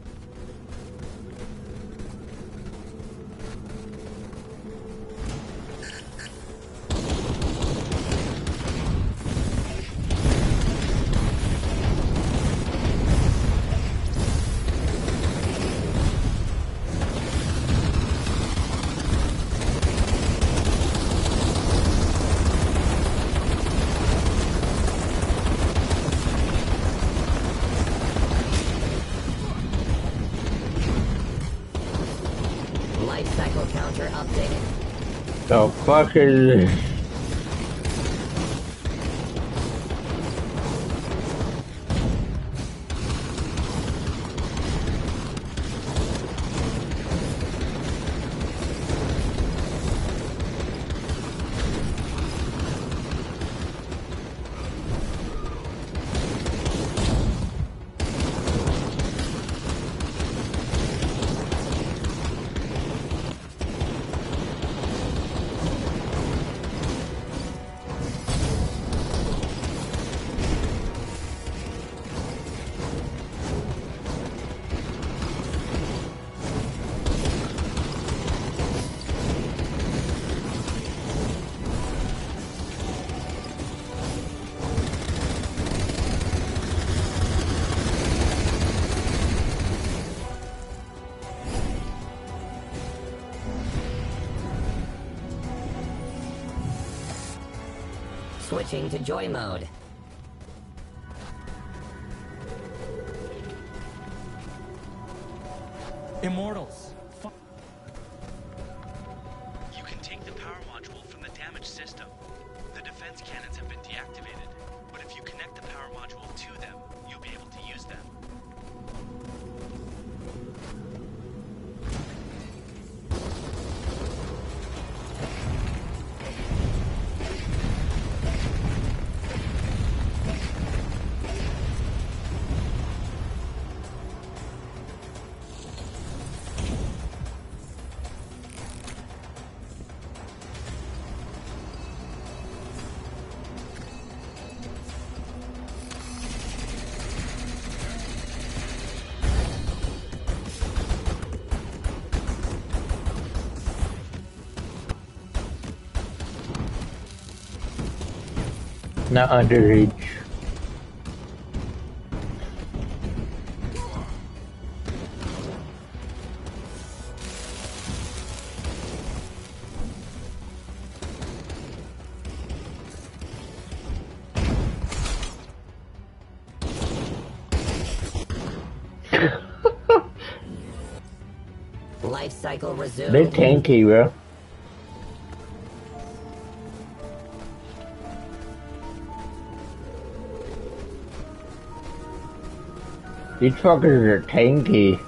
The fuck is this? Switching to joy mode. Immortals. You can take the power module from the damaged system. The defense cannons have been deactivated, but if you connect the power module to them, you'll be able to use them. Not underage. Life cycle resumed. They tanky, bro. These fuckers are tanky.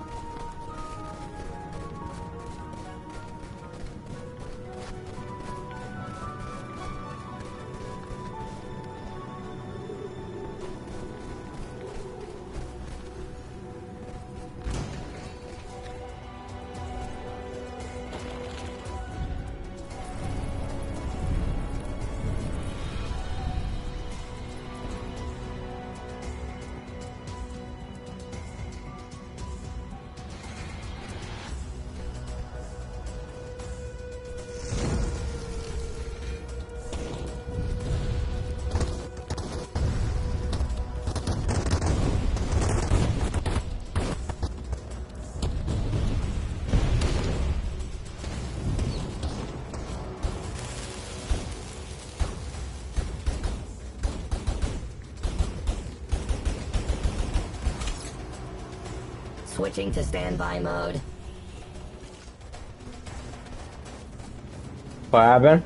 Switching to standby mode. What happened?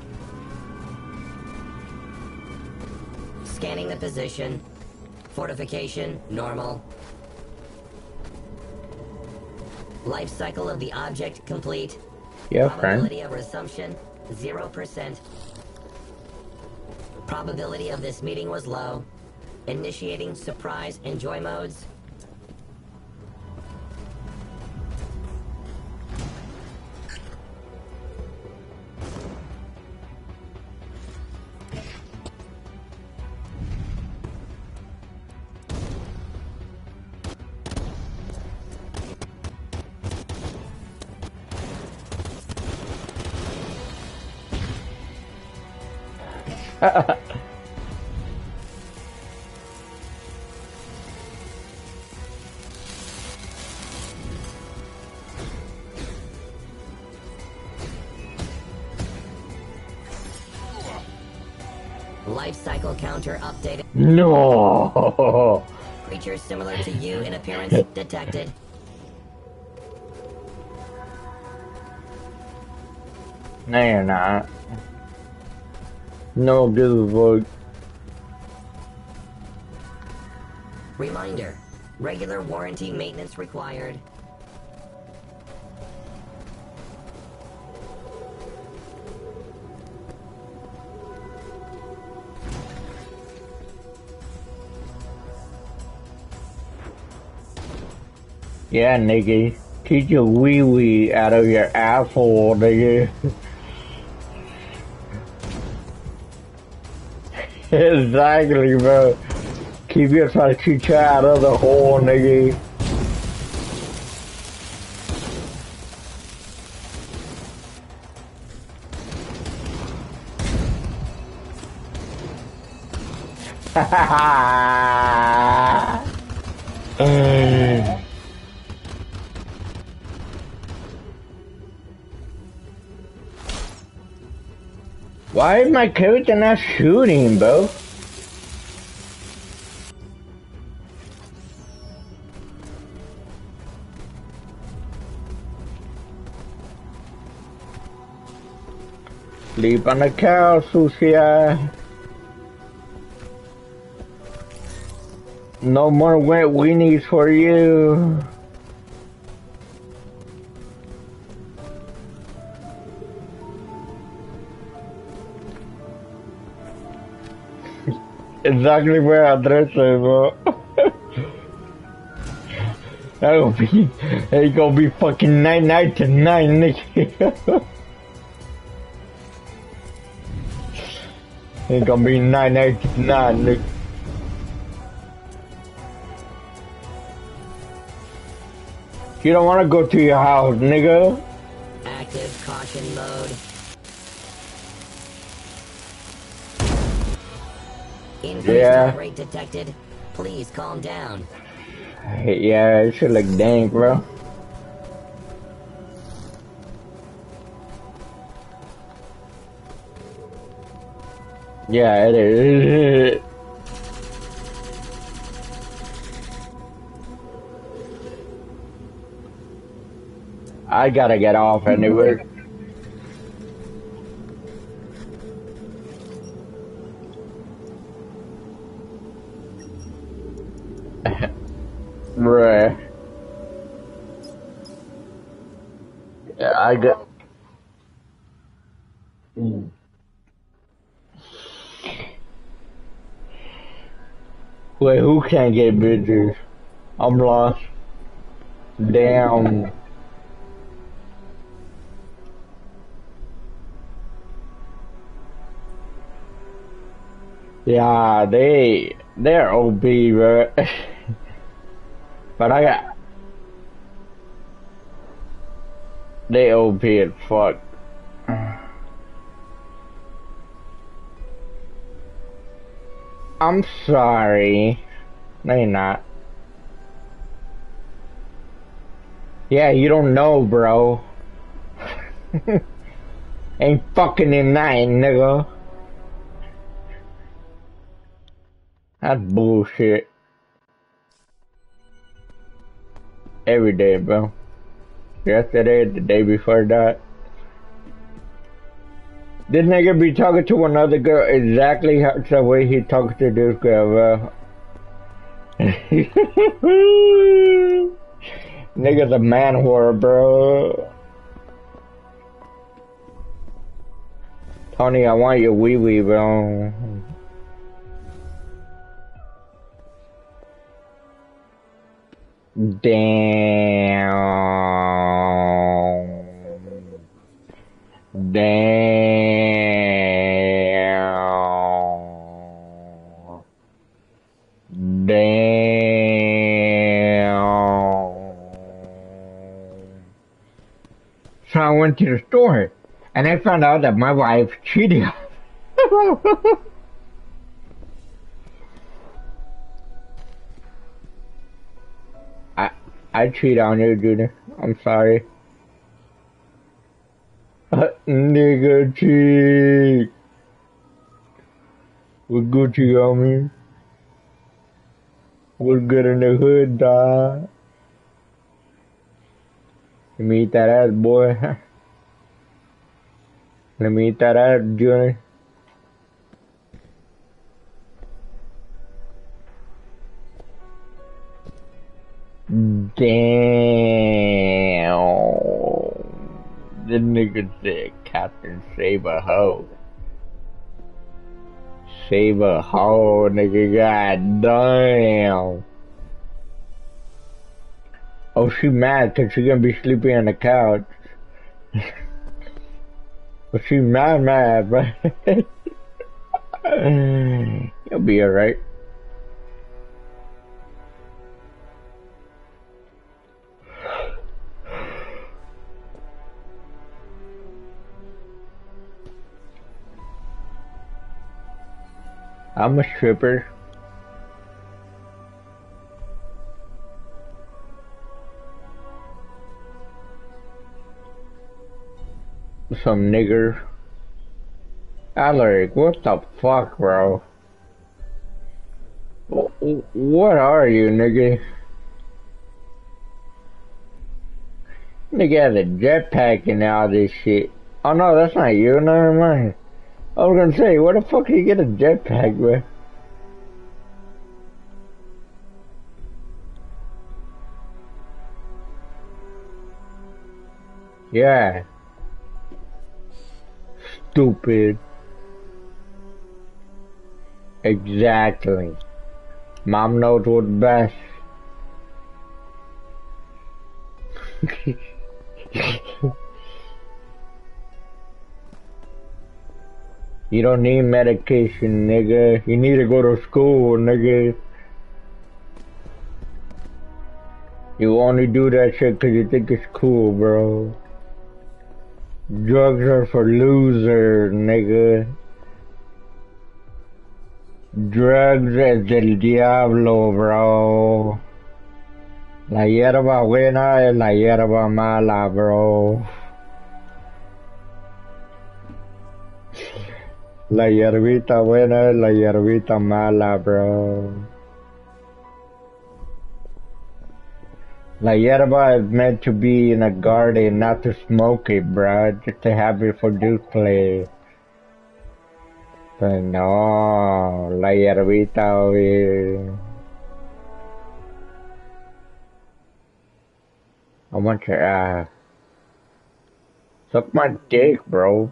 Scanning the position. Fortification, normal. Life cycle of the object complete. Yeah, Probability friend. of resumption, zero percent. Probability of this meeting was low. Initiating surprise enjoy modes. Life cycle counter updated. No. Creatures similar to you in appearance detected. No, you're not. No, give a fuck. Reminder. Regular warranty maintenance required. Yeah, nigga. Keep your wee wee out of your asshole, nigga. Exactly, bro. Keep your chicha out of the hole, nigga. Why is my character not shooting, bro? Sleep on the couch, Sucia. No more wet weenies for you. Exactly where I dress it, bro. That'll be, it's gonna be fucking nine night to nine, nigga. It's gonna be nine night to nine, nigga. You don't wanna go to your house, nigga. Active caution mode. Increased Yeah. heart rate detected. Please calm down. Yeah, it should look dank, bro. Yeah, it is. I I gotta get off anyway. Right. Yeah, I got. Mm. Wait, who can't get bitches? I'm lost. Damn. Yeah, they they're O P, bro. But I got they O P as fuck. I'm sorry. They not. Yeah, you don't know, bro. Ain't fucking in night, nigga. That's bullshit. Every day, bro. Yesterday, the day before that. This nigga be talking to another girl exactly how the way he talks to this girl, bro. Nigga's a man whore, bro. Tony, I want your wee wee, bro. Damn. Damn. Damn. So I went to the store and I found out that my wife cheated. I I cheat on you, dude. I'm sorry. Uh, nigga cheat. What Gucci on me? What's good in the hood, dog? Let me eat that ass, boy. Let me eat that ass, Johnny. Damn. This nigga said Captain Save a Hoe. Save a hoe, nigga. God damn. Oh, she mad cause she gonna be sleeping on the couch. But she mad mad, bro. You'll be alright. I'm a stripper. Some nigger. Alaric, what the fuck, bro? What are you, nigga? Nigga has a jetpack and all this shit. Oh no, that's not you, never mind. I was gonna say, where the fuck did you get a jetpack, bro? Yeah. Stupid. Exactly. Mom knows what's best. You don't need medication, nigga. You need to go to school, nigga. You only do that shit cause you think it's cool, bro. Drugs are for losers, nigga. Drugs es del diablo, bro. La hierba buena es la hierba mala, bro. La hierbita buena es la hierbita mala, bro. Like yerba is meant to be in a garden, not to smoke it, bruh. Just to have it for display. But no, la hierbita, güey. I want your ass. Suck my dick, bro.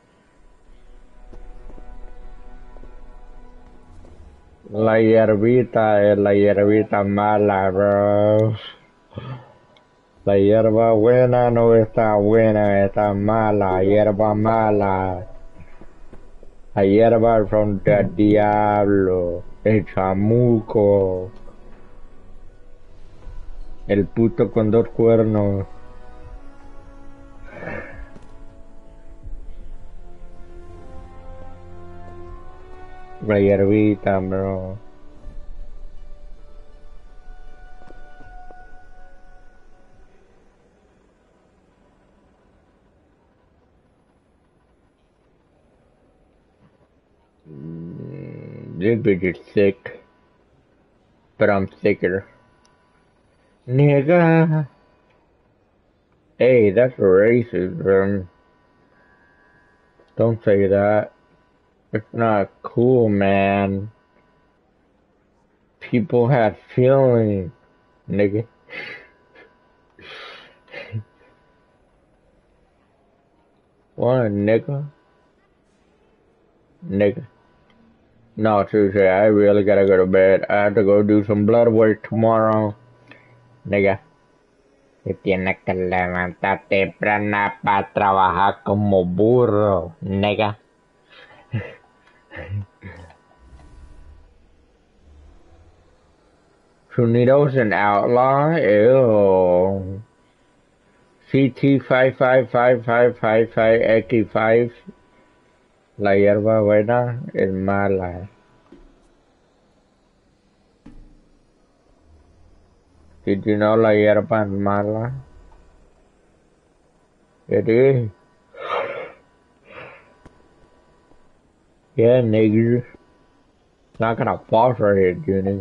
La hierbita es la hierbita mala, bro. La hierba buena no está buena, está mala. Hierba mala. La hierba from the diablo. El chamuco. El puto con dos cuernos. La hierbita, bro. Mm, this bitch is sick. But I'm sicker. Nigga. Hey, that's racist, bro. Don't say that. It's not cool, man. People have feelings, nigga. What, nigga? Nigga. No, seriously, I really gotta go to bed. I have to go do some blood work tomorrow. Nigga. Que tienes que levantarte temprano para trabajar como burro, nigga. Sonido's an outlaw? Ew. C T five five five five five five X five. La hierba buena es mala. Did you know la hierba es mala? It is. Yeah, niggas. Not gonna false right here, Junior.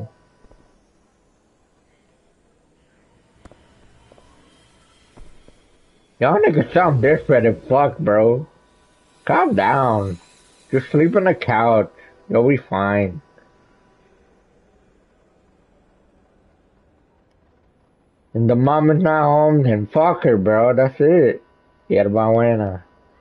Y'all niggas sound desperate as fuck, bro. Calm down. Just sleep on the couch. You'll be fine. And the mom is not home, then fuck her, bro. That's it. Yerba buena.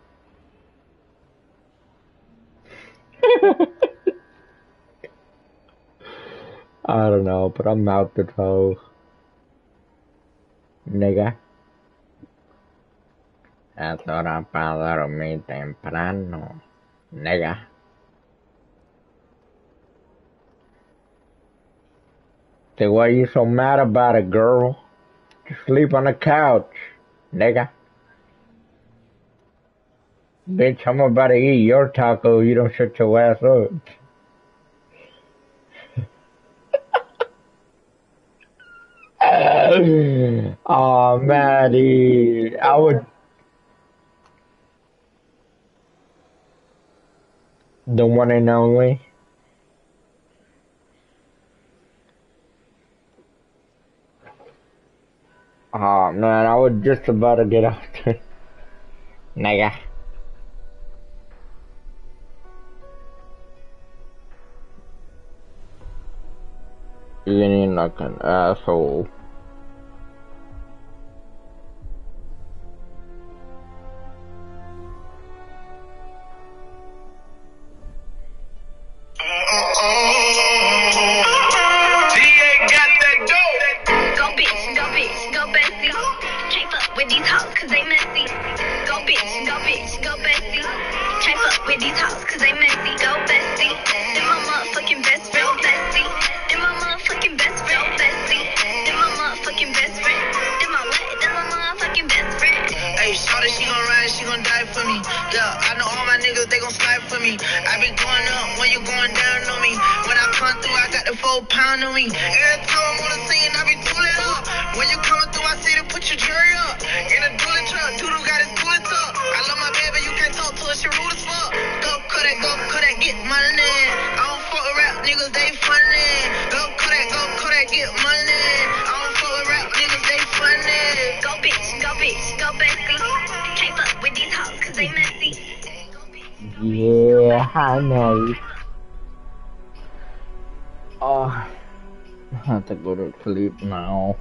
I don't know, but I'm out the toe. Nigga. Es hora para dormir temprano. Nigga. Say, why you so mad about it, girl? Just sleep on the couch, nigga. Bitch, I'm about to eat your taco. You don't shut your ass up. Oh, Maddie. I would... The one and only. Oh, man. I was just about to get out there. Nigga. You ain't like an asshole. Get money. I don't fuck with rap niggas, they bitch, go bestie. Can't fuck with these hoes cause they messy. Yeah, I know. Oh, I have to go to sleep now.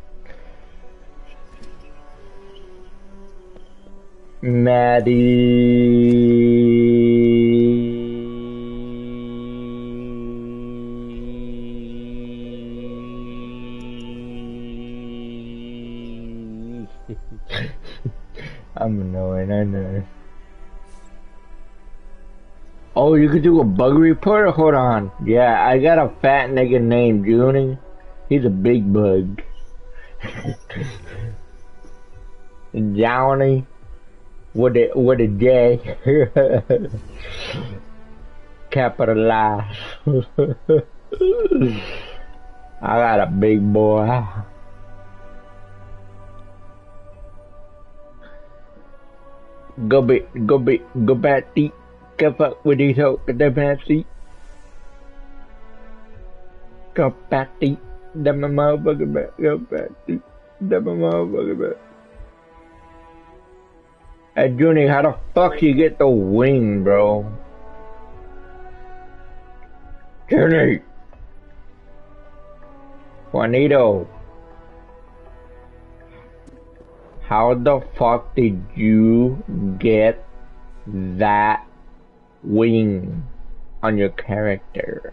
Maddie. I'm annoying, I know. Oh, you could do a bug report? Hold on. Yeah, I got a fat nigga named Junie. He's a big bug. Johnny. With a, with a J. Capitalized. I got a big boy. Go be, go be, go back deep. Keep up with these hoes, they're fancy. Go back deep. Them a motherfucker back. Go back deep. Them a motherfucker back. Hey, Junie, how the fuck you get the wing, bro? Junie! Juanito! How the fuck did you get that wing on your character?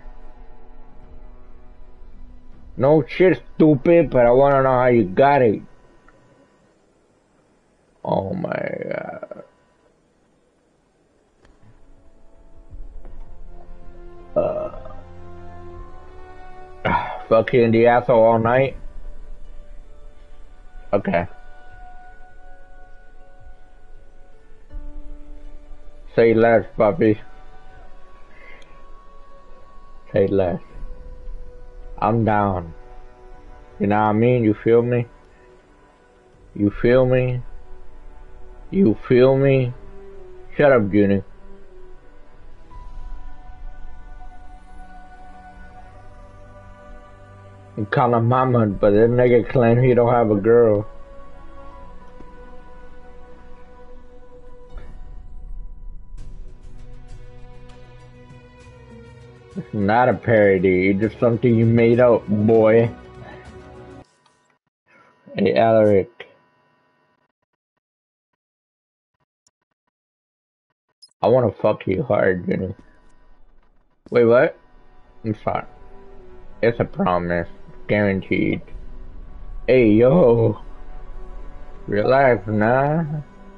No shit, stupid, but I wanna know how you got it. Oh my god. Uh, fuck you in the asshole all night? Okay. Say less, puppy. Say less. I'm down. You know what I mean? You feel me? You feel me? You feel me? Shut up, Junie. I'm calling mama, but that nigga claim he don't have a girl. It's not a parody, it's just something you made up, boy. Hey, Alaric. I wanna fuck you hard, Junie. Wait, what? I'm sorry. It's a promise. Guaranteed. Hey, yo. Relax, nah.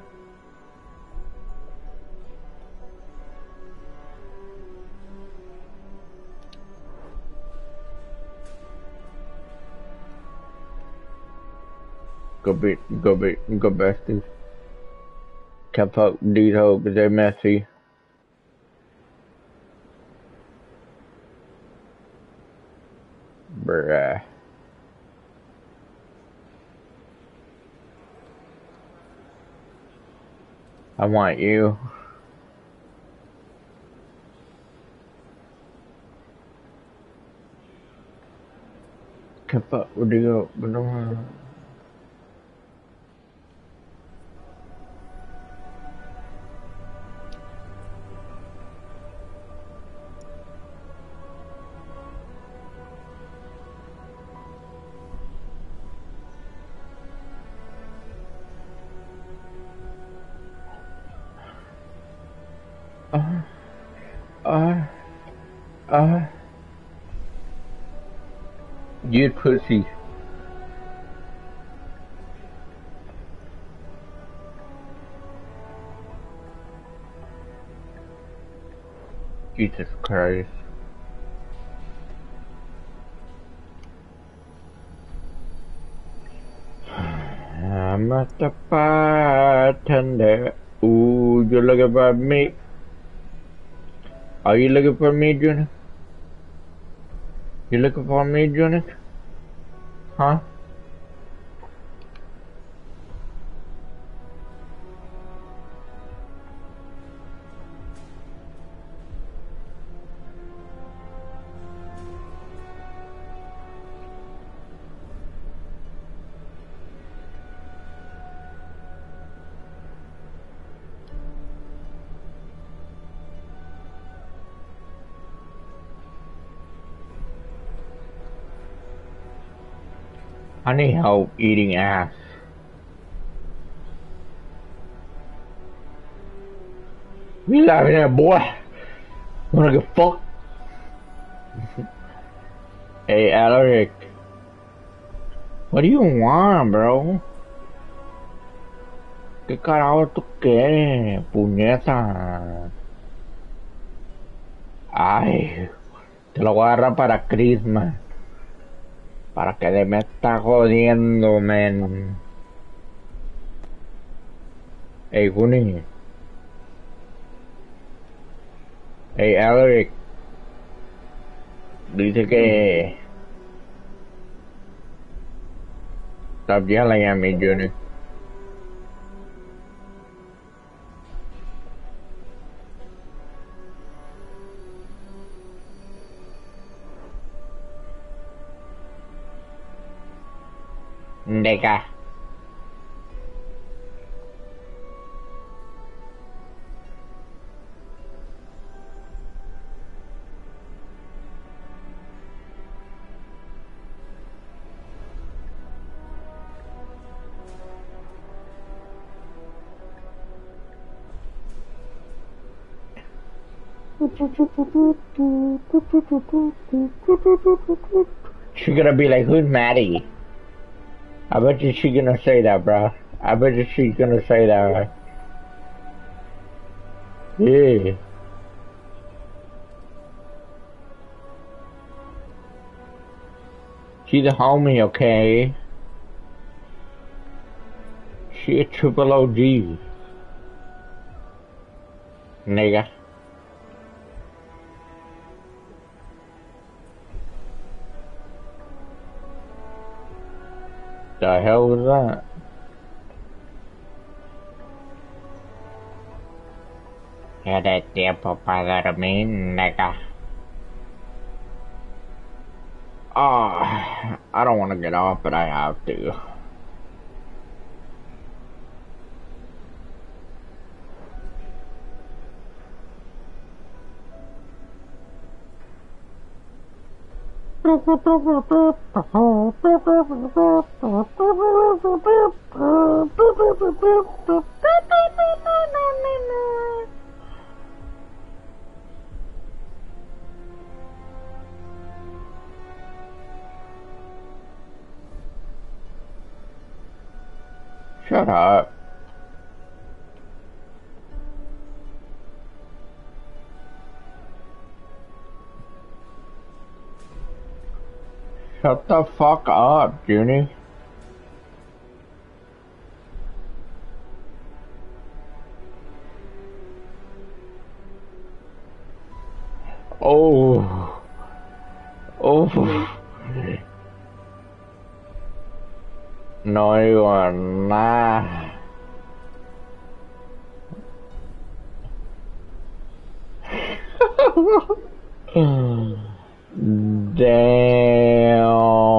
Go be, go be, go besties. Can't fuck these hoes cause they're messy. Bruh. I want you. Can't fuck with you, but no one. Uh, uh, uh, you pussy. Jesus Christ. I'm at the bartender. Ooh, you're looking for me. Are you looking for me, Junie? You looking for me, Junie? Huh? I need help eating ass. You laughing at, boy? Wanna get fucked? Hey, Alaric. What do you want, bro? ¿Qué carajo tú quieres, puñeta? Ay, te lo voy a agarrar para Christmas. Para que le me está jodiendo, man. Hey, Goonie. Hey, Alaric. Dice que... Stop yelling at me, Junior. Nigga. She's gonna be like, who's Maddie? I bet you she's gonna say that, bro. I bet you she's gonna say that, right? Yeah. She's a homie, okay? She a triple O G. Nigga. The hell was that? Queda tiempo para dormir, nigga. Oh, I don't want to get off, but I have to. Shut up. Shut the fuck up, Junie. Oh. Oh. No, you are not. Damn.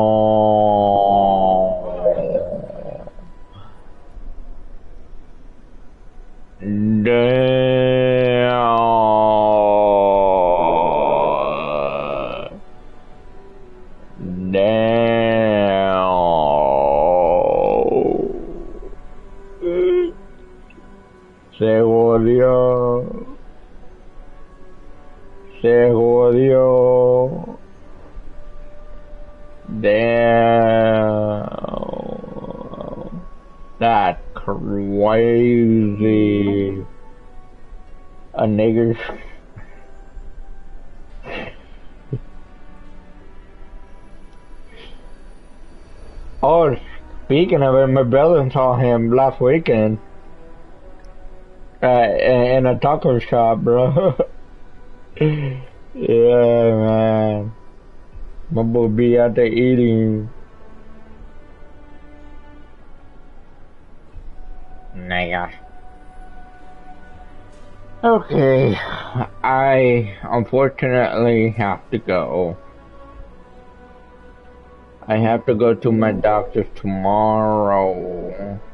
Damn. Damn. Se jodió. Se jodió. Damn. That's crazy. A nigger. Oh, speaking of it, my brother saw him last weekend. Uh, in a taco shop, bro. Yeah, man. My boy be out there eating. Nigga. Okay, I unfortunately have to go. I have to go to my doctor tomorrow.